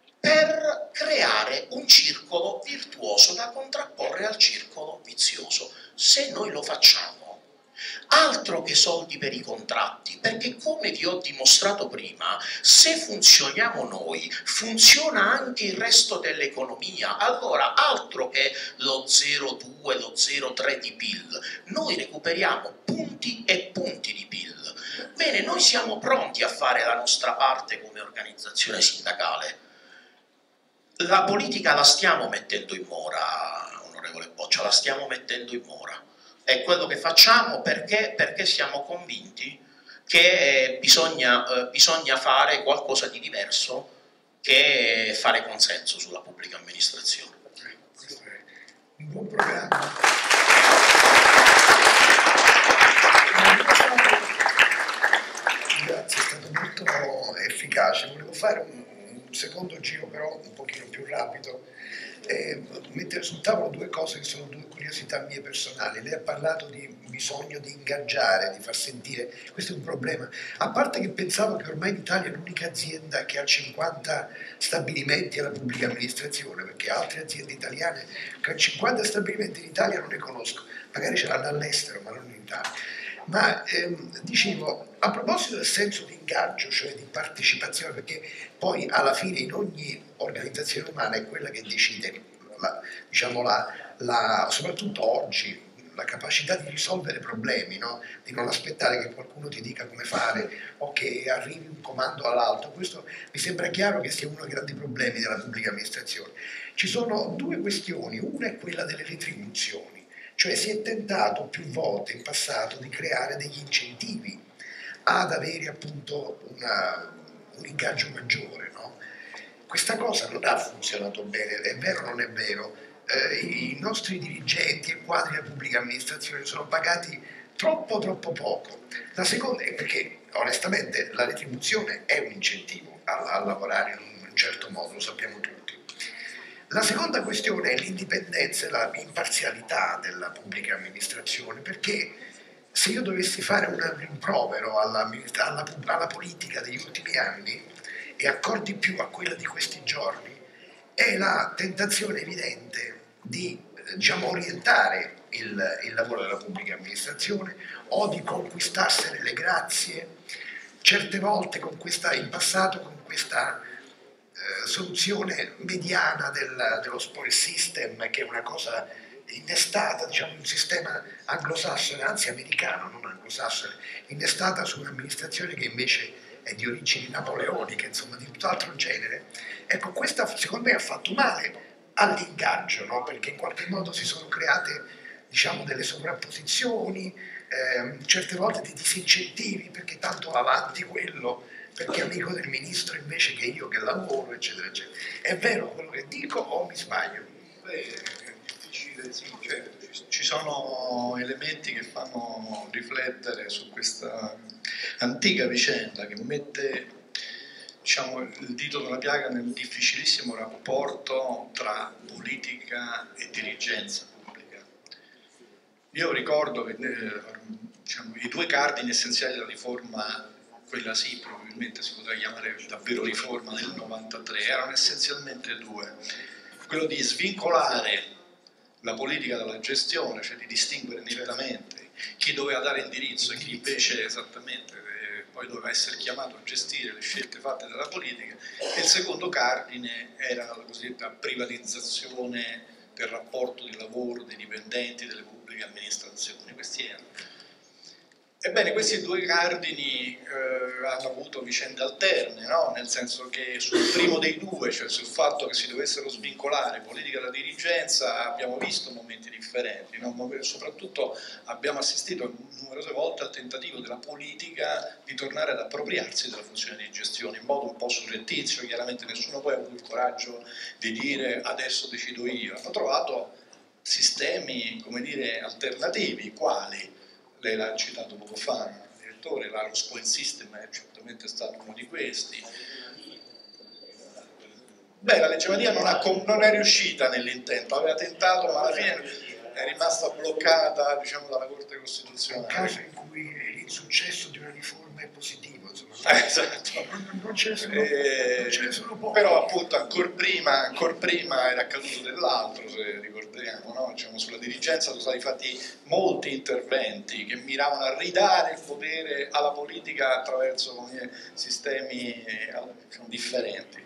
Speaker 8: per creare un circolo virtuoso da contrapporre al circolo vizioso. Se noi lo facciamo, altro che soldi per i contratti, perché come vi ho dimostrato prima, se funzioniamo noi, funziona anche il resto dell'economia. Allora, altro che lo zero virgola due, lo zero virgola tre di P I L, noi recuperiamo punti e punti di P I L. Bene, noi siamo pronti a fare la nostra parte come organizzazione sindacale. La politica la stiamo mettendo in mora, onorevole Boccia, la stiamo mettendo in mora. È quello che facciamo perché, perché siamo convinti che eh, bisogna, eh, bisogna fare qualcosa di diverso che fare consenso sulla pubblica amministrazione.
Speaker 1: Questo è un buon programma. Grazie, è stato molto efficace. Volevo fare un un secondo giro però un pochino più rapido, eh, mettere sul tavolo due cose che sono due curiosità mie personali. Lei ha parlato di bisogno di ingaggiare, di far sentire, questo è un problema, a parte che pensavo che ormai in Italia è l'unica azienda che ha cinquanta stabilimenti alla pubblica amministrazione, perché altre aziende italiane con cinquanta stabilimenti in Italia non ne conosco, magari ce l'hanno all'estero ma non in Italia. Ma ehm, dicevo, a proposito del senso di ingaggio, cioè di partecipazione, perché poi alla fine in ogni organizzazione umana è quella che decide, la, diciamo la, la, soprattutto oggi, la capacità di risolvere problemi, no? Di non aspettare che qualcuno ti dica come fare o che arrivi un comando all'alto. Questo mi sembra chiaro che sia uno dei grandi problemi della pubblica amministrazione. Ci sono due questioni, una è quella delle retribuzioni. Cioè si è tentato più volte in passato di creare degli incentivi ad avere appunto una, un ingaggio maggiore, no? Questa cosa non ha funzionato bene, è vero o non è vero? Eh, I nostri dirigenti e quadri della pubblica amministrazione sono pagati troppo troppo poco. La seconda è perché onestamente la retribuzione è un incentivo a, a lavorare in un certo modo, lo sappiamo tutti. La seconda questione è l'indipendenza e l'imparzialità della pubblica amministrazione, perché se io dovessi fare un rimprovero alla, alla, alla politica degli ultimi anni, e ancor di più a quella di questi giorni, è la tentazione evidente di diciamo, orientare il, il lavoro della pubblica amministrazione o di conquistarsene le grazie, certe volte con questa, in passato con questa eh, soluzione mediana del, dello spoil system, che è una cosa innestata, diciamo, un sistema anglosassone, anzi americano, non anglosassone, innestata su un'amministrazione che invece è di origini napoleoniche, insomma di tutt'altro genere. Ecco, questa secondo me ha fatto male all'ingaggio, no? Perché in qualche modo si sono create, diciamo, delle sovrapposizioni, ehm, certe volte dei disincentivi, perché tanto va avanti quello, perché è amico del ministro invece che io che lavoro, eccetera, eccetera. È vero quello che dico o mi sbaglio?
Speaker 6: Beh, sì, certo. Ci sono elementi che fanno riflettere su questa antica vicenda che mette, diciamo, il dito nella piaga nel difficilissimo rapporto tra politica e dirigenza pubblica. Io ricordo che eh, diciamo, i due cardini essenziali della riforma, quella sì, probabilmente si potrà chiamare davvero riforma del novantatré, erano essenzialmente due. Quello di svincolare la politica dalla gestione, cioè di distinguere nettamente chi doveva dare indirizzo e chi invece esattamente eh, poi doveva essere chiamato a gestire le scelte fatte dalla politica, e il secondo cardine era la cosiddetta privatizzazione del rapporto di lavoro dei dipendenti delle pubbliche amministrazioni. Questi erano. Ebbene, questi due cardini eh, hanno avuto vicende alterne, no? Nel senso che sul primo dei due, cioè sul fatto che si dovessero svincolare politica da dirigenza, abbiamo visto momenti differenti, no? Soprattutto abbiamo assistito numerose volte al tentativo della politica di tornare ad appropriarsi della funzione di gestione in modo un po' surrettizio. Chiaramente nessuno poi ha avuto il coraggio di dire adesso decido io. Hanno trovato sistemi, come dire, alternativi, quali? Lei l'ha citato poco fa, il direttore, lo spoil system è certamente stato uno di questi. Beh, la legge Madia non, ha, non è riuscita nell'intento, aveva tentato, ma alla fine è rimasta bloccata, diciamo, dalla Corte Costituzionale.
Speaker 1: Un caso in cui l'insuccesso di una riforma è positivo, insomma.
Speaker 6: Eh, esatto.
Speaker 1: Non, non ce ne sono,
Speaker 6: eh,
Speaker 1: non ce ne sono pochi.
Speaker 6: Però appunto ancora prima, ancor prima era accaduto dell'altro, se ricordiamo, no? Diciamo, sulla dirigenza sono stati fatti molti interventi che miravano a ridare il potere alla politica attraverso come, sistemi diciamo, differenti.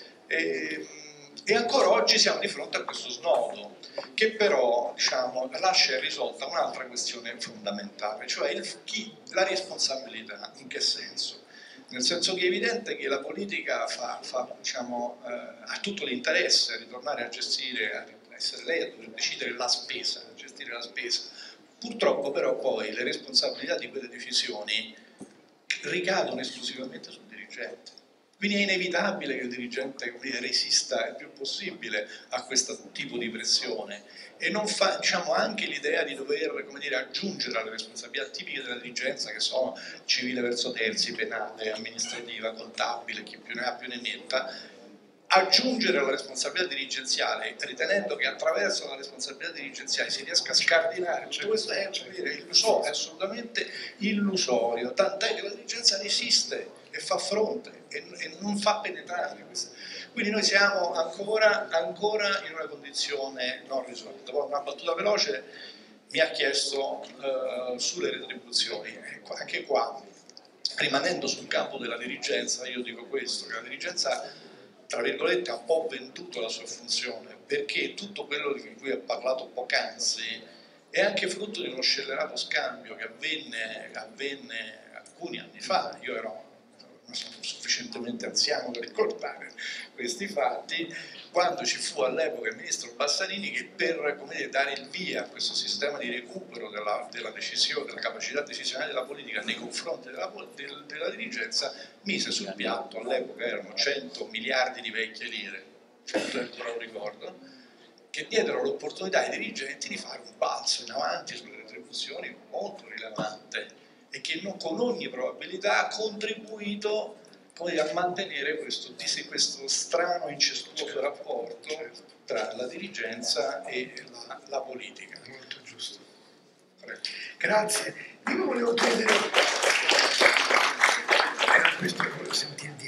Speaker 6: E, e ancora oggi siamo di fronte a questo snodo, che però diciamo, lascia irrisolta un'altra questione fondamentale, cioè il, chi, la responsabilità. In che senso? Nel senso che è evidente che la politica fa, fa, diciamo, eh, ha tutto l'interesse a ritornare a gestire, a essere lei a dover decidere la spesa, a gestire la spesa. Purtroppo però poi le responsabilità di quelle decisioni ricadono esclusivamente sul dirigente. Quindi è inevitabile che il dirigente resista il più possibile a questo tipo di pressione e non fa, diciamo, anche l'idea di dover, come dire, aggiungere alle responsabilità tipiche della dirigenza, che sono civile verso terzi, penale, amministrativa, contabile, chi più ne ha più ne metta, aggiungere la responsabilità dirigenziale, ritenendo che attraverso la responsabilità dirigenziale si riesca a scardinare tutto questo, è, dire, illusorio, è assolutamente illusorio, tant'è che la dirigenza resiste e fa fronte e, e non fa penetrare questo. Quindi noi siamo ancora, ancora in una condizione non risolta. Poi una battuta veloce mi ha chiesto uh, sulle retribuzioni, anche qua, rimanendo sul campo della dirigenza, io dico questo, che la dirigenza, tra virgolette, ha un po' venduto la sua funzione, perché tutto quello di cui ho parlato poc'anzi è anche frutto di uno scellerato scambio che avvenne, avvenne alcuni anni fa. Io ero sono sufficientemente anziano per ricordare questi fatti, quando ci fu all'epoca il ministro Bassanini che per, come dire, dare il via a questo sistema di recupero della, della decisione, della capacità decisionale della politica nei confronti della, del, della dirigenza, mise sul piatto, all'epoca erano cento miliardi di vecchie lire, cento euro ricordo, che diedero l'opportunità ai dirigenti di fare un balzo in avanti sulle retribuzioni molto rilevante, e che non, con ogni probabilità ha contribuito poi a mantenere questo, questo strano, incestuoso certo, rapporto certo. tra la dirigenza e la, la politica.
Speaker 1: Molto giusto. Prego. Grazie. Io volevo chiedere, era questo che volevo sentire dire,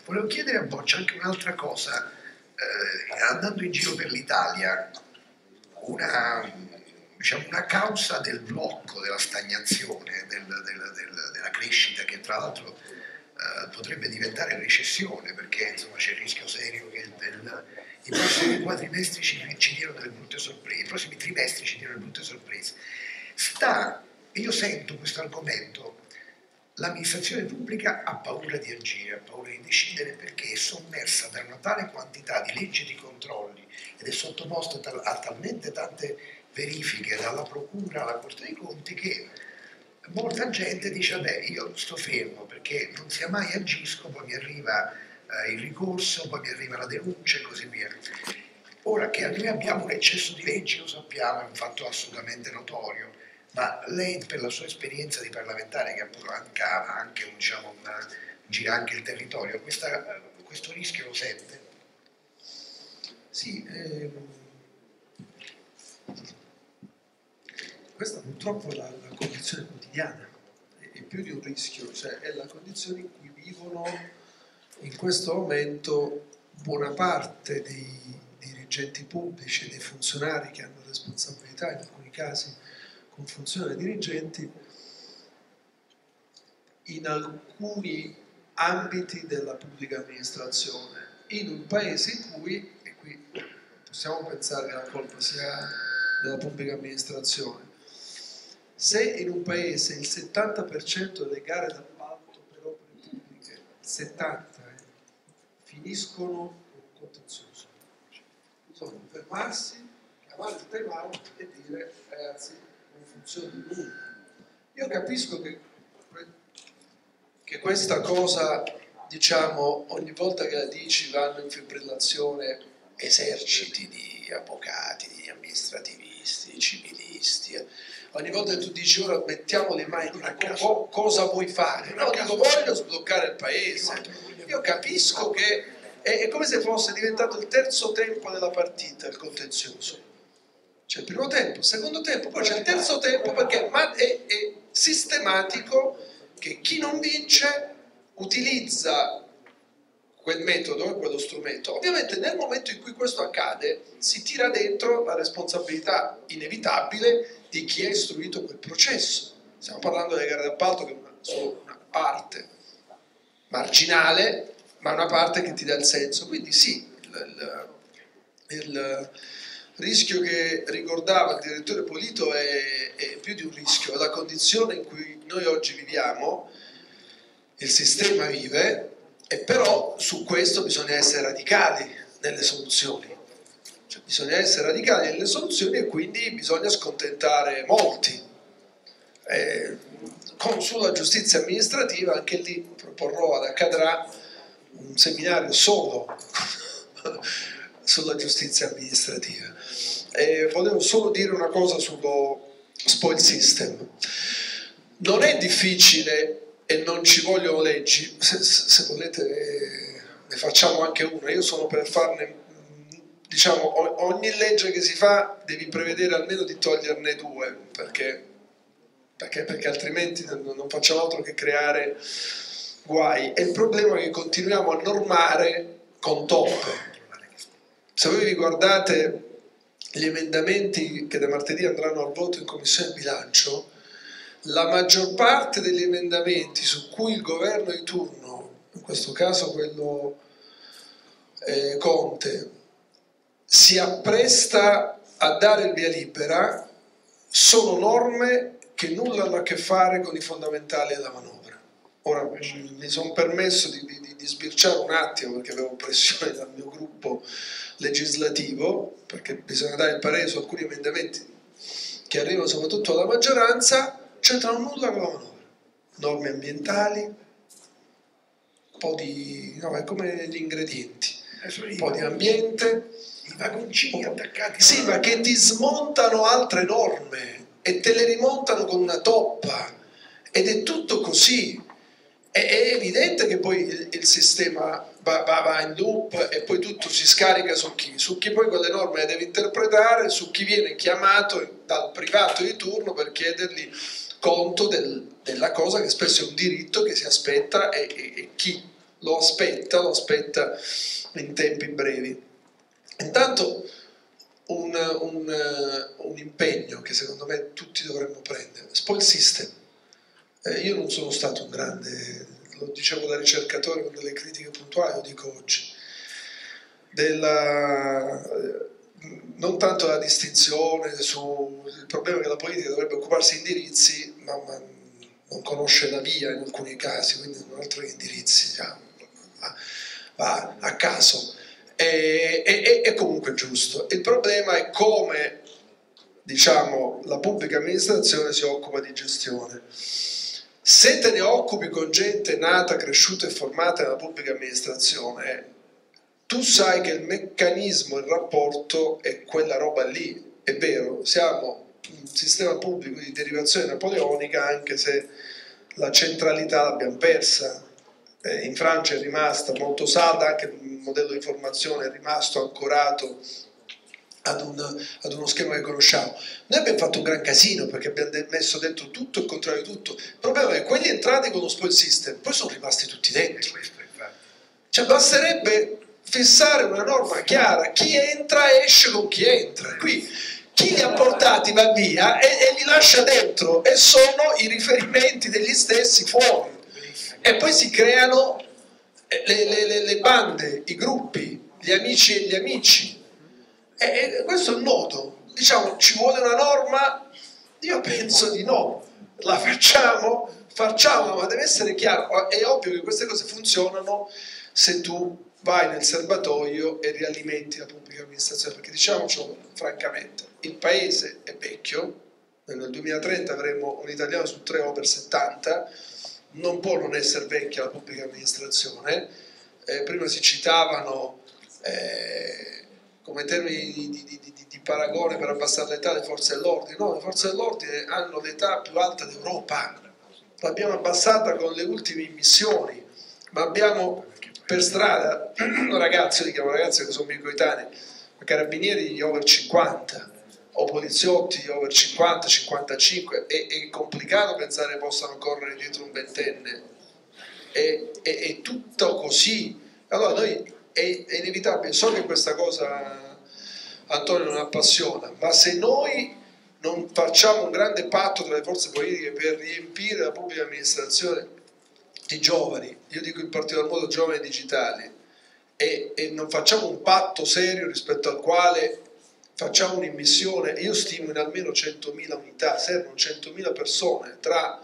Speaker 1: Volevo chiedere a Boccia anche un'altra cosa, eh, andando in giro per l'Italia, una, diciamo, una causa del blocco, della stagnazione, del, del, del, della crescita, che tra l'altro eh, potrebbe diventare recessione, perché insomma, c'è il rischio serio che del, i prossimi quadrimestri ci, ci diano delle brutte sorprese, i prossimi trimestri ci diano delle brutte sorprese. Sta, io sento questo argomento, l'amministrazione pubblica ha paura di agire, ha paura di decidere, perché è sommersa da una tale quantità di leggi e di controlli ed è sottoposta a talmente tante verifiche dalla Procura alla Corte dei Conti che molta gente dice vabbè, io sto fermo perché non sia mai agisco, poi mi arriva eh, il ricorso, poi mi arriva la denuncia e così via. Ora che noi abbiamo un eccesso di leggi, lo sappiamo, è un fatto assolutamente notorio, ma lei, per la sua esperienza di parlamentare, che appunto anche, anche diciamo, una, gira anche il territorio, questa, questo rischio lo sente?
Speaker 7: Sì, ehm, questa purtroppo è la, la condizione quotidiana, è più di un rischio, cioè è la condizione in cui vivono in questo momento buona parte dei dirigenti pubblici e dei funzionari che hanno responsabilità, in alcuni casi con funzione di dirigenti, in alcuni ambiti della pubblica amministrazione, in un paese in cui, e qui possiamo pensare che la colpa sia della pubblica amministrazione, se in un paese il settanta per cento delle gare d'appalto per opere pubbliche, il settanta per cento, eh, finiscono con un contenzioso, bisogna fermarsi, chiamare il time out e dire ragazzi non funziona nulla. Io capisco che, che questa cosa, diciamo, ogni volta che la dici vanno in fibrillazione eserciti di avvocati, di amministrativisti, di civilisti. Ogni volta che tu dici ora mettiamo le mani, dico, co cosa vuoi fare? No, dico voglio sbloccare il paese. Io capisco che è, è come se fosse diventato il terzo tempo della partita, il contenzioso. C'è il primo tempo, il secondo tempo, poi c'è il terzo tempo, perché è, è sistematico che chi non vince utilizza quel metodo e quello strumento. Ovviamente nel momento in cui questo accade si tira dentro la responsabilità inevitabile di chi ha istruito quel processo. Stiamo parlando delle gare d'appalto, che è una, solo una parte marginale, ma una parte che ti dà il senso. Quindi sì, il, il, il rischio che ricordava il direttore Polito è, è più di un rischio, è la condizione in cui noi oggi viviamo, il sistema vive, e però su questo bisogna essere radicali nelle soluzioni. Cioè, bisogna essere radicali nelle soluzioni e quindi bisogna scontentare molti. Eh, con, sulla giustizia amministrativa, anche lì proporrò ad Accadrà un seminario solo sulla giustizia amministrativa. Eh, volevo solo dire una cosa sullo spoil system. Non è difficile e non ci vogliono leggi, se, se volete eh, ne facciamo anche una, io sono per farne, diciamo, ogni legge che si fa devi prevedere almeno di toglierne due, perché, perché, perché altrimenti non facciamo altro che creare guai. E il problema è che continuiamo a normare con toppe. Se voi vi guardate gli emendamenti che da martedì andranno al voto in Commissione Bilancio, la maggior parte degli emendamenti su cui il governo di turno, in questo caso quello eh, Conte, si appresta a dare il via libera, sono norme che nulla hanno a che fare con i fondamentali della manovra. Ora mi sono permesso di, di, di sbirciare un attimo, perché avevo pressione dal mio gruppo legislativo, perché bisogna dare il parere su alcuni emendamenti che arrivano soprattutto alla maggioranza, c'entrano nulla con la manovra. Norme ambientali, un po' di... no, è come gli ingredienti, un po' di ambiente,
Speaker 1: i vagoncini attaccati.
Speaker 7: Sì, ma che ti smontano altre norme e te le rimontano con una toppa, ed è tutto così. È, è evidente che poi il, il sistema va, va, va in loop e poi tutto si scarica su chi? Su chi poi quelle norme le deve interpretare, su chi viene chiamato dal privato di turno per chiedergli conto del, della cosa che spesso è un diritto che si aspetta e, e, e chi lo aspetta, lo aspetta in tempi brevi. Intanto un, un, un impegno che secondo me tutti dovremmo prendere, spoil system. Eh, io non sono stato un grande, lo dicevo da ricercatore con delle critiche puntuali, lo dico oggi, della, non tanto la distinzione sul problema che la politica dovrebbe occuparsi di indirizzi, ma, ma non conosce la via in alcuni casi, quindi non altro che indirizzi, diciamo, va, va a caso. È, è, è comunque giusto. Il problema è come, diciamo, la pubblica amministrazione si occupa di gestione. Se te ne occupi con gente nata, cresciuta e formata nella pubblica amministrazione, tu sai che il meccanismo, il rapporto è quella roba lì. È vero, siamo un sistema pubblico di derivazione napoleonica, anche se la centralità l'abbiamo persa. Eh, in Francia è rimasta molto salda, anche il modello di formazione è rimasto ancorato ad, un, ad uno schema che conosciamo. Noi abbiamo fatto un gran casino perché abbiamo messo dentro tutto il contrario di tutto. Il problema è che quelli entrati con lo spoil system poi sono rimasti tutti dentro. Cioè basterebbe fissare una norma chiara, chi entra esce con chi entra. Qui chi li ha portati va via e, e li lascia dentro, e sono i riferimenti degli stessi fuori. E poi si creano le, le, le bande, i gruppi, gli amici e gli amici. E, e questo è il nodo. Diciamo, ci vuole una norma? Io penso di no. La facciamo? Facciamo, ma deve essere chiaro. È ovvio che queste cose funzionano se tu vai nel serbatoio e rialimenti la pubblica amministrazione, perché diciamocelo francamente, il paese è vecchio, nel duemilatrenta avremo un italiano su tre over settanta, non può non essere vecchia la pubblica amministrazione. Eh, prima si citavano eh, come termini di, di, di, di, di paragone per abbassare l'età le forze dell'ordine. No, le forze dell'ordine hanno l'età più alta d'Europa, l'abbiamo abbassata con le ultime immissioni, ma abbiamo per strada ragazzi, io li chiamo ragazzi che sono miei coetanei, carabinieri di over cinquanta o poliziotti di over cinquanta cinquantacinque. È, è complicato pensare che possano correre dietro un ventenne, è, è, è tutto così. Allora noi è, è inevitabile, so che questa cosa Antonio non appassiona, ma se noi non facciamo un grande patto tra le forze politiche per riempire la pubblica amministrazione di giovani, io dico in particolar modo giovani digitali, e, e non facciamo un patto serio rispetto al quale facciamo un'immissione, io stimo in almeno centomila unità, servono centomila persone tra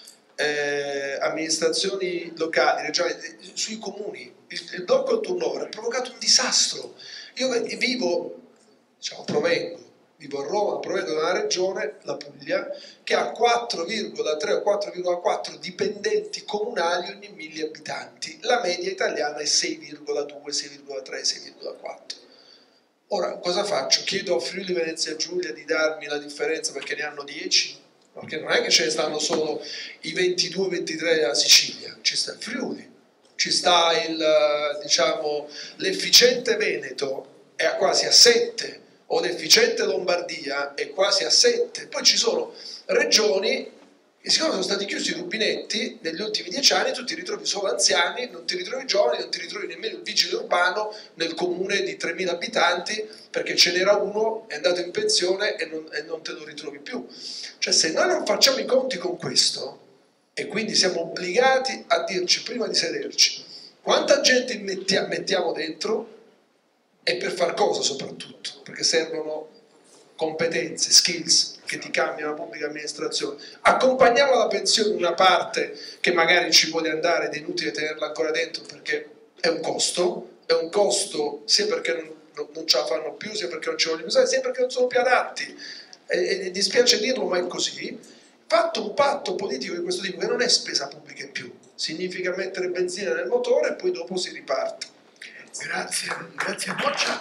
Speaker 7: eh, amministrazioni locali, regionali, sui comuni. Il, il blocco del turnover ha provocato un disastro. Io vivo, diciamo, provengo, vivo a Roma, provengo da una regione, la Puglia, che ha quattro virgola tre o quattro virgola quattro dipendenti comunali ogni mille abitanti. La media italiana è sei virgola due, sei virgola tre, sei virgola quattro. Ora, cosa faccio? Chiedo a Friuli Venezia Giulia di darmi la differenza perché ne hanno dieci? Perché non è che ce ne stanno solo i ventidue ventitré della Sicilia, ci sta il Friuli, ci sta il, diciamo, l'efficiente Veneto, è a quasi a sette, o l'efficiente Lombardia è quasi a sette. Poi ci sono regioni che, siccome sono stati chiusi i rubinetti negli ultimi dieci anni, tu ti ritrovi solo anziani, non ti ritrovi giovani, non ti ritrovi nemmeno il vigile urbano nel comune di tremila abitanti, perché ce n'era uno, è andato in pensione e non, e non te lo ritrovi più. Cioè, se noi non facciamo i conti con questo, e quindi siamo obbligati a dirci prima di sederci quanta gente mettiamo, mettiamo dentro e per far cosa soprattutto, perché servono competenze, skills che ti cambiano la pubblica amministrazione. Accompagniamo alla pensione una parte che magari ci vuole andare ed è inutile tenerla ancora dentro perché è un costo, è un costo sia perché non, non, non ce la fanno più, sia perché non ci vogliono usare, sia perché non sono più adatti, e, e dispiace dirlo ma è così. Fatto un patto politico di questo tipo, che non è spesa pubblica in più, significa mettere benzina nel motore e poi dopo si riparte.
Speaker 1: Grazie, grazie a Boccia.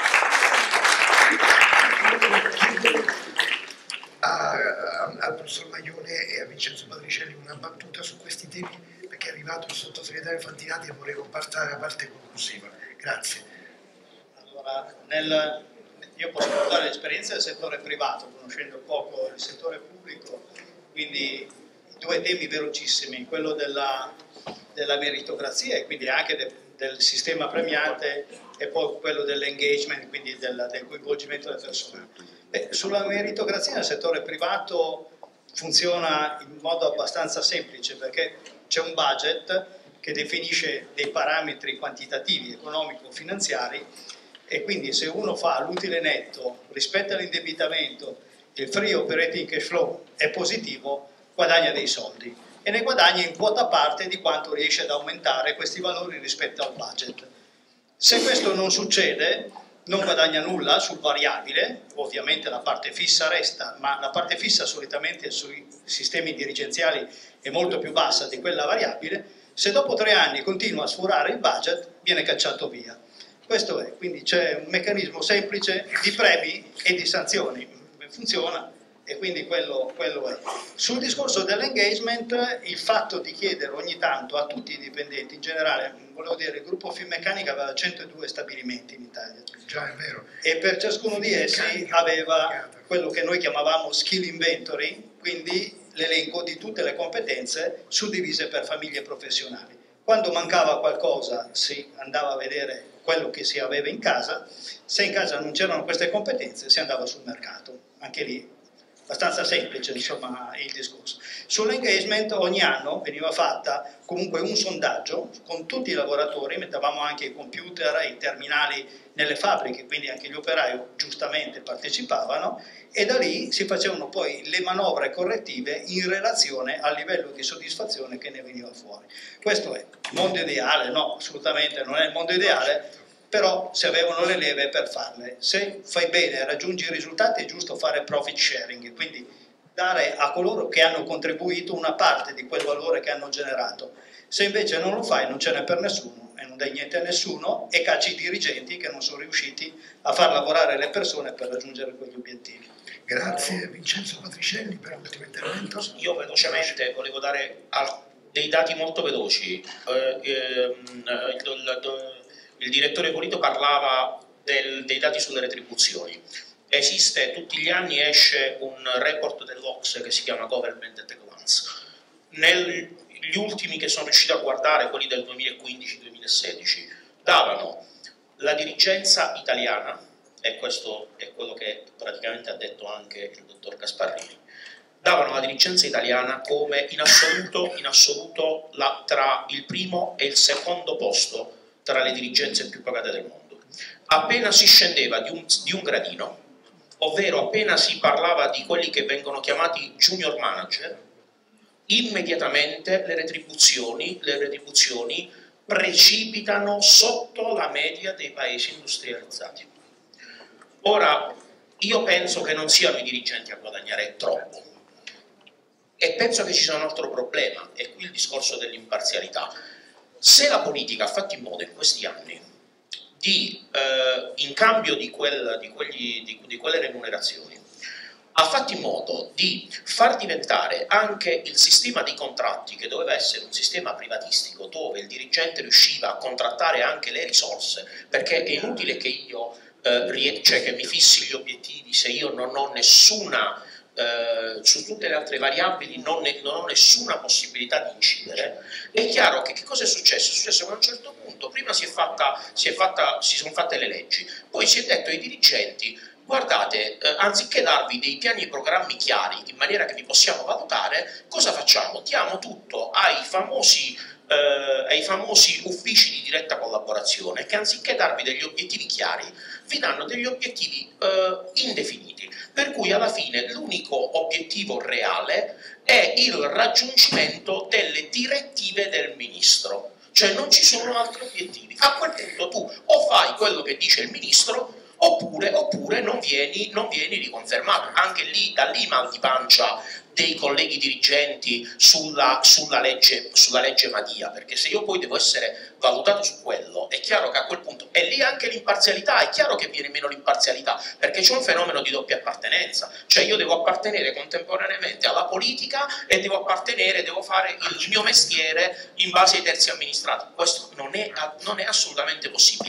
Speaker 1: A, a, al professor Maglione e a Vincenzo Patricielli una battuta su questi temi, perché è arrivato il sottosegretario Fantinati e vorrei compartire la parte conclusiva. Grazie.
Speaker 5: Allora, nel, io posso portare l'esperienza del settore privato, conoscendo poco il settore pubblico, quindi due temi velocissimi, quello della, della meritocrazia e quindi anche de, del sistema premiante e poi quello dell'engagement, quindi del, del coinvolgimento delle persone. Beh, sulla meritocrazia nel settore privato funziona in modo abbastanza semplice perché c'è un budget che definisce dei parametri quantitativi, economico-finanziari e quindi se uno fa l'utile netto rispetto all'indebitamento, il free operating cash flow è positivo, guadagna dei soldi e ne guadagna in quota parte di quanto riesce ad aumentare questi valori rispetto al budget. Se questo non succede, non guadagna nulla sul variabile, ovviamente la parte fissa resta, ma la parte fissa solitamente sui sistemi dirigenziali è molto più bassa di quella variabile. Se dopo tre anni continua a sforare il budget, viene cacciato via. Questo è, quindi c'è un meccanismo semplice di premi e di sanzioni, funziona e quindi quello, quello è. Sul discorso dell'engagement, il fatto di chiedere ogni tanto a tutti i dipendenti, in generale, volevo dire, il gruppo Finmeccanica aveva centodue stabilimenti in Italia.
Speaker 1: Già, è vero.
Speaker 5: E per ciascuno di essi aveva quello che noi chiamavamo skill inventory, quindi l'elenco di tutte le competenze suddivise per famiglie professionali. Quando mancava qualcosa si andava a vedere quello che si aveva in casa, se in casa non c'erano queste competenze si andava sul mercato, anche lì abbastanza semplice insomma il discorso. Sull'engagement ogni anno veniva fatta comunque un sondaggio con tutti i lavoratori, mettevamo anche i computer e i terminali nelle fabbriche, quindi anche gli operai giustamente partecipavano e da lì si facevano poi le manovre correttive in relazione al livello di soddisfazione che ne veniva fuori. Questo è il mondo ideale? No, assolutamente non è il mondo ideale, però se avevano le leve per farle. Se fai bene e raggiungi i risultati è giusto fare profit sharing, quindi dare a coloro che hanno contribuito una parte di quel valore che hanno generato. Se invece non lo fai non ce n'è per nessuno e non dai niente a nessuno e cacci i dirigenti che non sono riusciti a far lavorare le persone per raggiungere quegli obiettivi.
Speaker 1: Grazie Vincenzo Patricielli per l'ultimo intervento.
Speaker 8: Io velocemente volevo dare dei dati molto veloci. Eh, eh, il, il, il direttore Polito parlava del, dei dati sulle retribuzioni. Esiste, tutti gli anni esce un report dell'O C S E che si chiama Government at a Glance. Negli ultimi che sono riuscito a guardare, quelli del duemilaquindici duemilasedici, davano la dirigenza italiana, e questo è quello che praticamente ha detto anche il dottor Gasparrini, davano la dirigenza italiana come in assoluto, in assoluto la, tra il primo e il secondo posto tra le dirigenze più pagate del mondo. Appena si scendeva di un, di un gradino, ovvero appena si parlava di quelli che vengono chiamati junior manager, immediatamente le retribuzioni, le retribuzioni precipitano sotto la media dei paesi industrializzati. Ora, io penso che non siano i dirigenti a guadagnare troppo e penso che ci sia un altro problema, e qui il discorso dell'imparzialità. Se la politica ha fatto in modo in questi anni di, eh, in cambio di, quel, di, quegli, di, di quelle remunerazioni, ha fatto in modo di far diventare anche il sistema di contratti, che doveva essere un sistema privatistico dove il dirigente riusciva a contrattare anche le risorse, perché è inutile che io eh, cioè che mi fissi gli obiettivi se io non ho nessuna eh, su tutte le altre variabili non, ne, non ho nessuna possibilità di incidere. È chiaro che che cosa è successo? È successo che a un certo punto prima si, è fatta, si, è fatta, si sono fatte le leggi, poi si è detto ai dirigenti: guardate, eh, anziché darvi dei piani e programmi chiari in maniera che vi possiamo valutare, cosa facciamo? Diamo tutto ai famosi, eh, ai famosi uffici di diretta collaborazione, che anziché darvi degli obiettivi chiari vi danno degli obiettivi eh, indefiniti, per cui alla fine l'unico obiettivo reale è il raggiungimento delle direttive del ministro, cioè non ci sono altri obiettivi. A quel punto tu o fai quello che dice il ministro Oppure, oppure non, vieni, non vieni riconfermato. Anche lì, da lì mal di pancia dei colleghi dirigenti sulla, sulla, legge, sulla legge Madia, perché se io poi devo essere valutato su quello, è chiaro che a quel punto, e lì anche l'imparzialità, è chiaro che viene meno l'imparzialità, perché c'è un fenomeno di doppia appartenenza, cioè io devo appartenere contemporaneamente alla politica e devo appartenere, devo fare il mio mestiere in base ai terzi amministrati. Questo non è, non è assolutamente possibile.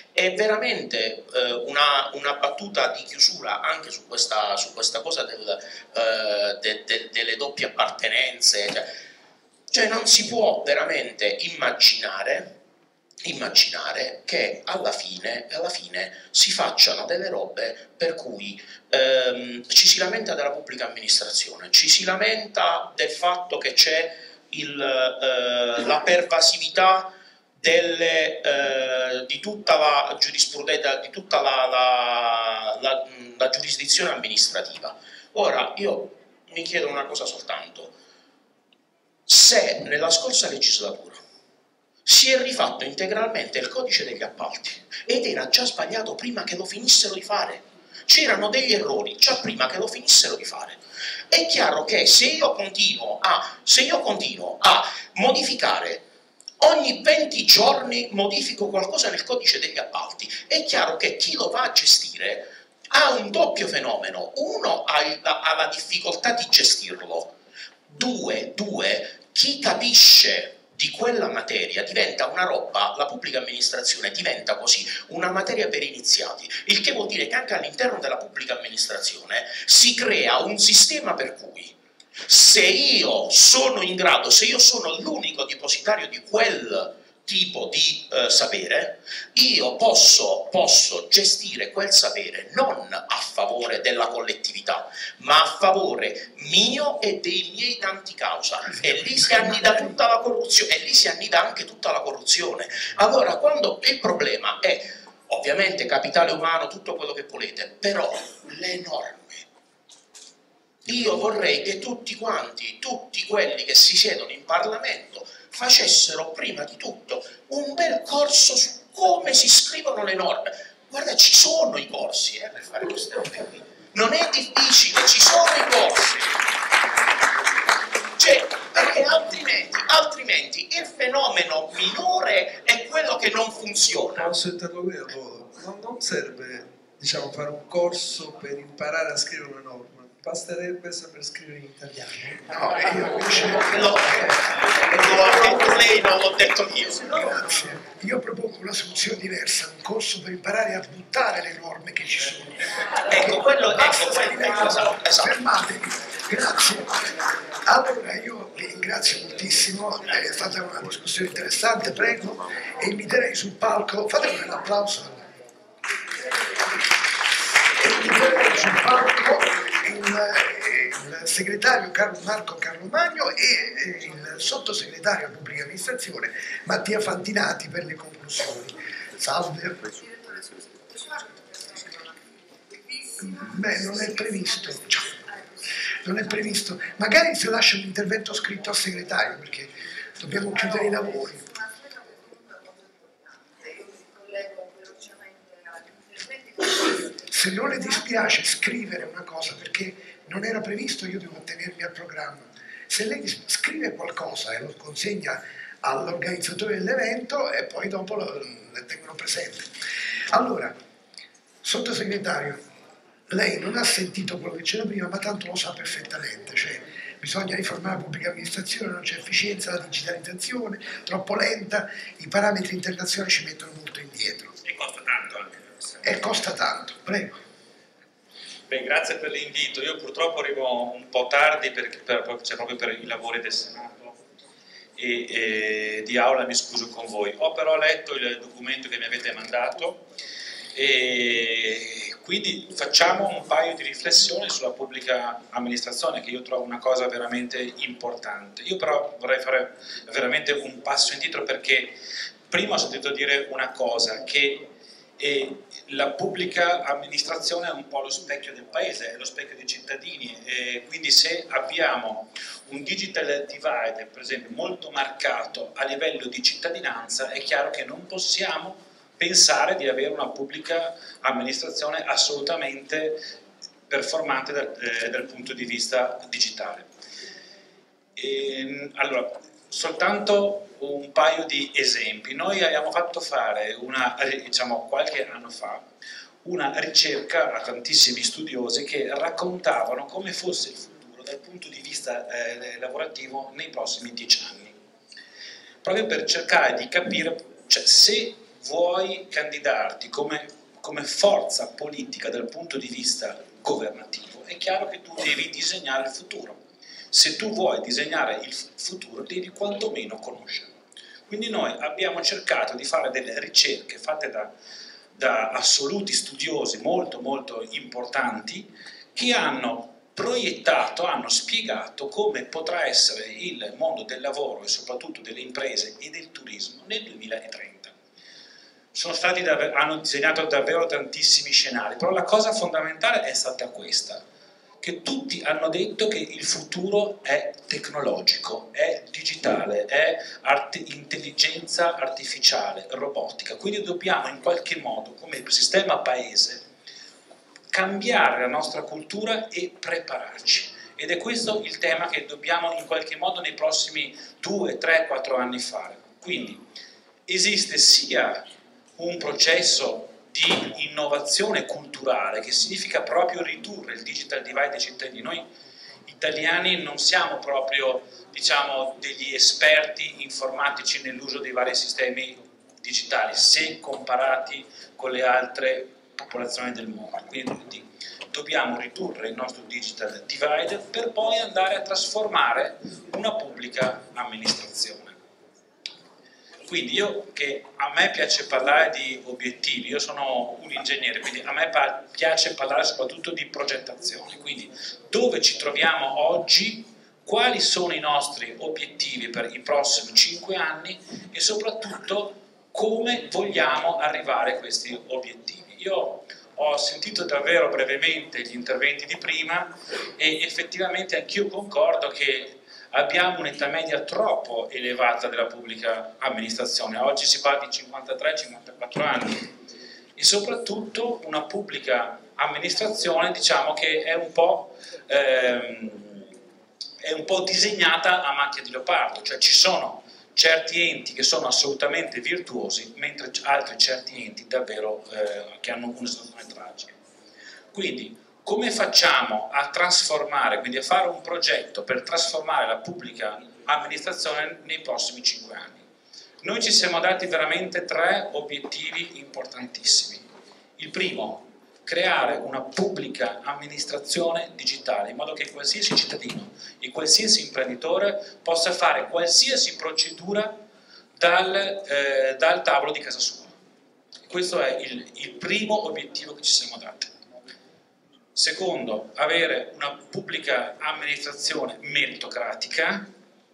Speaker 8: è veramente eh, una, una battuta di chiusura anche su questa, su questa cosa del, eh, de, de, delle doppie appartenenze, cioè, cioè non si può veramente immaginare immaginare che alla fine, alla fine si facciano delle robe per cui ehm, ci si lamenta della pubblica amministrazione, ci si lamenta del fatto che c'è il, eh, la pervasività delle, eh, di tutta la giurisprudenza, di tutta la, la, la, la giurisdizione amministrativa. Ora io mi chiedo una cosa soltanto: se nella scorsa legislatura si è rifatto integralmente il codice degli appalti ed era già sbagliato prima che lo finissero di fare, c'erano degli errori già prima che lo finissero di fare, è chiaro che se io continuo a, se io continuo a modificare ogni venti giorni, modifico qualcosa nel codice degli appalti, è chiaro che chi lo va a gestire ha un doppio fenomeno: uno ha, il, ha la difficoltà di gestirlo, due, due chi capisce di quella materia diventa una roba, la pubblica amministrazione diventa così una materia per iniziati, il che vuol dire che anche all'interno della pubblica amministrazione si crea un sistema per cui se io sono in grado, se io sono l'unico depositario di quel tipo di eh, sapere, io posso, posso gestire quel sapere non a favore della collettività, ma a favore mio e dei miei danti causa, e lì si annida tutta la corruzione, e lì si annida anche tutta la corruzione. Allora, quando il problema è ovviamente capitale umano, tutto quello che volete, però le norme. Io vorrei che tutti quanti, tutti quelli che si siedono in Parlamento facessero prima di tutto un bel corso su come si scrivono le norme. Guarda, ci sono i corsi eh, per fare queste robe qui. Non è difficile, ci sono i corsi. Cioè, perché altrimenti, altrimenti il fenomeno minore è quello che non funziona.
Speaker 7: Posso interloquire? Non, non serve, diciamo, fare un corso per imparare a scrivere una norma. Basterebbe saper scrivere in italiano.
Speaker 1: No, io invece
Speaker 8: Lo ha detto lei, non l'ho detto io.
Speaker 1: Grazie. Io propongo una soluzione diversa, un corso per imparare a buttare le norme che ci sono.
Speaker 8: Ecco, quello,
Speaker 1: Basta
Speaker 8: ecco, quello,
Speaker 1: scrivere,
Speaker 8: esatto, esatto.
Speaker 1: fermatevi. Grazie. Allora io vi ringrazio moltissimo, è stata una discussione interessante, prego, e inviterei sul palco, fatemi un applauso. E inviterei sul palco il, il segretario Carlo Marco Carlo Magno e il sottosegretario alla pubblica amministrazione Mattia Fantinati per le conclusioni. Salve. Beh, non è previsto. Non è previsto. Magari se lascia un intervento scritto al segretario, perché dobbiamo chiudere i lavori. Se non le dispiace scrivere una cosa, perché non era previsto, io devo attenermi al programma. Se lei scrive qualcosa e lo consegna all'organizzatore dell'evento e poi dopo lo, le tengono presente. Allora, sottosegretario, lei non ha sentito quello che c'era prima, ma tanto lo sa perfettamente, cioè bisogna riformare la pubblica amministrazione, non c'è efficienza, la digitalizzazione, troppo lenta, i parametri internazionali ci mettono molto indietro.
Speaker 9: E costa tanto anche.
Speaker 1: E costa tanto, prego.
Speaker 9: Beh, grazie per l'invito. Io purtroppo arrivo un po' tardi perché per, cioè proprio per i lavori del Senato e, e di aula, mi scuso con voi. Ho però letto il documento che mi avete mandato e quindi facciamo un paio di riflessioni sulla pubblica amministrazione, che io trovo una cosa veramente importante. Io però vorrei fare veramente un passo indietro, perché prima ho sentito dire una cosa, che e la pubblica amministrazione è un po' lo specchio del paese, è lo specchio dei cittadini, e quindi se abbiamo un digital divide, per esempio, molto marcato a livello di cittadinanza, è chiaro che non possiamo pensare di avere una pubblica amministrazione assolutamente performante dal, eh, dal punto di vista digitale. E, allora, soltanto un paio di esempi. Noi abbiamo fatto fare, una, diciamo, qualche anno fa, una ricerca a tantissimi studiosi che raccontavano come fosse il futuro dal punto di vista eh, lavorativo nei prossimi dieci anni, proprio per cercare di capire, cioè, se vuoi candidarti come, come forza politica dal punto di vista governativo, è chiaro che tu devi disegnare il futuro. Se tu vuoi disegnare il futuro, devi quantomeno conoscerlo. Quindi noi abbiamo cercato di fare delle ricerche fatte da, da assoluti studiosi molto molto importanti che hanno proiettato, hanno spiegato come potrà essere il mondo del lavoro e soprattutto delle imprese e del turismo nel duemilatrenta. Sono stati davvero, hanno disegnato davvero tantissimi scenari, però la cosa fondamentale è stata questa, che tutti hanno detto che il futuro è tecnologico, è digitale, è art- intelligenza artificiale, robotica, quindi dobbiamo in qualche modo, come sistema paese, cambiare la nostra cultura e prepararci. Ed è questo il tema che dobbiamo in qualche modo nei prossimi due, tre, quattro anni fare. Quindi esiste sia un processo di innovazione culturale, che significa proprio ridurre il digital divide dei cittadini. Noi italiani non siamo proprio, diciamo, degli esperti informatici nell'uso dei vari sistemi digitali, se comparati con le altre popolazioni del mondo. Quindi dobbiamo ridurre il nostro digital divide per poi andare a trasformare una pubblica amministrazione. Quindi io, che a me piace parlare di obiettivi, io sono un ingegnere, quindi a me piace parlare soprattutto di progettazione, quindi dove ci troviamo oggi, quali sono i nostri obiettivi per i prossimi cinque anni e soprattutto come vogliamo arrivare a questi obiettivi. Io ho sentito davvero brevemente gli interventi di prima e effettivamente anch'io concordo che abbiamo un'età media troppo elevata della pubblica amministrazione, oggi si parla di cinquantatré cinquantaquattro anni e soprattutto una pubblica amministrazione, diciamo, che è un po', ehm, è un po' disegnata a macchia di leopardo, cioè ci sono certi enti che sono assolutamente virtuosi, mentre altri certi enti davvero eh, che hanno una situazione tragica. Quindi come facciamo a trasformare, quindi a fare un progetto per trasformare la pubblica amministrazione nei prossimi cinque anni? Noi ci siamo dati veramente tre obiettivi importantissimi. Il primo, creare una pubblica amministrazione digitale, in modo che qualsiasi cittadino e qualsiasi imprenditore possa fare qualsiasi procedura dal, eh, dal tavolo di casa sua. Questo è il, il primo obiettivo che ci siamo dati. Secondo, avere una pubblica amministrazione meritocratica.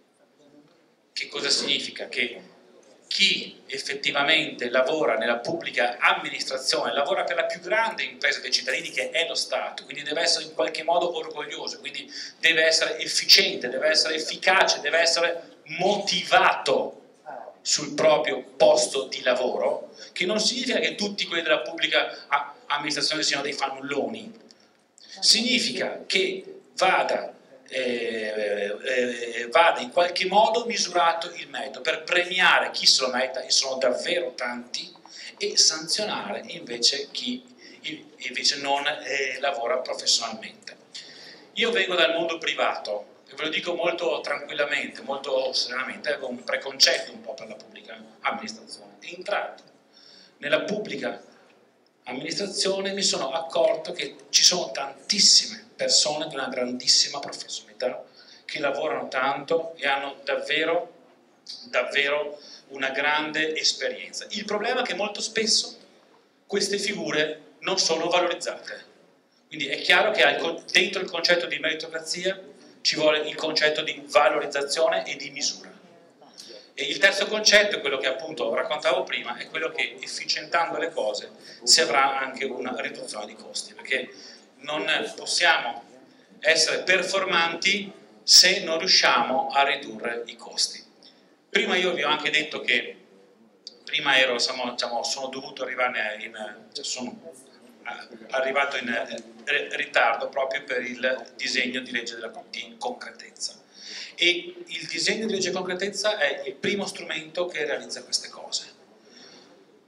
Speaker 9: Che cosa significa? Che chi effettivamente lavora nella pubblica amministrazione lavora per la più grande impresa dei cittadini, che è lo Stato, quindi deve essere in qualche modo orgoglioso, quindi deve essere efficiente, deve essere efficace, deve essere motivato sul proprio posto di lavoro, che non significa che tutti quelli della pubblica amministrazione siano dei fannulloni. Significa che vada, eh, eh, vada in qualche modo misurato il merito per premiare chi se lo merita, e sono davvero tanti, e sanzionare invece chi invece non eh, lavora professionalmente. Io vengo dal mondo privato e ve lo dico molto tranquillamente, molto serenamente, avevo un preconcetto un po' per la pubblica amministrazione. Entrato nella pubblica amministrazione mi sono accorto che ci sono tantissime persone di una grandissima professionalità che lavorano tanto e hanno davvero, davvero una grande esperienza. Il problema è che molto spesso queste figure non sono valorizzate. Quindi è chiaro che dentro il concetto di meritocrazia ci vuole il concetto di valorizzazione e di misura. E il terzo concetto, quello che appunto raccontavo prima, è quello che efficientando le cose si avrà anche una riduzione di costi, perché non possiamo essere performanti se non riusciamo a ridurre i costi. Prima io vi ho anche detto che prima ero, siamo, diciamo, sono dovuto arrivare in, cioè sono arrivato in ritardo proprio per il disegno di legge della, di concretezza. E il disegno di legge concretezza è il primo strumento che realizza queste cose.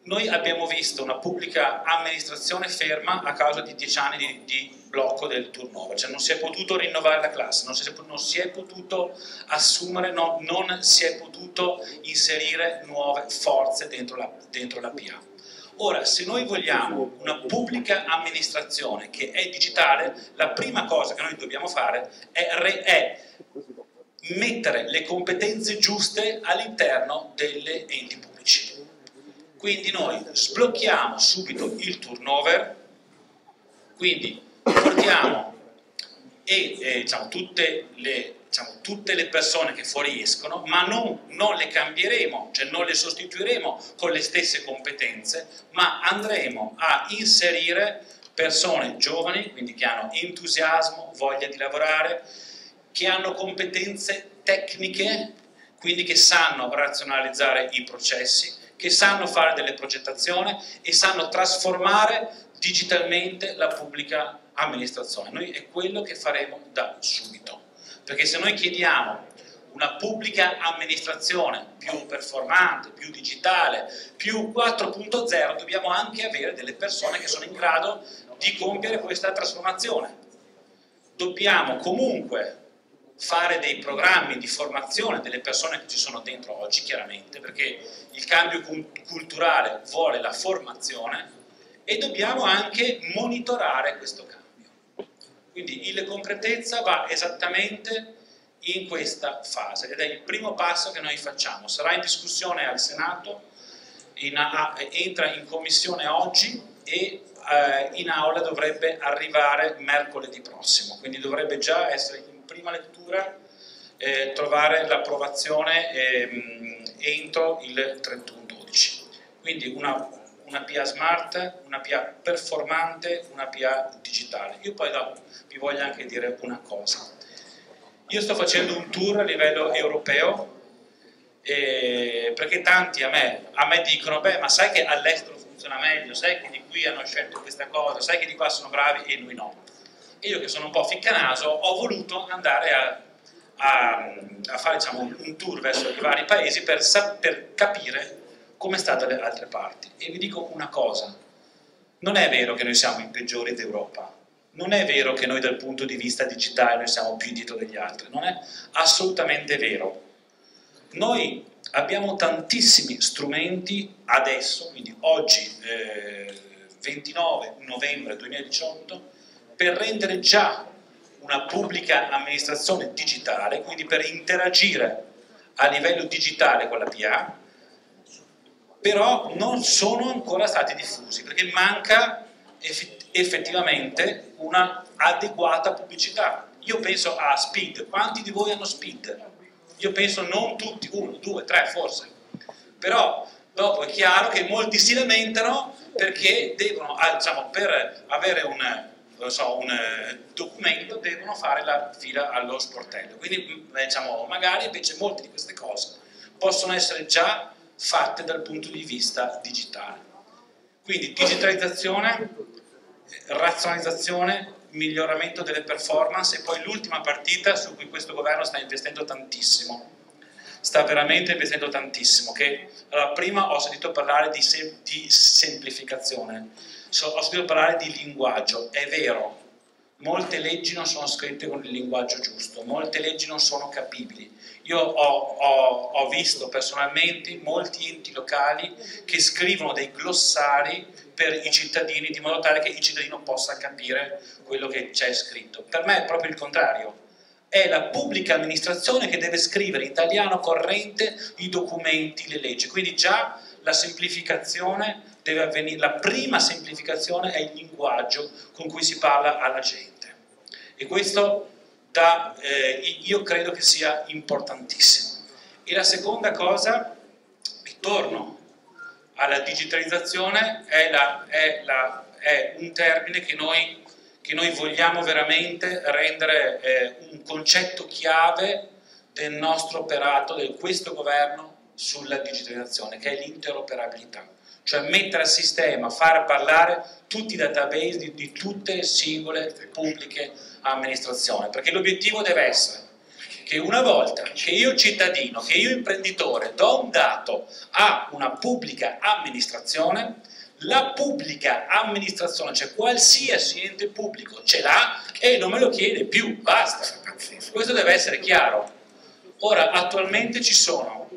Speaker 9: Noi abbiamo visto una pubblica amministrazione ferma a causa di dieci anni di, di blocco del turnover, cioè non si è potuto rinnovare la classe, non si è, non si è potuto assumere, no, non si è potuto inserire nuove forze dentro la, dentro la P A. Ora, se noi vogliamo una pubblica amministrazione che è digitale, la prima cosa che noi dobbiamo fare è, re, è mettere le competenze giuste all'interno delle enti pubblici. Quindi noi sblocchiamo subito il turnover, quindi portiamo e, eh, diciamo, tutte, le, diciamo, tutte le persone che fuoriescono, ma non, non le cambieremo, cioè non le sostituiremo con le stesse competenze, ma andremo a inserire persone giovani, quindi che hanno entusiasmo, voglia di lavorare, che hanno competenze tecniche, quindi che sanno razionalizzare i processi, che sanno fare delle progettazioni e sanno trasformare digitalmente la pubblica amministrazione. Noi è quello che faremo da subito, perché se noi chiediamo una pubblica amministrazione più performante, più digitale, più quattro punto zero, dobbiamo anche avere delle persone che sono in grado di compiere questa trasformazione. Dobbiamo comunque fare dei programmi di formazione delle persone che ci sono dentro oggi, chiaramente, perché il cambio culturale vuole la formazione, e dobbiamo anche monitorare questo cambio. Quindi la concretezza va esattamente in questa fase ed è il primo passo che noi facciamo. Sarà in discussione al Senato, in, a, entra in commissione oggi e eh, in aula dovrebbe arrivare mercoledì prossimo, quindi dovrebbe già essere in prima lettura, eh, trovare l'approvazione eh, entro il trentuno dodici. Quindi una, una P A smart, una P A performante, una P A digitale. Io poi dopo vi voglio anche dire una cosa. Io sto facendo un tour a livello europeo eh, perché tanti a me, a me dicono, beh, ma sai che all'estero funziona meglio, sai che di qui hanno scelto questa cosa, sai che di qua sono bravi e noi no. E io che sono un po' ficcanaso ho voluto andare a, a, a fare, diciamo, un tour verso i vari paesi per, per capire come è stata dalle altre parti. E vi dico una cosa, non è vero che noi siamo i peggiori d'Europa, non è vero che noi dal punto di vista digitale noi siamo più indietro degli altri, non è assolutamente vero. Noi abbiamo tantissimi strumenti adesso, quindi oggi eh, ventinove novembre duemiladiciotto, per rendere già una pubblica amministrazione digitale, quindi per interagire a livello digitale con la P A, però non sono ancora stati diffusi, perché manca effettivamente una adeguata pubblicità. Io penso a Speed, quanti di voi hanno Speed? Io penso non tutti, uno, due, tre forse, però dopo è chiaro che molti si lamentano perché devono, diciamo, per avere un non so, un eh, documento devono fare la fila allo sportello, quindi diciamo, magari invece molte di queste cose possono essere già fatte dal punto di vista digitale. Quindi digitalizzazione, razionalizzazione, miglioramento delle performance e poi l'ultima partita su cui questo governo sta investendo tantissimo, sta veramente investendo tantissimo, che allora, prima ho sentito parlare di, sem di semplificazione, So, ho sentito parlare di linguaggio, è vero, molte leggi non sono scritte con il linguaggio giusto, molte leggi non sono capibili. Io ho, ho, ho visto personalmente molti enti locali che scrivono dei glossari per i cittadini, di modo tale che il cittadino possa capire quello che c'è scritto. Per me è proprio il contrario. È la pubblica amministrazione che deve scrivere in italiano corrente i documenti, le leggi. Quindi già la semplificazione deve avvenire, la prima semplificazione è il linguaggio con cui si parla alla gente. E questo da, eh, io credo che sia importantissimo. E la seconda cosa, ritorno alla digitalizzazione, è, la, è, la, è un termine che noi, che noi vogliamo veramente rendere eh, un concetto chiave del nostro operato, di questo governo sulla digitalizzazione, che è l'interoperabilità, cioè mettere a sistema, far parlare tutti i database di, di tutte le singole pubbliche amministrazioni, perché l'obiettivo deve essere che una volta che io cittadino, che io imprenditore do un dato a una pubblica amministrazione, la pubblica amministrazione, cioè qualsiasi ente pubblico, ce l'ha e non me lo chiede più, basta. Questo deve essere chiaro. Ora, attualmente ci sono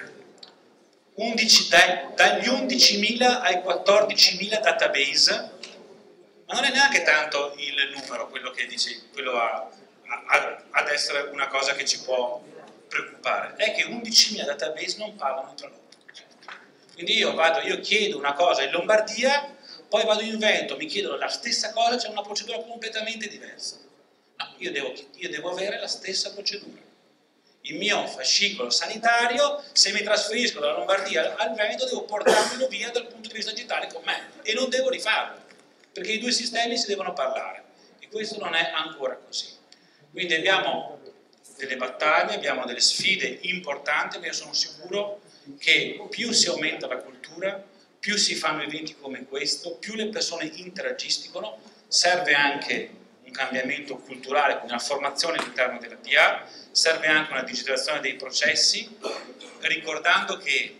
Speaker 9: undici, dai, dagli undicimila ai quattordicimila database, ma non è neanche tanto il numero quello che dici, quello a, a, ad essere una cosa che ci può preoccupare, è che undicimila database non parlano tra loro. Quindi io vado, io chiedo una cosa in Lombardia, poi vado in Veneto, mi chiedono la stessa cosa, c'è una procedura completamente diversa. No, io devo, io devo avere la stessa procedura. Il mio fascicolo sanitario, se mi trasferisco dalla Lombardia al Veneto, devo portarmelo via dal punto di vista digitale con me e non devo rifarlo, perché i due sistemi si devono parlare e questo non è ancora così. Quindi abbiamo delle battaglie, abbiamo delle sfide importanti, ma io sono sicuro che più si aumenta la cultura, più si fanno eventi come questo, più le persone interagiscono, serve anche un cambiamento culturale, quindi una formazione all'interno della P A, serve anche una digitalizzazione dei processi, ricordando che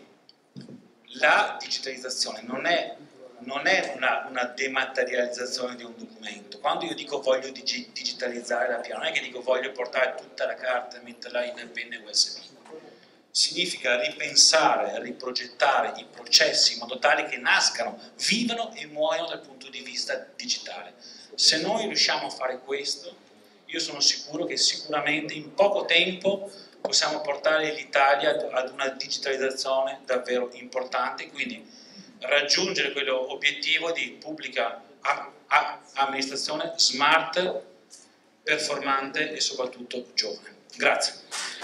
Speaker 9: la digitalizzazione non è, non è una, una dematerializzazione di un documento. Quando io dico voglio digi digitalizzare la P A, non è che dico voglio portare tutta la carta e metterla in penne U S B. Significa ripensare, riprogettare i processi in modo tale che nascano, vivano e muoiano dal punto di vista digitale. Se noi riusciamo a fare questo, io sono sicuro che sicuramente in poco tempo possiamo portare l'Italia ad una digitalizzazione davvero importante, quindi raggiungere quell'obiettivo di pubblica amministrazione smart, performante e soprattutto giovane. Grazie.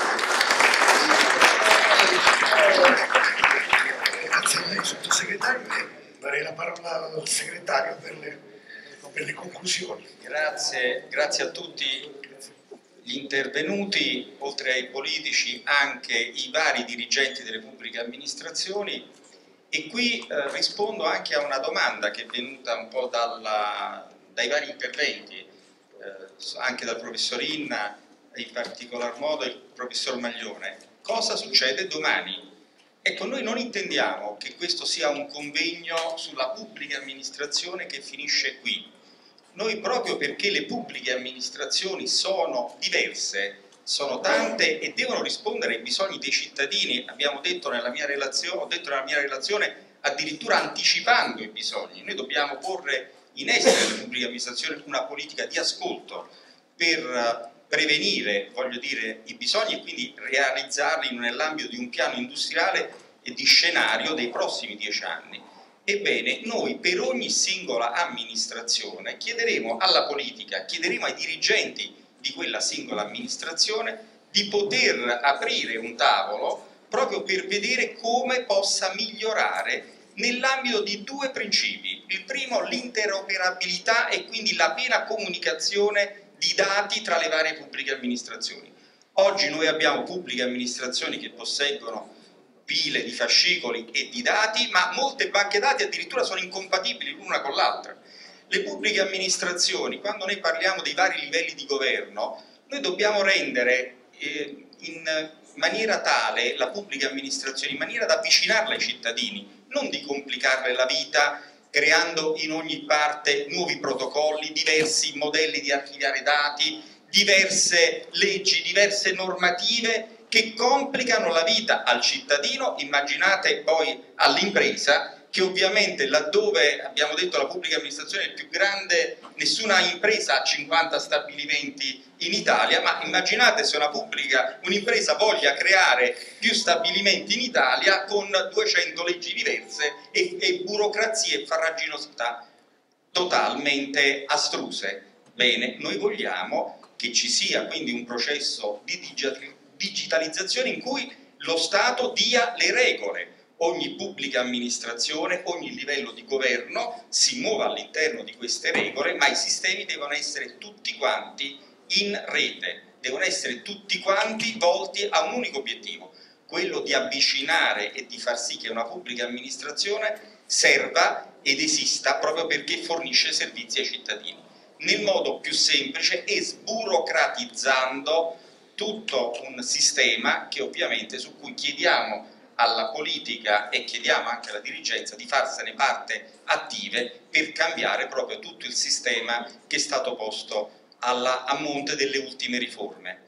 Speaker 1: Grazie a lei, sottosegretario, e darei la parola al segretario per le, per le conclusioni.
Speaker 3: Grazie, grazie a tutti gli intervenuti, oltre ai politici anche i vari dirigenti delle pubbliche amministrazioni, e qui eh, rispondo anche a una domanda che è venuta un po' dalla, dai vari interventi, eh, anche dal professor Inna e in particolar modo il professor Maglione. Cosa succede domani? Ecco, noi non intendiamo che questo sia un convegno sulla pubblica amministrazione che finisce qui. Noi, proprio perché le pubbliche amministrazioni sono diverse, sono tante e devono rispondere ai bisogni dei cittadini, abbiamo detto nella mia relazione, ho detto nella mia relazione addirittura anticipando i bisogni. Noi dobbiamo porre in essere nelle pubbliche amministrazioni una politica di ascolto per prevenire, voglio dire, i bisogni e quindi realizzarli nell'ambito di un piano industriale e di scenario dei prossimi dieci anni. Ebbene, noi per ogni singola amministrazione chiederemo alla politica, chiederemo ai dirigenti di quella singola amministrazione di poter aprire un tavolo proprio per vedere come possa migliorare nell'ambito di due principi. Il primo, l'interoperabilità e quindi la piena comunicazione di dati tra le varie pubbliche amministrazioni. Oggi noi abbiamo pubbliche amministrazioni che posseggono pile di fascicoli e di dati, ma molte banche dati addirittura sono incompatibili l'una con l'altra. Le pubbliche amministrazioni, quando noi parliamo dei vari livelli di governo, noi dobbiamo rendere eh, in maniera tale la pubblica amministrazione, in maniera da avvicinarla ai cittadini, non di complicarle la vita creando in ogni parte nuovi protocolli, diversi modelli di archiviare dati, diverse leggi, diverse normative che complicano la vita al cittadino, immaginate poi all'impresa, che ovviamente laddove abbiamo detto la pubblica amministrazione è il più grande, nessuna impresa ha cinquanta stabilimenti in Italia, ma immaginate se una pubblica, un'impresa voglia creare più stabilimenti in Italia con duecento leggi diverse e, e burocrazie e farraginosità totalmente astruse. Bene, noi vogliamo che ci sia quindi un processo di digitalizzazione in cui lo Stato dia le regole. Ogni pubblica amministrazione, ogni livello di governo si muova all'interno di queste regole, ma i sistemi devono essere tutti quanti in rete, devono essere tutti quanti volti a un unico obiettivo, quello di avvicinare e di far sì che una pubblica amministrazione serva ed esista proprio perché fornisce servizi ai cittadini, nel modo più semplice e sburocratizzando tutto un sistema che ovviamente su cui chiediamo alla politica e chiediamo anche alla dirigenza di farsene parte attive per cambiare proprio tutto il sistema che è stato posto alla, a monte delle ultime riforme.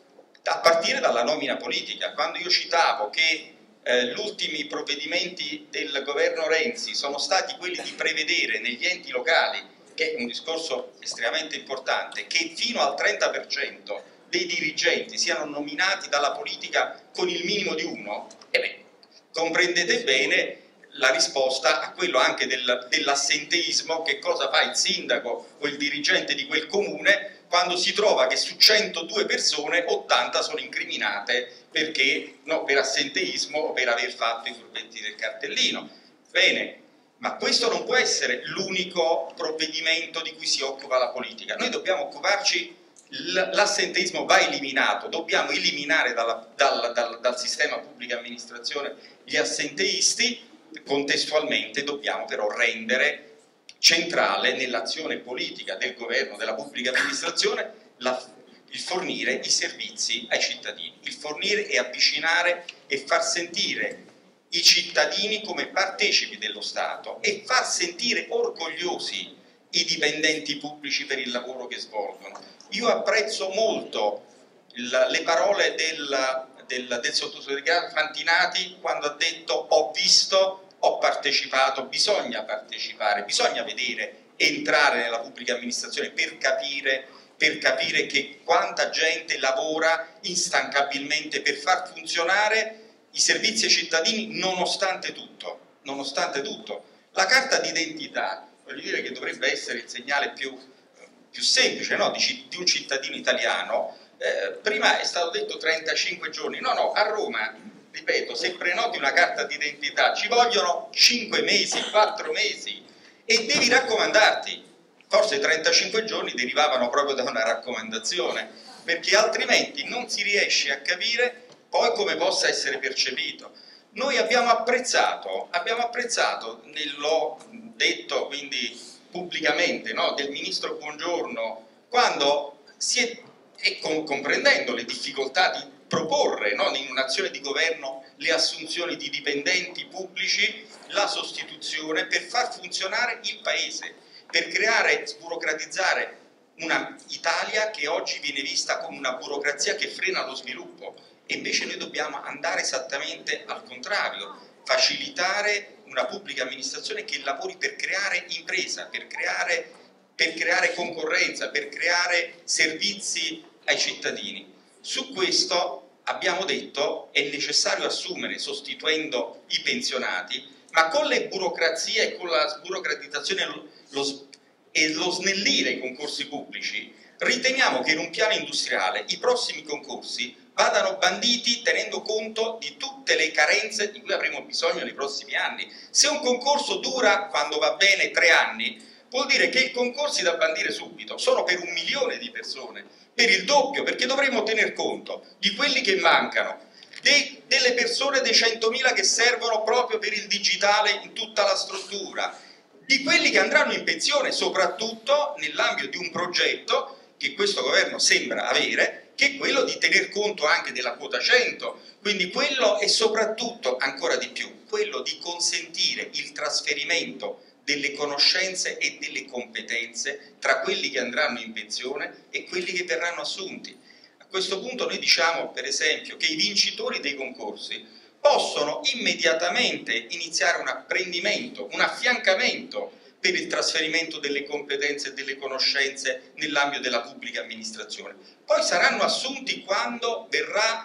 Speaker 3: A partire dalla nomina politica, quando io citavo che eh, gli ultimi provvedimenti del governo Renzi sono stati quelli di prevedere negli enti locali, che è un discorso estremamente importante, che fino al trenta per cento dei dirigenti siano nominati dalla politica con il minimo di uno, e beh, comprendete bene la risposta a quello anche del, dell'assenteismo. Che cosa fa il sindaco o il dirigente di quel comune quando si trova che su centodue persone ottanta sono incriminate perché, no, per assenteismo o per aver fatto i furbetti del cartellino? Bene, ma questo non può essere l'unico provvedimento di cui si occupa la politica. Noi dobbiamo occuparci, l'assenteismo va eliminato, dobbiamo eliminare dalla, dal, dal, dal sistema pubblica amministrazione gli assenteisti. Contestualmente dobbiamo però rendere centrale nell'azione politica del governo, della pubblica amministrazione, la, il fornire i servizi ai cittadini, il fornire e avvicinare e far sentire i cittadini come partecipi dello Stato e far sentire orgogliosi i dipendenti pubblici per il lavoro che svolgono. Io apprezzo molto il, le parole del, del, del sottosegretario Fantinati quando ha detto: ho visto, ho partecipato. Bisogna partecipare, bisogna vedere, entrare nella pubblica amministrazione per capire, per capire che quanta gente lavora instancabilmente per far funzionare i servizi ai cittadini nonostante tutto, nonostante tutto. La carta d'identità, voglio dire che dovrebbe essere il segnale più, più semplice, no? di, di un cittadino italiano. Eh, prima è stato detto trentacinque giorni, no no, a Roma, ripeto, se prenoti una carta d'identità ci vogliono cinque mesi, quattro mesi e devi raccomandarti. Forse trentacinque giorni derivavano proprio da una raccomandazione, perché altrimenti non si riesce a capire poi come possa essere percepito. Noi abbiamo apprezzato, abbiamo apprezzato, l'ho detto quindi pubblicamente, no, del ministro Bongiorno, quando si è, e com comprendendo le difficoltà di proporre, no, in un'azione di governo le assunzioni di dipendenti pubblici, la sostituzione per far funzionare il Paese, per creare, sburocratizzare una Italia che oggi viene vista come una burocrazia che frena lo sviluppo. E invece noi dobbiamo andare esattamente al contrario, facilitare una pubblica amministrazione che lavori per creare impresa, per creare, per creare concorrenza, per creare servizi ai cittadini. Su questo abbiamo detto è necessario assumere, sostituendo i pensionati, ma con le burocrazie e con la sburocratizzazione lo, lo, e lo snellire i concorsi pubblici, riteniamo che in un piano industriale i prossimi concorsi vadano banditi tenendo conto di tutte le carenze di cui avremo bisogno nei prossimi anni. Se un concorso dura, quando va bene, tre anni, vuol dire che i concorsi da bandire subito sono per un milione di persone, per il doppio, perché dovremo tener conto di quelli che mancano, dei, delle persone, dei centomila che servono proprio per il digitale in tutta la struttura, di quelli che andranno in pensione, soprattutto nell'ambito di un progetto che questo governo sembra avere, che è quello di tener conto anche della quota cento, quindi quello e soprattutto, ancora di più, quello di consentire il trasferimento delle conoscenze e delle competenze tra quelli che andranno in pensione e quelli che verranno assunti. A questo punto noi diciamo, per esempio, che i vincitori dei concorsi possono immediatamente iniziare un apprendimento, un affiancamento per il trasferimento delle competenze e delle conoscenze nell'ambito della pubblica amministrazione. Poi saranno assunti quando verrà,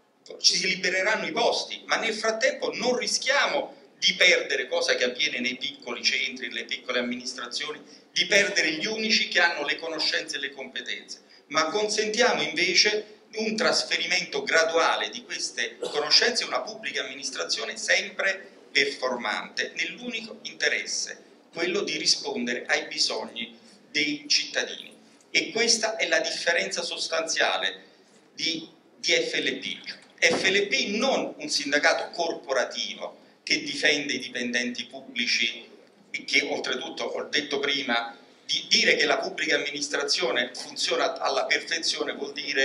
Speaker 3: si libereranno i posti, ma nel frattempo non rischiamo di perdere, cosa che avviene nei piccoli centri, nelle piccole amministrazioni, di perdere gli unici che hanno le conoscenze e le competenze, ma consentiamo invece un trasferimento graduale di queste conoscenze e una pubblica amministrazione sempre performante, nell'unico interesse, quello di rispondere ai bisogni dei cittadini. E questa è la differenza sostanziale di, di F L P. F L P non un sindacato corporativo che difende i dipendenti pubblici e che oltretutto, ho detto prima, di dire che la pubblica amministrazione funziona alla perfezione vuol dire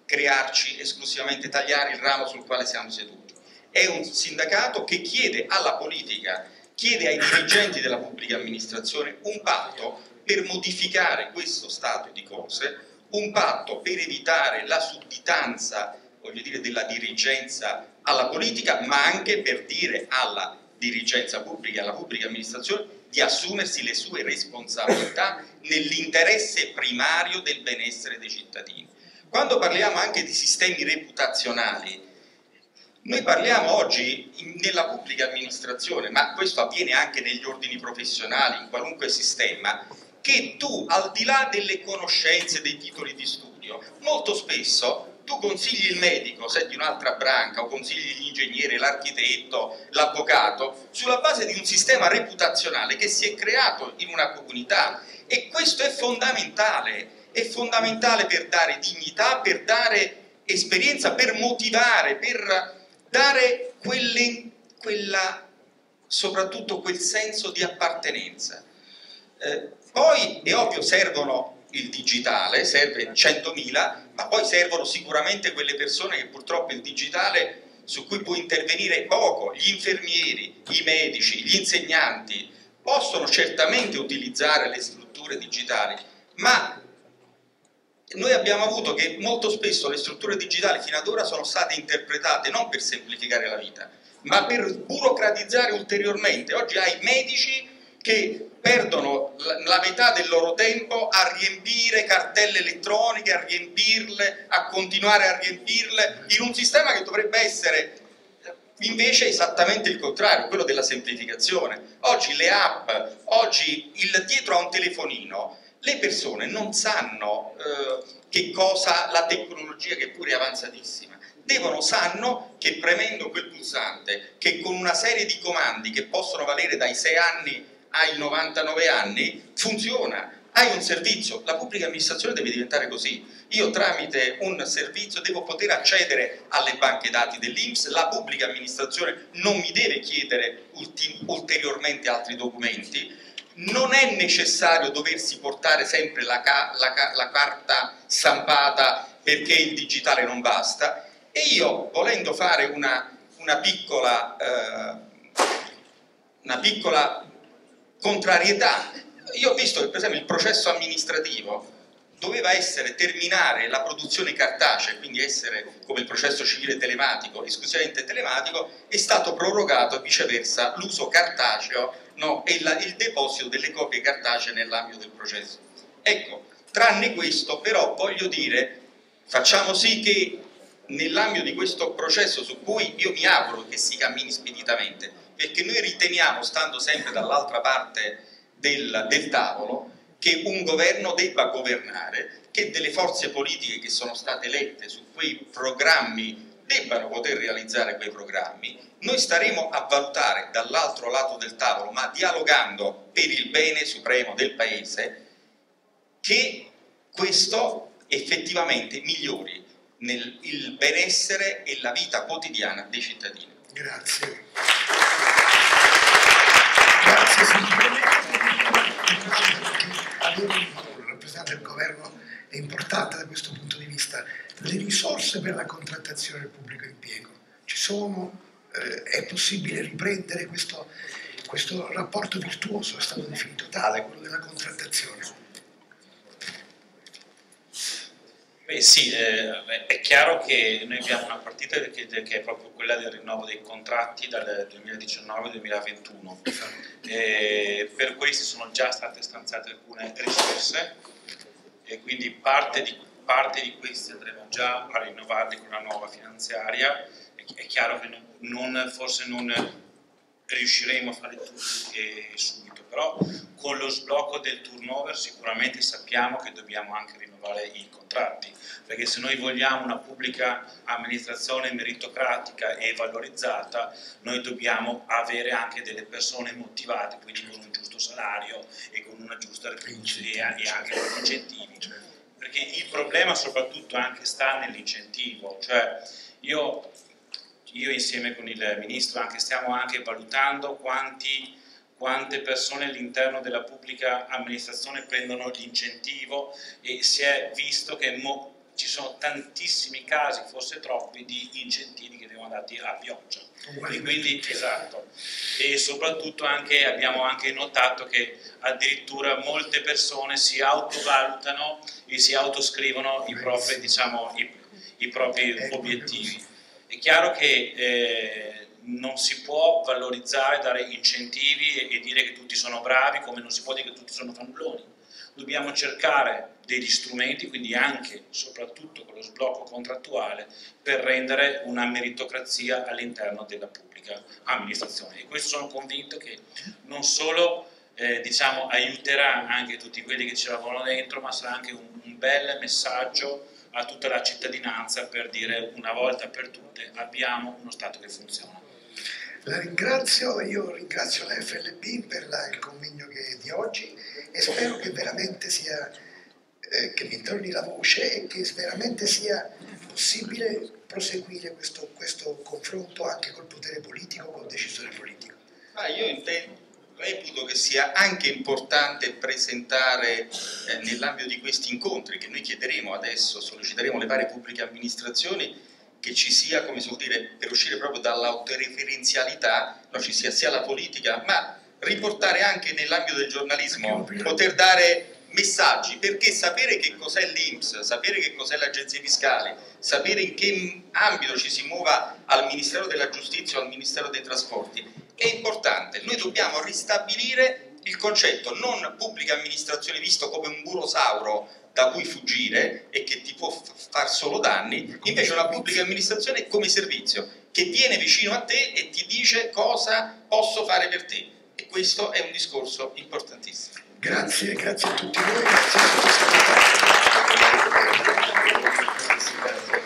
Speaker 3: crearci esclusivamente, tagliare il ramo sul quale siamo seduti. È un sindacato che chiede alla politica, chiede ai dirigenti della pubblica amministrazione un patto per modificare questo stato di cose, un patto per evitare la sudditanza, voglio dire, della dirigenza alla politica, ma anche per dire alla dirigenza pubblica, alla pubblica amministrazione, di assumersi le sue responsabilità nell'interesse primario del benessere dei cittadini. Quando parliamo anche di sistemi reputazionali, noi parliamo oggi in, nella pubblica amministrazione, ma questo avviene anche negli ordini professionali, in qualunque sistema, che tu, al di là delle conoscenze, dei titoli di studio, molto spesso tu consigli il medico, se di un'altra branca, o consigli l'ingegnere, l'architetto, l'avvocato, sulla base di un sistema reputazionale che si è creato in una comunità, e questo è fondamentale, è fondamentale per dare dignità, per dare esperienza, per motivare, per dare quelle, quella, soprattutto quel senso di appartenenza. Eh, poi è ovvio, servono il digitale, serve centomila, ma poi servono sicuramente quelle persone che purtroppo il digitale su cui può intervenire poco, gli infermieri, i medici, gli insegnanti possono certamente utilizzare le strutture digitali, ma noi abbiamo avuto che molto spesso le strutture digitali fino ad ora sono state interpretate non per semplificare la vita, ma per burocratizzare ulteriormente. Oggi hai medici che perdono la metà del loro tempo a riempire cartelle elettroniche, a riempirle, a continuare a riempirle, in un sistema che dovrebbe essere invece esattamente il contrario, quello della semplificazione. Oggi le app, oggi il dietro a un telefonino, le persone non sanno eh, che cosa la tecnologia, che pure è avanzatissima, devono, sanno che premendo quel pulsante, che con una serie di comandi che possono valere dai sei anni ai novantanove anni, funziona. Hai un servizio, la pubblica amministrazione deve diventare così. Io tramite un servizio devo poter accedere alle banche dati dell'I N P S, la pubblica amministrazione non mi deve chiedere ulteriormente altri documenti, non è necessario doversi portare sempre la, ca la, ca la carta stampata perché il digitale non basta, e io, volendo fare una, una piccola eh, una piccola contrarietà, io ho visto che per esempio il processo amministrativo doveva essere terminare la produzione cartacea, quindi essere come il processo civile telematico, esclusivamente telematico, è stato prorogato e viceversa l'uso cartaceo, no, e la, il deposito delle copie cartacee nell'ambito del processo. Ecco, tranne questo però voglio dire, facciamo sì che nell'ambito di questo processo, su cui io mi auguro che si cammini speditamente, perché noi riteniamo, stando sempre dall'altra parte del, del tavolo, che un governo debba governare, che delle forze politiche che sono state elette su quei programmi debbano poter realizzare quei programmi. Noi staremo a valutare dall'altro lato del tavolo, ma dialogando per il bene supremo del Paese, che questo effettivamente migliori nel il benessere e la vita quotidiana dei cittadini.
Speaker 1: Grazie. Grazie, avere un rappresentante del governo è importante da questo punto di vista. Le risorse per la contrattazione del pubblico impiego ci sono, eh, è possibile riprendere questo, questo rapporto virtuoso, è stato definito tale, quello della contrattazione.
Speaker 9: Beh sì, eh, è chiaro che noi abbiamo una partita che, che è proprio quella del rinnovo dei contratti dal duemiladiciannove al duemilaventuno. Eh, per questi sono già state stanziate alcune risorse e quindi parte di, parte di questi andremo già a rinnovarli con la nuova finanziaria. È, è chiaro che non, non, forse non riusciremo a fare tutti eh, subito, però con lo sblocco del turnover sicuramente sappiamo che dobbiamo anche rinnovare i contratti, perché se noi vogliamo una pubblica amministrazione meritocratica e valorizzata, noi dobbiamo avere anche delle persone motivate, quindi con un giusto salario e con una giusta retribuzione e anche con incentivi, perché il problema soprattutto anche sta nell'incentivo, cioè io Io insieme con il Ministro anche stiamo anche valutando quanti, quante persone all'interno della pubblica amministrazione prendono l'incentivo, e si è visto che mo, ci sono tantissimi casi, forse troppi, di incentivi che vengono dati a pioggia. E quindi, esatto, e soprattutto anche, abbiamo anche notato che addirittura molte persone si autovalutano e si autoscrivono i propri, diciamo, i, i propri obiettivi. È chiaro che eh, non si può valorizzare, dare incentivi e, e dire che tutti sono bravi, come non si può dire che tutti sono fannulloni. Dobbiamo cercare degli strumenti, quindi anche, soprattutto con lo sblocco contrattuale, per rendere una meritocrazia all'interno della pubblica amministrazione. E questo sono convinto che non solo eh, diciamo, aiuterà anche tutti quelli che ci lavorano dentro, ma sarà anche un, un bel messaggio a tutta la cittadinanza per dire una volta per tutte abbiamo uno Stato che funziona.
Speaker 1: La ringrazio, io ringrazio la F L B per la, il convegno che, di oggi e spero che veramente sia, eh, che mi torni la voce e che veramente sia possibile proseguire questo, questo confronto anche col potere politico, col decisore politico.
Speaker 3: Ah, io intendo, reputo che sia anche importante presentare eh, nell'ambito di questi incontri che noi chiederemo adesso, solleciteremo le varie pubbliche amministrazioni, che ci sia, come si vuol dire, per uscire proprio dall'autoreferenzialità, no, ci sia sia la politica, ma riportare anche nell'ambito del giornalismo, poter dare messaggi, perché sapere che cos'è l'I N P S, sapere che cos'è l'Agenzia Fiscale, sapere in che ambito ci si muova al Ministero della Giustizia o al Ministero dei Trasporti è importante. Noi dobbiamo ristabilire il concetto non pubblica amministrazione visto come un burosauro da cui fuggire e che ti può far solo danni, invece una pubblica amministrazione come servizio che viene vicino a te e ti dice cosa posso fare per te, e questo è un discorso importantissimo.
Speaker 1: Grazie, grazie a tutti voi. Grazie.